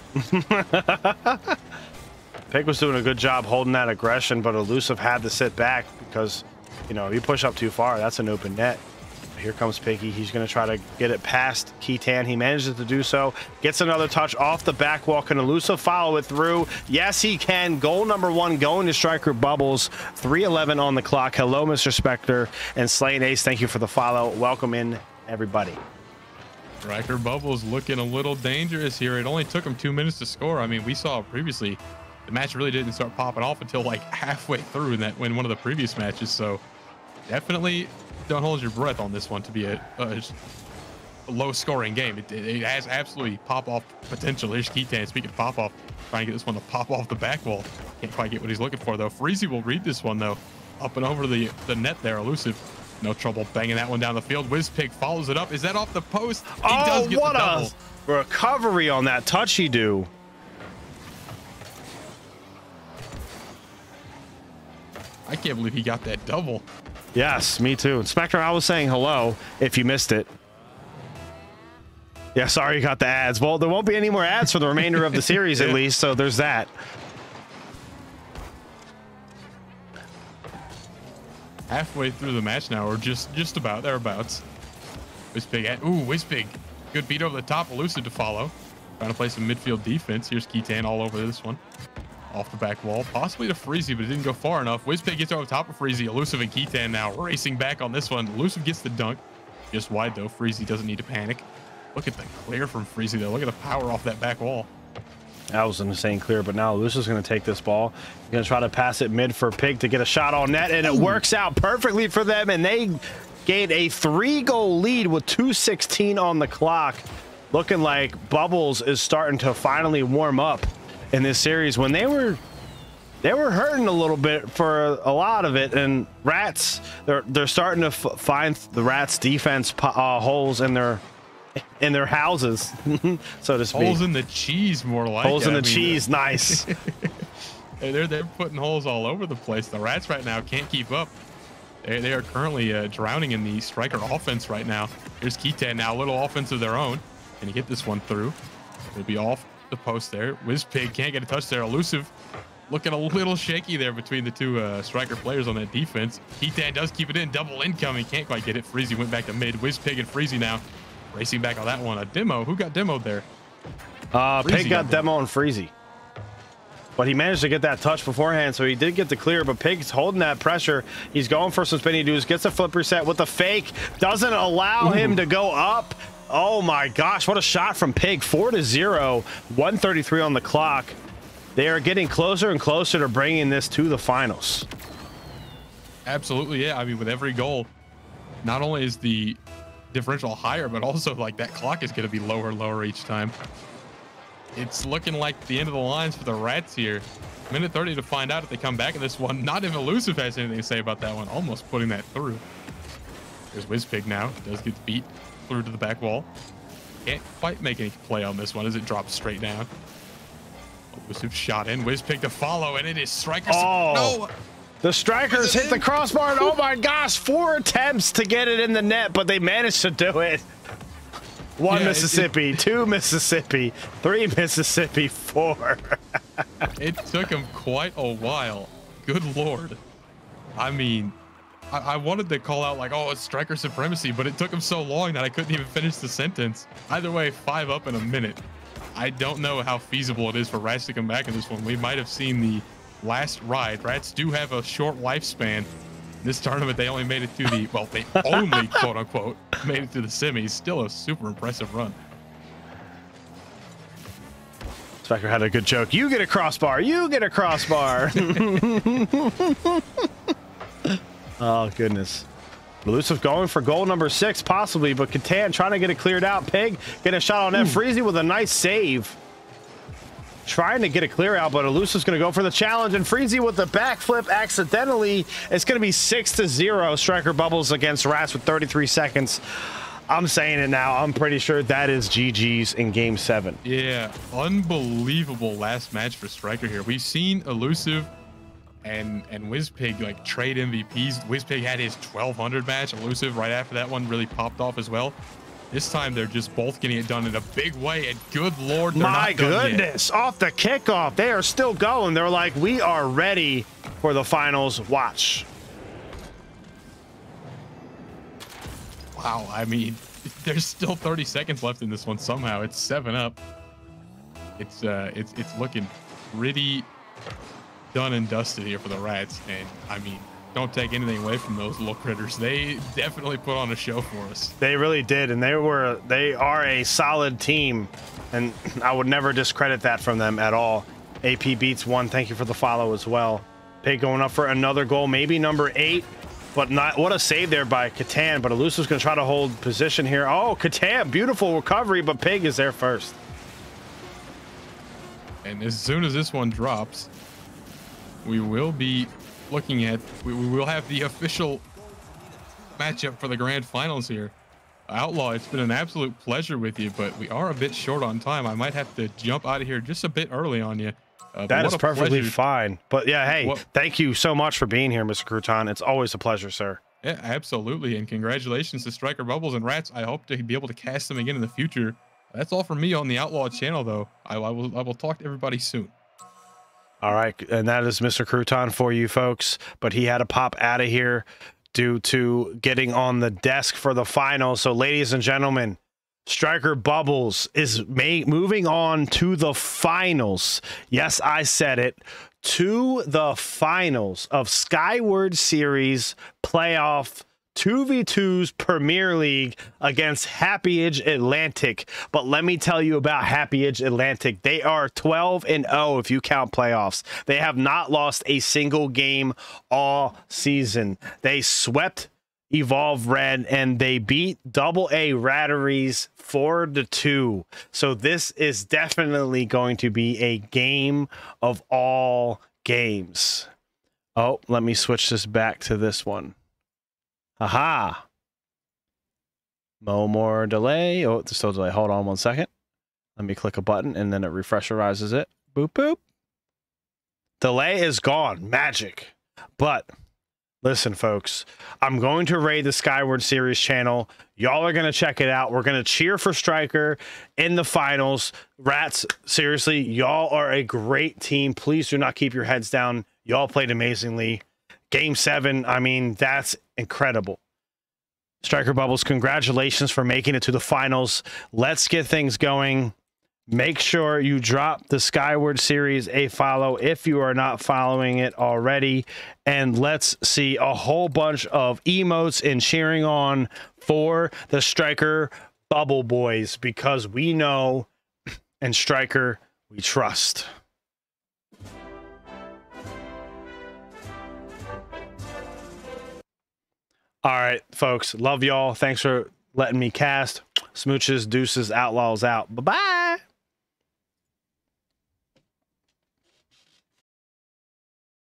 Pig was doing a good job holding that aggression, but Elusive had to sit back because, you know, if you push up too far, that's an open net. Here comes Piggy. He's going to try to get it past Keaton. He manages to do so. Gets another touch off the back wall. Can Elusive follow it through? Yes, he can. Goal number 1 going to Striker Bubbles. 3:11 on the clock. Hello, Mr. Spectre. And Slaying Ace, thank you for the follow. Welcome in, everybody. Striker Bubbles looking a little dangerous here. It only took him 2 minutes to score. I mean, we saw previously the match really didn't start popping off until like halfway through in one of the previous matches. So definitely don't hold your breath on this one to be a low scoring game. It has absolutely pop off potential. Here's Keaton, speaking of pop off, trying to get this one to pop off the back wall. Can't quite get what he's looking for though. Freezy will read this one though. Up and over the net there. Elusive, no trouble banging that one down the field. Wizpig follows it up. Is that off the post? He does get what the double. a recovery on that touchy do. I can't believe he got that double. Yes, me too. Spectre, I was saying hello if you missed it. Yeah, sorry you got the ads. Well, there won't be any more ads for the remainder of the series at least, so there's that. Halfway through the match now, or just about thereabouts. Wizpig. Good beat over the top. Elusive to follow. Trying to play some midfield defense. Here's Keaton all over this one. Off the back wall, possibly to Freezy, but it didn't go far enough. Wizpig gets over top of Freezy. Elusive and Keaton now racing back on this one. Elusive gets the dunk. Just wide though. Freezy doesn't need to panic. Look at the clear from Freezy though. Look at the power off that back wall. That was an insane clear, but now Elusive's going to take this ball. He's going to try to pass it mid for Pig to get a shot on net, and it works out perfectly for them, and they gained a 3-goal lead with 2:16 on the clock. Looking like Bubbles is starting to finally warm up in this series when they were hurting a little bit for a lot of it, and Rats they're starting to find the Rats defense holes in their houses, so to speak. Holes in the cheese, more like holes in the cheese. Nice. They're putting holes all over the place. The Rats right now can't keep up. They are currently drowning in the Striker offense right now. Here's Keaton now, a little offense of their own. Can he get this one through? It'll be off the post there. Wizpig can't get a touch there. Elusive looking a little shaky there between the two Striker players on that defense. Keaton does keep it in. Double incoming. Can't quite get it. Freezy went back to mid. Wizpig and Freezy now racing back on that one. A demo. Who got demoed there? Pig got demo on Freezy. But he managed to get that touch beforehand, so he did get the clear, but Pig's holding that pressure. He's going for some spinny dudes, gets a flip reset with the fake. Doesn't allow him to go up. Oh my gosh, what a shot from Pig. 4-0, 1:33 on the clock. They are getting closer and closer to bringing this to the finals. Absolutely, yeah. I mean, with every goal, not only is the differential higher, but also like that clock is going to be lower and lower each time. It's looking like the end of the lines for the Rats here. Minute 30 to find out if they come back in this one. Not if Elusive has anything to say about that one. Almost putting that through. There's Wizpig now. Does get beat through to the back wall. Can't quite make any play on this one as it drops straight down. Elusive shot in. Wizpig to follow, and it is Striker. Oh. No! The Strikers hit the crossbar, and oh my gosh, 4 attempts to get it in the net, but they managed to do it. 1 Yeah, Mississippi, 2 Mississippi, 3 Mississippi, 4. It took him quite a while. Good Lord. I mean, I wanted to call out like, oh, it's Striker supremacy, but it took him so long that I couldn't even finish the sentence. Either way, 5 up in a minute. I don't know how feasible it is for Rats to come back in this one. We might have seen the last ride. Rats do have a short lifespan. This tournament, they only made it to the, well, they only, quote unquote, made it to the semis. Still a super impressive run. Striker had a good joke. You get a crossbar. You get a crossbar. Oh, goodness. Elusive going for goal number 6, possibly, but Catan trying to get it cleared out. Pig get a shot on net. Freezy with a nice save. Trying to get a clear out, but Elusive's going to go for the challenge, and Freezy with the backflip accidentally. It's going to be 6-0. Striker Bubbles against Rats with 33 seconds. I'm saying it now. I'm pretty sure that is GG's in Game 7. Yeah, unbelievable last match for Striker here. We've seen Elusive and Wizpig like trade MVPs. Wizpig had his 1200 match. Elusive right after that one really popped off as well. This time they're just both getting it done in a big way, and good Lord, they're My not done goodness, yet. off the kickoff, they are still going. They're like, we are ready for the finals. Watch. Wow, I mean, there's still 30 seconds left in this one somehow. It's 7 up. It's looking pretty done and dusted here for the Rats, and I mean, don't take anything away from those little critters. They definitely put on a show for us. They really did, and they are a solid team, and I would never discredit that from them at all. AP Beats 1, thank you for the follow as well. Pig going up for another goal, maybe number 8, but not. What a save there by Catan, but Elusive's going to try to hold position here. Oh, Catan, beautiful recovery, but Pig is there first. And as soon as this one drops, we will be looking at, we will have the official matchup for the grand finals here. Outlaw, it's been an absolute pleasure with you, but we are a bit short on time. I might have to jump out of here just a bit early on you. That is perfectly fine. But yeah, hey, What? thank you so much for being here, Mr. Crouton. It's always a pleasure, sir. Yeah, absolutely. And congratulations to Striker Bubbles and Rats. I hope to be able to cast them again in the future. That's all from me on the Outlaw channel, though. I will talk to everybody soon. All right, and that is Mr. Crouton for you folks, but he had to pop out of here due to getting on the desk for the finals. So ladies and gentlemen, Striker Bubbles is moving on to the finals. Yes, I said it. To the finals of Skyward Series playoff 2v2's Premier League against Happy Edge Atlantic. But let me tell you about Happy Edge Atlantic. They are 12-0 if you count playoffs. They have not lost a single game all season. They swept Evolve Red and they beat AA Ratteries 4-2. So this is definitely going to be a game of all games. Oh, let me switch this back to this one. Aha. No more delay. Oh, there's still delay. Hold on 1 second. Let me click a button and then it refresherizes it. Boop, boop. Delay is gone. Magic. But listen, folks, I'm going to raid the Skyward Series channel. Y'all are going to check it out. We're going to cheer for Striker in the finals. Rats, seriously, y'all are a great team. Please do not keep your heads down. Y'all played amazingly. Game 7, I mean, that's incredible. Striker Bubbles, congratulations for making it to the finals. Let's get things going. Make sure you drop the Skyward Series a follow if you are not following it already. And let's see a whole bunch of emotes and cheering on for the Striker Bubble Boys, because we know and Striker we trust. All right, folks. Love y'all. Thanks for letting me cast. Smooches, deuces, outlaws out. Bye-bye.